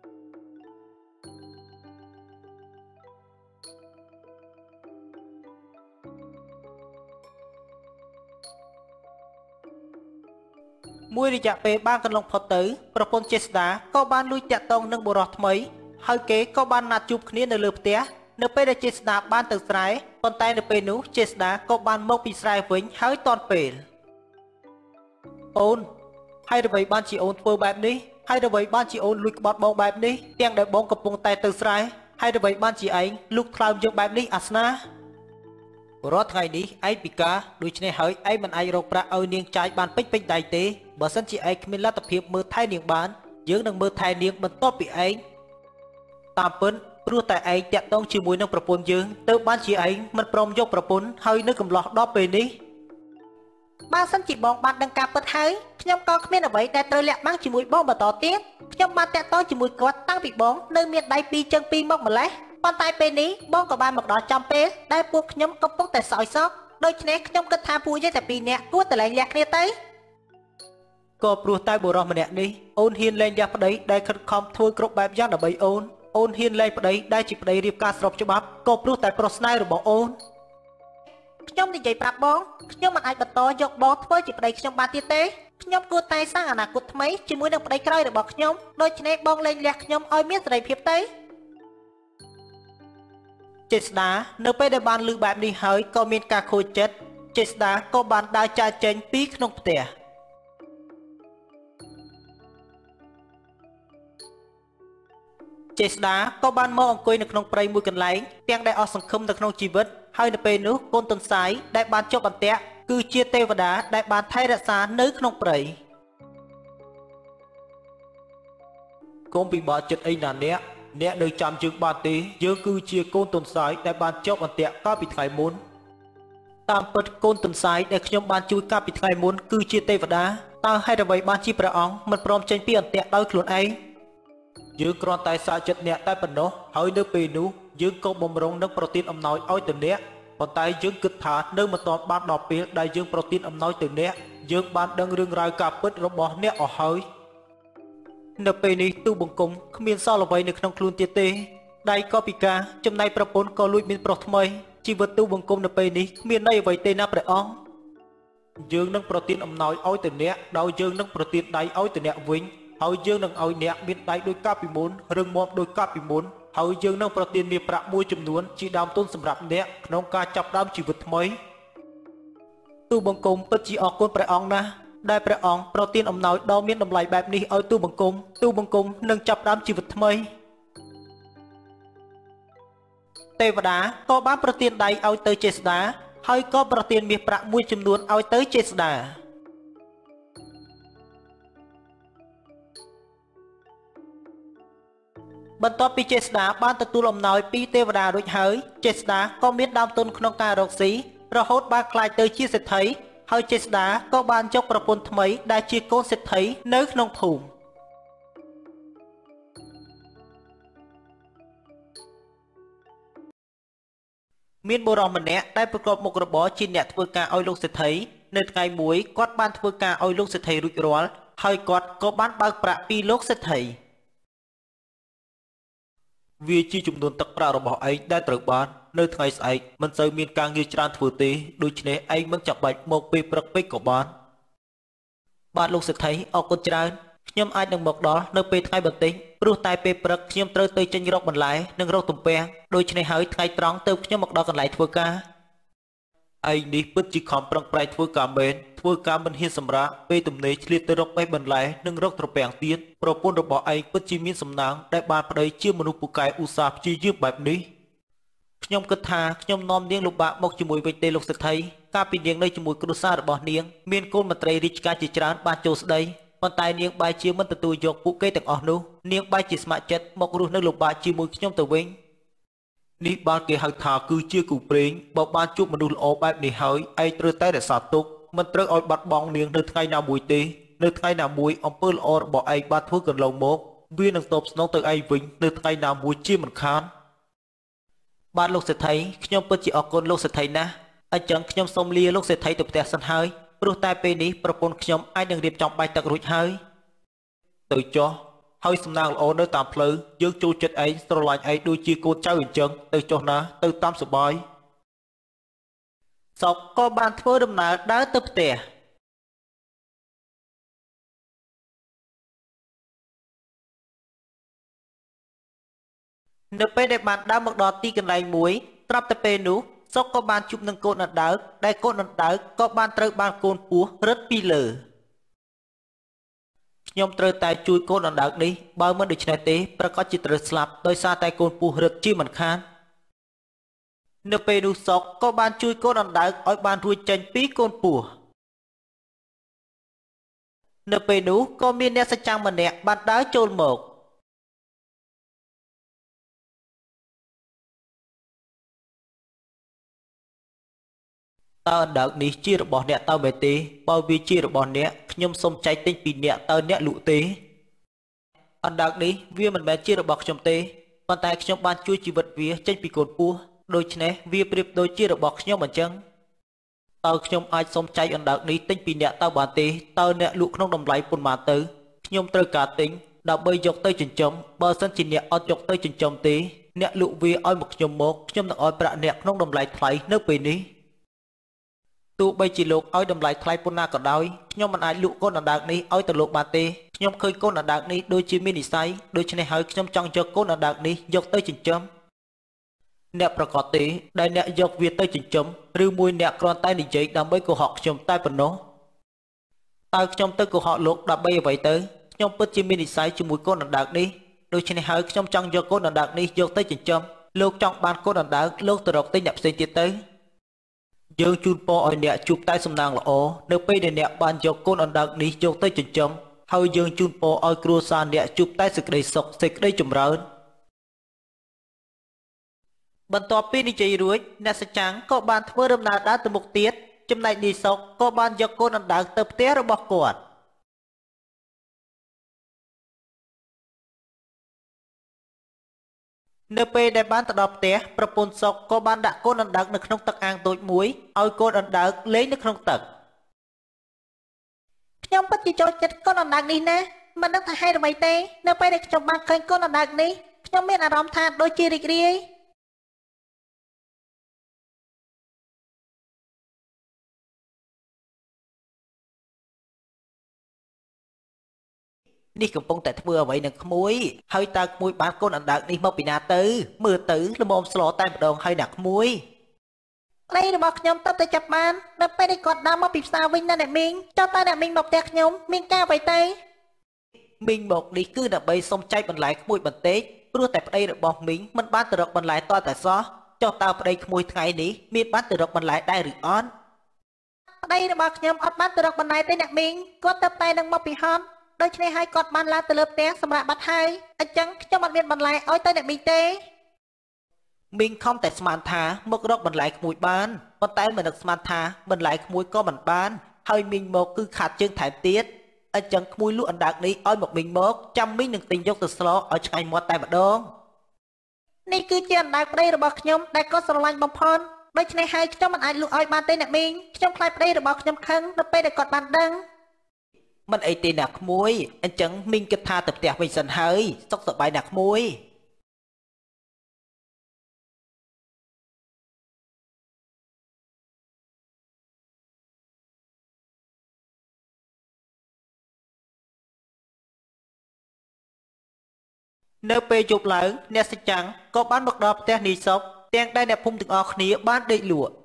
មួយរយៈពេលបានកន្លងផុតទៅប្រពន្ធចេស្តាក៏បានលួចតាក់ទងនឹងបុរសថ្មីហើយគេក៏បានណាត់ជួបគ្នានៅលើផ្ទះនៅពេលដែលចេស្តាបានទៅស្រែប៉ុន្តែនៅពេលនោះចេស្តាក៏បានមកពីស្រែវិញហើយទាន់ពេលអូនហើយអ្វីបានជាអូនធ្វើបែបនេះហើយអ្វីបានជាអូនលួចក្បត់បងបែបនេះទាំងដែលបងកំពុងតែទៅស្រែហើយអ្វីបានជាឯងលូកថ្លើមយើងបែបនេះអាស្នារាល់ថ្ងៃនេះឯងពិការដូច្នេះហើយឯងមិនអាចរកប្រាក់ឲ្យនាងចាយបានពេញពេញដៃទេបើសិនជាឯងគ្មានលទ្ធភាពមើលថែនាងបានយើងនឹងមើលថែនាងបន្ទាប់ពីឯងតាមពិតព្រោះតែឯងតាក់ទងជាមួយនឹងប្រពន្ធយើងទៅបានជាឯងមិនព្រមយកប្រពន្ធហើយនៅកំឡោះដល់ពេលនេះបើសិនជាបងបានដឹងការពិតហើយខ្ញុំក៏គ្មានអ្វីដែលត្រូវលាក់បាំងជាមួយបងបន្តទៀតខ្ញុំបានតាក់ទងជាមួយគាត់តាំងពីបងនៅមានដៃពីរជើងពីរមកម្លេះប៉ុន្តែពេលនេះបងក៏បានមកដល់ចំពេលដែលពួកខ្ញុំកំពុងតែសោយសោកដូច្នេះខ្ញុំគិតថាពួកយើងតែពីរនាក់គួរតែលែងលះគ្នាទៅក៏ព្រោះតែបុរសម្នាក់នេះអូនហ៊ានលែងលះប្តីដែលខិតខំធ្វើគ្រប់បែបយ៉ាងដើម្បីអូនអូនហ៊ានលែងប្តីដែលជាប្តីរៀបការស្របច្បាប់ក៏ព្រោះតែប្រុសស្នេហ៍របស់អូនខ្ញុំនិយាយប្រាប់បងខ្ញុំមិនអាចបន្តយកបងធ្វើជាប្តីខ្ញុំបានទៀតទេខ្ញុំគួរតែសាងអនាគតថ្មីជាមួយនឹងប្តីក្រោយរបស់ខ្ញុំដូច្នេះបងលែងលះខ្ញុំឲ្យមានសេរីភាពទៅចេស្តានៅពេលដែលបានឮបែបនេះហើយក៏មានការខូចចិត្តចេស្តាក៏បានដើរចាកចេញពីក្នុងផ្ទះចេស្តាក៏បានមកអង្គុយនៅក្នុងព្រៃមួយកន្លែងទាំងដែលអស់សង្ឃឹមនៅក្នុងជីវិតហើយនៅពេលនោះកូនទន្សាយដែលបានជាប់អន្ទាក់គឺជាទេវតាដែលបានថែរក្សានៅក្នុងព្រៃកុំពិបាកចិត្តអីណាអ្នកអ្នកនៅចាំយើងបានទេយើងគឺជាកូនទន្សាយដែលបានជាប់អន្ទាក់កាលពីថ្ងៃមុនតាមពិតកូនទន្សាយដែលខ្ញុំបានជួយកាលពីថ្ងៃមុនគឺជាទេវតាតើហេតុអ្វីបានជាព្រះអង្គមិនព្រមចេញពីអន្ទាក់ដោយខ្លួនឯងយើងគ្រាន់តែសាកចិត្តអ្នកតែប៉ុណ្ណោះហើយនៅពេលនោះយើងក៏បំរុងនឹងប្រទានអំណោយឲ្យទៅអ្នកប៉ុន្តែយើងគិតថានៅមិនទាន់បានដល់ពេលដែលយើងប្រទានអំណោយទៅអ្នកយើងបានដឹងរឿងរ៉ាវការពិតរបស់អ្នកអស់ហើយនៅពេលនេះទូបង្គំគ្មានសល់អ្វីនៅក្នុងខ្លួនទៀតទេដៃក៏ពិការចំណែកប្រពន្ធក៏លួចមានប្រុសថ្មីជីវិតទូបង្គំនៅពេលនេះគ្មានន័យអ្វីទេណាព្រះអង្គយើងនឹងប្រទានអំណោយឲ្យទៅអ្នកដោយយើងនឹងប្រទានដៃឲ្យទៅអ្នកវិញហើយយើងនឹងឲ្យអ្នកមានដៃដោយកាលពីមុនរឹងមាំដោយកាលពីមុនហើយយើងនឹងប្រទានមាសប្រាក់មួយចំនួនជាដើមទុនសម្រាប់អ្នកក្នុងការចាប់ផ្ដើមជីវិតថ្មីទូបង្គំពិតជាអរគុណព្រះអង្គណាស់ដែលព្រះអង្គប្រទានអំណោយដ៏មានតម្លៃបែបនេះឲ្យទូបង្គំទូបង្គំនឹងចាប់ផ្ដើមជីវិតថ្មីទេវតាក៏បានប្រទានដៃឲ្យទៅចេស្តាហើយក៏ប្រទានមាសប្រាក់មួយចំនួនឲ្យទៅចេស្តាបន្ទាប់ពីចេស្តាបានទទួលអំណោយពីទេវតារួចហើយចេស្តាក៏មានដើមទុនក្នុងការរកស៊ីរហូតបានក្លាយទៅជាសេដ្ឋីហើយចេស្តាក៏បានយកប្រពន្ធថ្មីដែលជាកូនសេដ្ឋីនៅក្នុងភូមិមានបុរសម្នាក់ដែលប្រកបមុខរបរជាអ្នកធ្វើការឲ្យលោកសេដ្ឋីនៅថ្ងៃមួយគាត់បានធ្វើការឲ្យលោកសេដ្ឋីរួចរាល់ហើយគាត់ក៏បានបើកប្រាក់ពីលោកសេដ្ឋីវាជាចំនួនទឹកប្រាក់របស់ឯងដែលត្រូវបាននៅថ្ងៃស្អែកមិនសូវមានការងារច្រើនធ្វើទេដូច្នេះឯងមិនចាំបាច់មកពេលព្រឹកពេកក៏បានបាទលោកសេដ្ឋីអរគុណច្រើនខ្ញុំអាចនឹងមកដល់នៅពេលថ្ងៃបន្តិចព្រោះតែពេលព្រឹកខ្ញុំត្រូវទៅចេញរកបន្លែនិងរកទំពាំងដូច្នេះហើយថ្ងៃត្រង់ទៅខ្ញុំមកដល់កន្លែងធ្វើការឯងនេះពិតជាខំប្រឹងប្រែងធ្វើការមែនធ្វើការមិនហ៊ានសម្រាកពេលទំនេរឆ្លៀតទៅរកបេះបន្លែនិងរកត្រពាំងទៀតប្រពន្ធរបស់ឯងពិតជាមានសំណាងដែលបានប្តីជាមនុស្សពូកែឧស្សាហ៍ព្យាយាមបែបនេះខ្ញុំគិតថាខ្ញុំនាំនាងលុបបាក់មកជាមួយវិញទេលោកសេដ្ឋីកាលពីនាងនៅជាមួយគ្រួសាររបស់នាងមានកូនមន្ត្រីរាជការជាច្រើនបានចូលស្ដីប៉ុន្តែនាងបែរជាមិនទទួលយកពួកគេទាំងអស់នោះនាងបែរជាស្ម័គ្រចិត្តមករស់នៅលុបបាក់ជាមួយខ្ញុំទៅវិញនេះបានគេហៅថាគឺជាគូព្រេងបើបានជួបមនុស្សល្អបែបនេះហើយឯងត្រូវតែរក្សាទុកមិនត្រូវឲ្យបាត់បង់នាងនៅថ្ងៃណាមួយទេនៅថ្ងៃណាមួយអំពើល្អរបស់ឯងបានធ្វើកន្លងមកវានឹងតបស្នងទៅឯងវិញនៅថ្ងៃណាមួយជាមិនខានបាទលោកសេដ្ឋីខ្ញុំពិតជាអរគុណលោកសេដ្ឋីណាស់អញ្ចឹងខ្ញុំសូមលាលោកសេដ្ឋីទៅផ្ទះសិនហើយព្រោះតែពេលនេះប្រពន្ធខ្ញុំអាចនឹងរៀបចំបាយទឹករួចហើយទៅចុះហើយសំណាងល្អនៅតាមផ្លូវយើងចូលចិត្តឯងស្រឡាញ់ឯងដូចជាកូនចៅអញ្ចឹងទៅចុះណាទៅតាមសុបាយសុកក៏បានធ្វើដំណើរដើរទៅផ្ទះនៅពេលដែលបានដើរមកដល់ទីកន្លែងមួយត្រាប់តែពេលនោះសុកក៏បានជួបនឹងកូនអណ្ដើកដែលកូនអណ្ដើកក៏បានត្រូវបានកូនពស់រត់ពីលើខ្ញុំត្រូវតែជួយកូនអណ្ដើកនេះបើមិនដូច្នេះទេប្រកាសជាត្រូវស្លាប់ដោយសារតែកូនពស់រត់ជាមិនខាននៅពេលនោះសុកក៏បានជួយកូនអណ្ដើកឲ្យបានរួចចេញពីកូនពស់នៅពេលនោះក៏មានអ្នកសច្ចាំម្នាក់បានដើរចូលមកតើអណ្ដើកនេះជារបស់អ្នកតើមែនទេបើវាជារបស់អ្នកខ្ញុំសូមចែកទិញពីអ្នកតើអ្នកលក់ទេអណ្ដើកនេះវាមិនមែនជារបស់ខ្ញុំទេប៉ុន្តែខ្ញុំបានជួយជីវិតវាចេញពីកូនពស់ដូច្នេះវាប្រៀបដូចជារបស់ខ្ញុំអញ្ចឹងតើខ្ញុំអាចសូមចែកអណ្ដើកនេះទិញពីអ្នកតើបានទេតើអ្នកលក់ក្នុងតម្លៃប៉ុន្មានទៅខ្ញុំត្រូវការទិញដើម្បីយកទៅចិញ្ចឹមបើសិនជាអ្នកអត់យកទៅចិញ្ចឹមទេអ្នកលក់វាឲ្យមកខ្ញុំមកខ្ញុំនឹងឲ្យប្រាក់អ្នកក្នុងតម្លៃថ្លៃនៅពេលនេះទោះបីជាលោកឲ្យតម្លៃថ្លៃប៉ុណ្ណាក៏ដោយខ្ញុំមិនអាចលក់កូនអណ្ដើកនេះឲ្យទៅលោកបានទេខ្ញុំឃើញកូនអណ្ដើកនេះដូចជាមាននិស្ស័យដូច្នេះហើយខ្ញុំចង់យកកូនអណ្ដើកនេះយកទៅចិញ្ចឹមអ្នកប្រកាសទេដែលអ្នកយកវាទៅចិញ្ចឹមឬមួយអ្នកគ្រាន់តែនិយាយដើម្បីកុហកខ្ញុំតែប៉ុណ្ណោះតើខ្ញុំទៅកុហកលោកដើម្បីអ្វីទៅខ្ញុំពិតជាមាននិស្ស័យជាមួយកូនអណ្ដើកនេះដូច្នេះហើយខ្ញុំចង់យកកូនអណ្ដើកនេះយកទៅចិញ្ចឹមលោកចង់បានកូនអណ្ដើកលោកទៅរកទិញអ្នកផ្សេងទៀតទៅយើងជូនពរឲ្យអ្នកជួបតែសំណាងល្អនៅពេលដែលអ្នកបានយកកូនអណ្ដើកនេះយកទៅចិញ្ចឹមហើយយើងជូនពរឲ្យគ្រួសារអ្នកជួបតែសេចក្តីសុខសេចក្តីចម្រើនបន្ទាប់ពីនិយាយរួចអ្នកសច្ចាំងក៏បានធ្វើដំណើរដើរទៅមុខទៀតចំណែកនាយសុកក៏បានយកកូនអណ្ដើកទៅផ្ទះរបស់គាត់នៅពេលដែលបានទៅដល់ផ្ទះប្រពន្ធសុកក៏បានដាក់កូនអណ្ដើកនៅក្នុងទឹកអាងតូចមួយឲ្យកូនអណ្ដើកលេងនៅក្នុងទឹកខ្ញុំពិតជាចូលចិត្តកូនអណ្ដើកនេះណាមិនដឹងថាហេតុអ្វីទេនៅពេលដែលខ្ញុំបានឃើញកូនអណ្ដើកនេះខ្ញុំមានអារម្មណ៍ថាដូចជារីករាយនេះកំពុងតែធ្វើអ្វីនឹងក្មួយហើយតើក្មួយបានកូនអណ្ដើកនេះមកពីណាទៅមើលទៅល្មមស្លតែម្ដងហើយណាក្មួយប្តីរបស់ខ្ញុំទៅតែចាប់បាននៅពេលដែលគាត់ដើរមកពីផ្សារវិញណាអ្នកមីងចុះតើអ្នកមីងមកផ្ទះខ្ញុំមានការអ្វីទេមីងមកនេះគឺដើម្បីសុំចែកបន្លែក្មួយបន្តិចព្រោះតែប្តីរបស់មីងមិនបានទៅរកបន្លែតតែសោះចុះតើប្តីក្មួយថ្ងៃនេះមានបានទៅរកបន្លែដែរឬអត់ប្តីរបស់ខ្ញុំអត់បានទៅរកបន្លែទេអ្នកមីងគាត់ទៅតែនឹងមកពីហត់ដូច្នេះហើយគាត់បានឡើងទៅលើផ្ទះសម្រាប់បាត់ហើយអញ្ចឹងខ្ញុំអត់មានបន្លែឲ្យទៅអ្នកមីងទេមីងខំតែស្មានថាមករកបន្លែក្មួយបានប៉ុន្តែមិននឹកស្មានថាបន្លែក្មួយក៏មិនបានហើយមីងមកគឺខាតជើងថែមទៀតអញ្ចឹងក្មួយលក់អណ្ដើកនេះឲ្យមកមីងមកចាំមីងនឹងទិញយកទៅស្លឲ្យឆ្ងាញ់មាត់តែម្ដងនេះគឺជាអណ្ដើកប្តីរបស់ខ្ញុំដែលគាត់ស្រឡាញ់បំផុតដូច្នេះហើយខ្ញុំមិនអាចលក់ឲ្យបានទេអ្នកមីងខ្ញុំខ្លាចប្តីរបស់ខ្ញុំខឹងនៅពេលដែលគាត់បានដឹងមិនអីទេអ្នកក្មួយអញ្ចឹងមីងគិតថាទៅផ្ទះវិញសិនហើយសុខសប្បាយអ្នកក្មួយនៅពេលយប់ឡើងអ្នកសច្ចាំងក៏បានមកដល់ផ្ទះនីសុកទាំងដែលអ្នកភូមិទាំងអស់គ្នាបានដេកលក់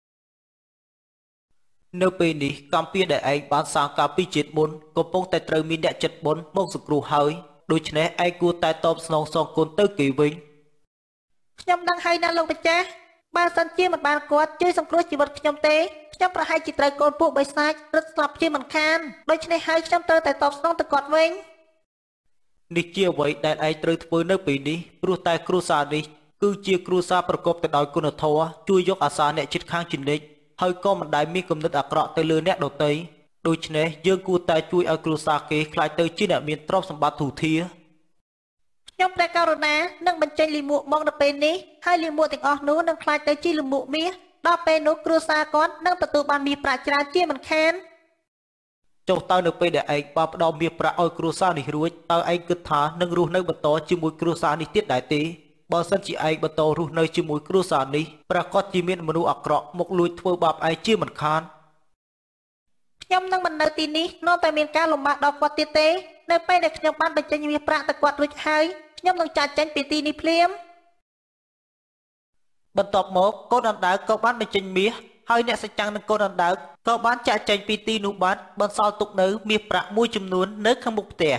នៅពេលនេះកម្មពៀនដែលឯងបានសាងកាលពីជាតិមុនកំពុងតែត្រូវមានអ្នកចិត្តបុណ្យមកសង្គ្រោះហើយដូច្នេះឯងគួរតែតបស្នងសងគុណទៅគេវិញខ្ញុំដឹងហើយណាលោកម្ចាស់បើសិនជាមិនបានគាត់ជួយសង្គ្រោះជីវិតខ្ញុំទេខ្ញុំប្រហែលជាត្រូវកូនពួកបិសាចរត់ស្លាប់ជាមិនខានដូច្នេះហើយខ្ញុំត្រូវតែតបស្នងទៅគាត់វិញនេះជាអ្វីដែលឯងត្រូវធ្វើនៅពេលនេះព្រោះតែគ្រួសារនេះគឺជាគ្រួសារប្រកបទៅដោយគុណធម៌ជួយយកអាសាអ្នកជិតខាងជានិច្ចហើយក៏មិនដែលមានគំនិតអាក្រក់ទៅលើអ្នកដទៃដូច្នេះយើងគួរតែជួយឲ្យគ្រួសារគេខ្លាចទៅជាអ្នកមានទ្រព្យសម្បត្តិធូរធារខ្ញុំព្រះករុណានឹងបញ្ចេញលិមួកមកនៅពេលនេះហើយលិមួកទាំងអស់នោះនឹងខ្លាចទៅជាលិមួកមាសដល់ពេលនោះគ្រួសារគាត់នឹងទទួលបានមាសប្រាក់ច្រើនជាមិនខានចុះតើនៅពេលដែលឯងបានផ្ដល់មាសប្រាក់ឲ្យគ្រួសារនេះរួចតើឯងគិតថានឹងរស់នៅបន្តជាមួយគ្រួសារនេះទៀតដែរទេបើសិនជាឯងបន្តរស់នៅជាមួយគ្រួសារនេះប្រកាសជាមានមនុស្សអាក្រក់មកលួចធ្វើបាបឯងជាមិនខានខ្ញុំនឹងមិននៅទីនេះនៅតែមានការលំបាកដល់គាត់ទៀតទេនៅពេលដែលខ្ញុំបានបញ្ចេញមាសប្រាក់ទៅគាត់រួចហើយខ្ញុំនឹងចាត់ចែងពីទីនេះភ្លាមបន្ទាប់មកកូនអណ្ដើកក៏បានបញ្ចេញមាសហើយអ្នកសច្ចាំងនិងកូនអណ្ដើកក៏បានចាក់ចែងពីទីនោះបាត់បន្សល់ទុកនៅមាសប្រាក់មួយចំនួននៅខាងមុខផ្ទះ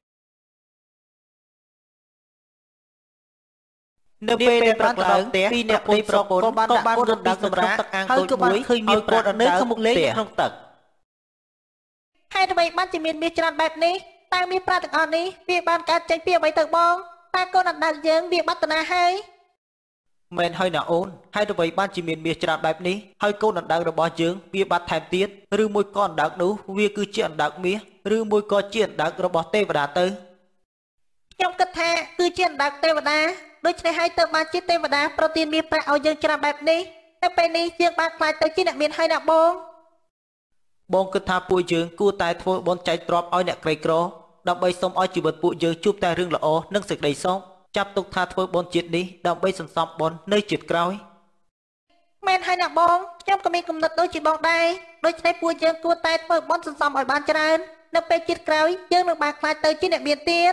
នៅពេលដែលបានទៅដល់ផ្ទះពីអ្នកប្តីប្រពន្ធក៏បានដាក់កូនអណ្ដើកសម្រាប់ទឹកអាងតូចមួយឃើញមាសប្រាក់នៅខាងមុខលេងក្នុងទឹកហេតុអ្វីបានជាមានមាសច្រើនបែបនេះតើមាសប្រាក់ទាំងអស់នេះវាបានកើតចេញពីអ្វីទៅបងតើកូនអណ្ដើកយើងវាបាត់តាណាហើយមែនហើយណាអូនហេតុអ្វីបានជាមានមាសច្រើនបែបនេះហើយកូនអណ្ដើករបស់យើងវាបាត់ថែមទៀតឬមួយក៏អណ្ដើកនោះវាគឺជាអណ្ដើកមាសឬមួយក៏ជាអណ្ដើករបស់ទេវតាទៅខ្ញុំគិតថាគឺជាអណ្ដើកទេវតាដូច្នេះហើយទៅបានជាទេវតាប្រទានមាសប្រាក់ឲ្យយើងច្រើនបែបនេះតែពេលនេះយើងបានខ្លាចទៅជាអ្នកមានហើយណាបងបងគិតថាពួកយើងគួរតែធ្វើបុណ្យចែកទ្រព្យឲ្យអ្នកក្រីក្រដើម្បីសូមឲ្យជីវិតពួកយើងជួបតែរឿងល្អនិងសេចក្តីសុខចាប់ទុកថាធ្វើបុណ្យជាតិនេះដើម្បីសន្សំបុណ្យនៅជាតិក្រោយមែនហើយណាបងខ្ញុំក៏មានគំនិតដូចជាបងដែរដូច្នេះពួកយើងគួរតែធ្វើបុណ្យសន្សំឲ្យបានច្រើននៅពេលជាតិក្រោយយើងនឹងបានខ្លាចទៅជាអ្នកមានទៀត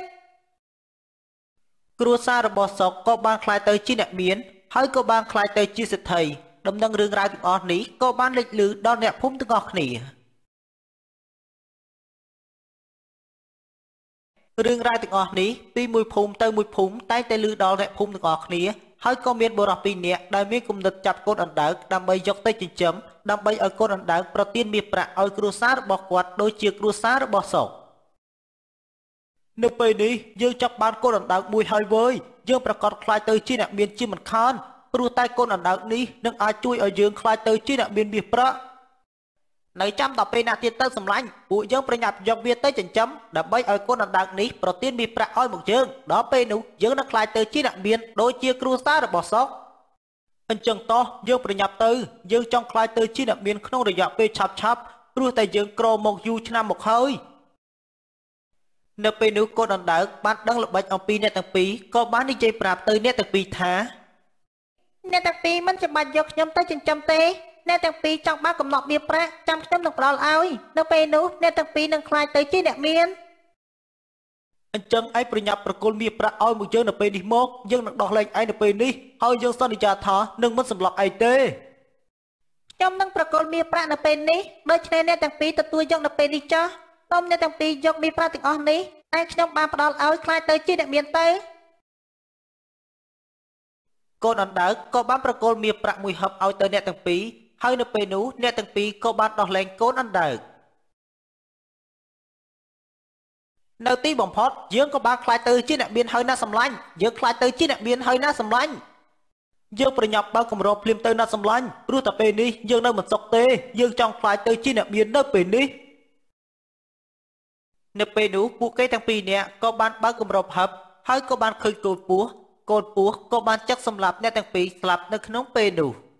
គ្រួសាររបស់សុកក៏បានខ្លាចទៅជាអ្នកមានហើយក៏បានខ្លាចទៅជាសេដ្ឋីដំណឹងរឿងរ៉ាវទាំងអស់នេះក៏បានលេចលឺដល់អ្នកភូមិទាំងអស់គ្នារឿងរ៉ាវទាំងអស់នេះពីមួយភូមិទៅមួយភូមិតែងតែលឺដល់អ្នកភូមិទាំងអស់គ្នាហើយក៏មានបុរសពីរនាក់ដែលមានគំនិតចាប់កូនអណ្ដើកដើម្បីយកទៅចិញ្ចឹមដើម្បីឲ្យកូនអណ្ដើកប្រទានមាសប្រាក់ឲ្យគ្រួសាររបស់គាត់ដូចជាគ្រួសាររបស់សុកនៅពេលនេះយើងចាប់បានកូនអណ្ដើកមួយហើយវើយយើងប្រកាសខ្លាចទៅជាអ្នកមានជាមិនខានព្រោះតែកូនអណ្ដើកនេះនឹងអាចជួយឲ្យយើងខ្លាចទៅជាអ្នកមានមាសប្រាក់នៅចាំដល់ពេលណាទៀតទៅសម្លាញ់ពួកយើងប្រញាប់យកវាទៅចិញ្ចឹមដើម្បីឲ្យកូនអណ្ដើកនេះប្រទានមាសប្រាក់ឲ្យមកយើងដល់ពេលនោះយើងនឹងខ្លាចទៅជាអ្នកមានដូចជាគ្រួសាររបស់សុកអញ្ចឹងតោះយើងប្រញាប់ទៅយើងចង់ខ្លាចទៅជាអ្នកមានក្នុងរយៈពេលឆាប់ឆាប់ព្រោះតែយើងក្រមកយូរឆ្នាំមកហើយនៅពេលនោះកូនអណ្ដើកបានដឹងល្បិចអំពីអ្នកទាំងពីរក៏បាននិយាយប្រាប់ទៅអ្នកទាំងពីរថាអ្នកទាំងពីរមិនចាំបាច់យកខ្ញុំទៅចិញ្ចឹមទេអ្នកទាំងពីរចង់បានកំណត់មាសប្រាក់ចាំខ្ញុំនឹងផ្ដល់ឲ្យនៅពេលនោះអ្នកទាំងពីរនឹងខ្លាចទៅជាអ្នកមានអញ្ចឹងឯងប្រញាប់ប្រគល់មាសប្រាក់ឲ្យមកយើងនៅពេលនេះមកយើងនឹងដោះលែងឯងនៅពេលនេះហើយយើងសន្យាថានឹងមិនសម្លាប់ឯងទេខ្ញុំនឹងប្រគល់មាសប្រាក់នៅពេលនេះដូច្នេះអ្នកទាំងពីរទទួលយកនៅពេលនេះចុះសូមអ្នកទាំងពីរយកមាសប្រាក់ទាំងអស់នេះតែខ្ញុំបានផ្ដល់ឲ្យខ្លាចទៅជាអ្នកមានទៅកូនអណ្ដើកក៏បានប្រគល់មាសប្រាក់មួយហឹបឲ្យទៅអ្នកទាំងពីរហើយនៅពេលនោះអ្នកទាំងពីរក៏បានដោះលែងកូនអណ្ដើកនៅទីបំផុតយើងក៏បានខ្លាចទៅជាអ្នកមានហើយណាសម្លាញ់យើងខ្លាចទៅជាអ្នកមានហើយណាសម្លាញ់យើងប្រញាប់បើកគម្របភ្លាមទៅណាសម្លាញ់ព្រោះតែពេលនេះយើងនៅមិនសុខទេយើងចង់ខ្លាចទៅជាអ្នកមាននៅពេលនេះនៅពេលនោះពួកគេទាំងពីរនាក់ក៏បានបើកគម្របហឹបហើយក៏បានឃើញកូនពស់កូនពស់ក៏បានចឹកសម្លាប់អ្នកទាំងពីរស្លាប់នៅក្នុងពេលនោះ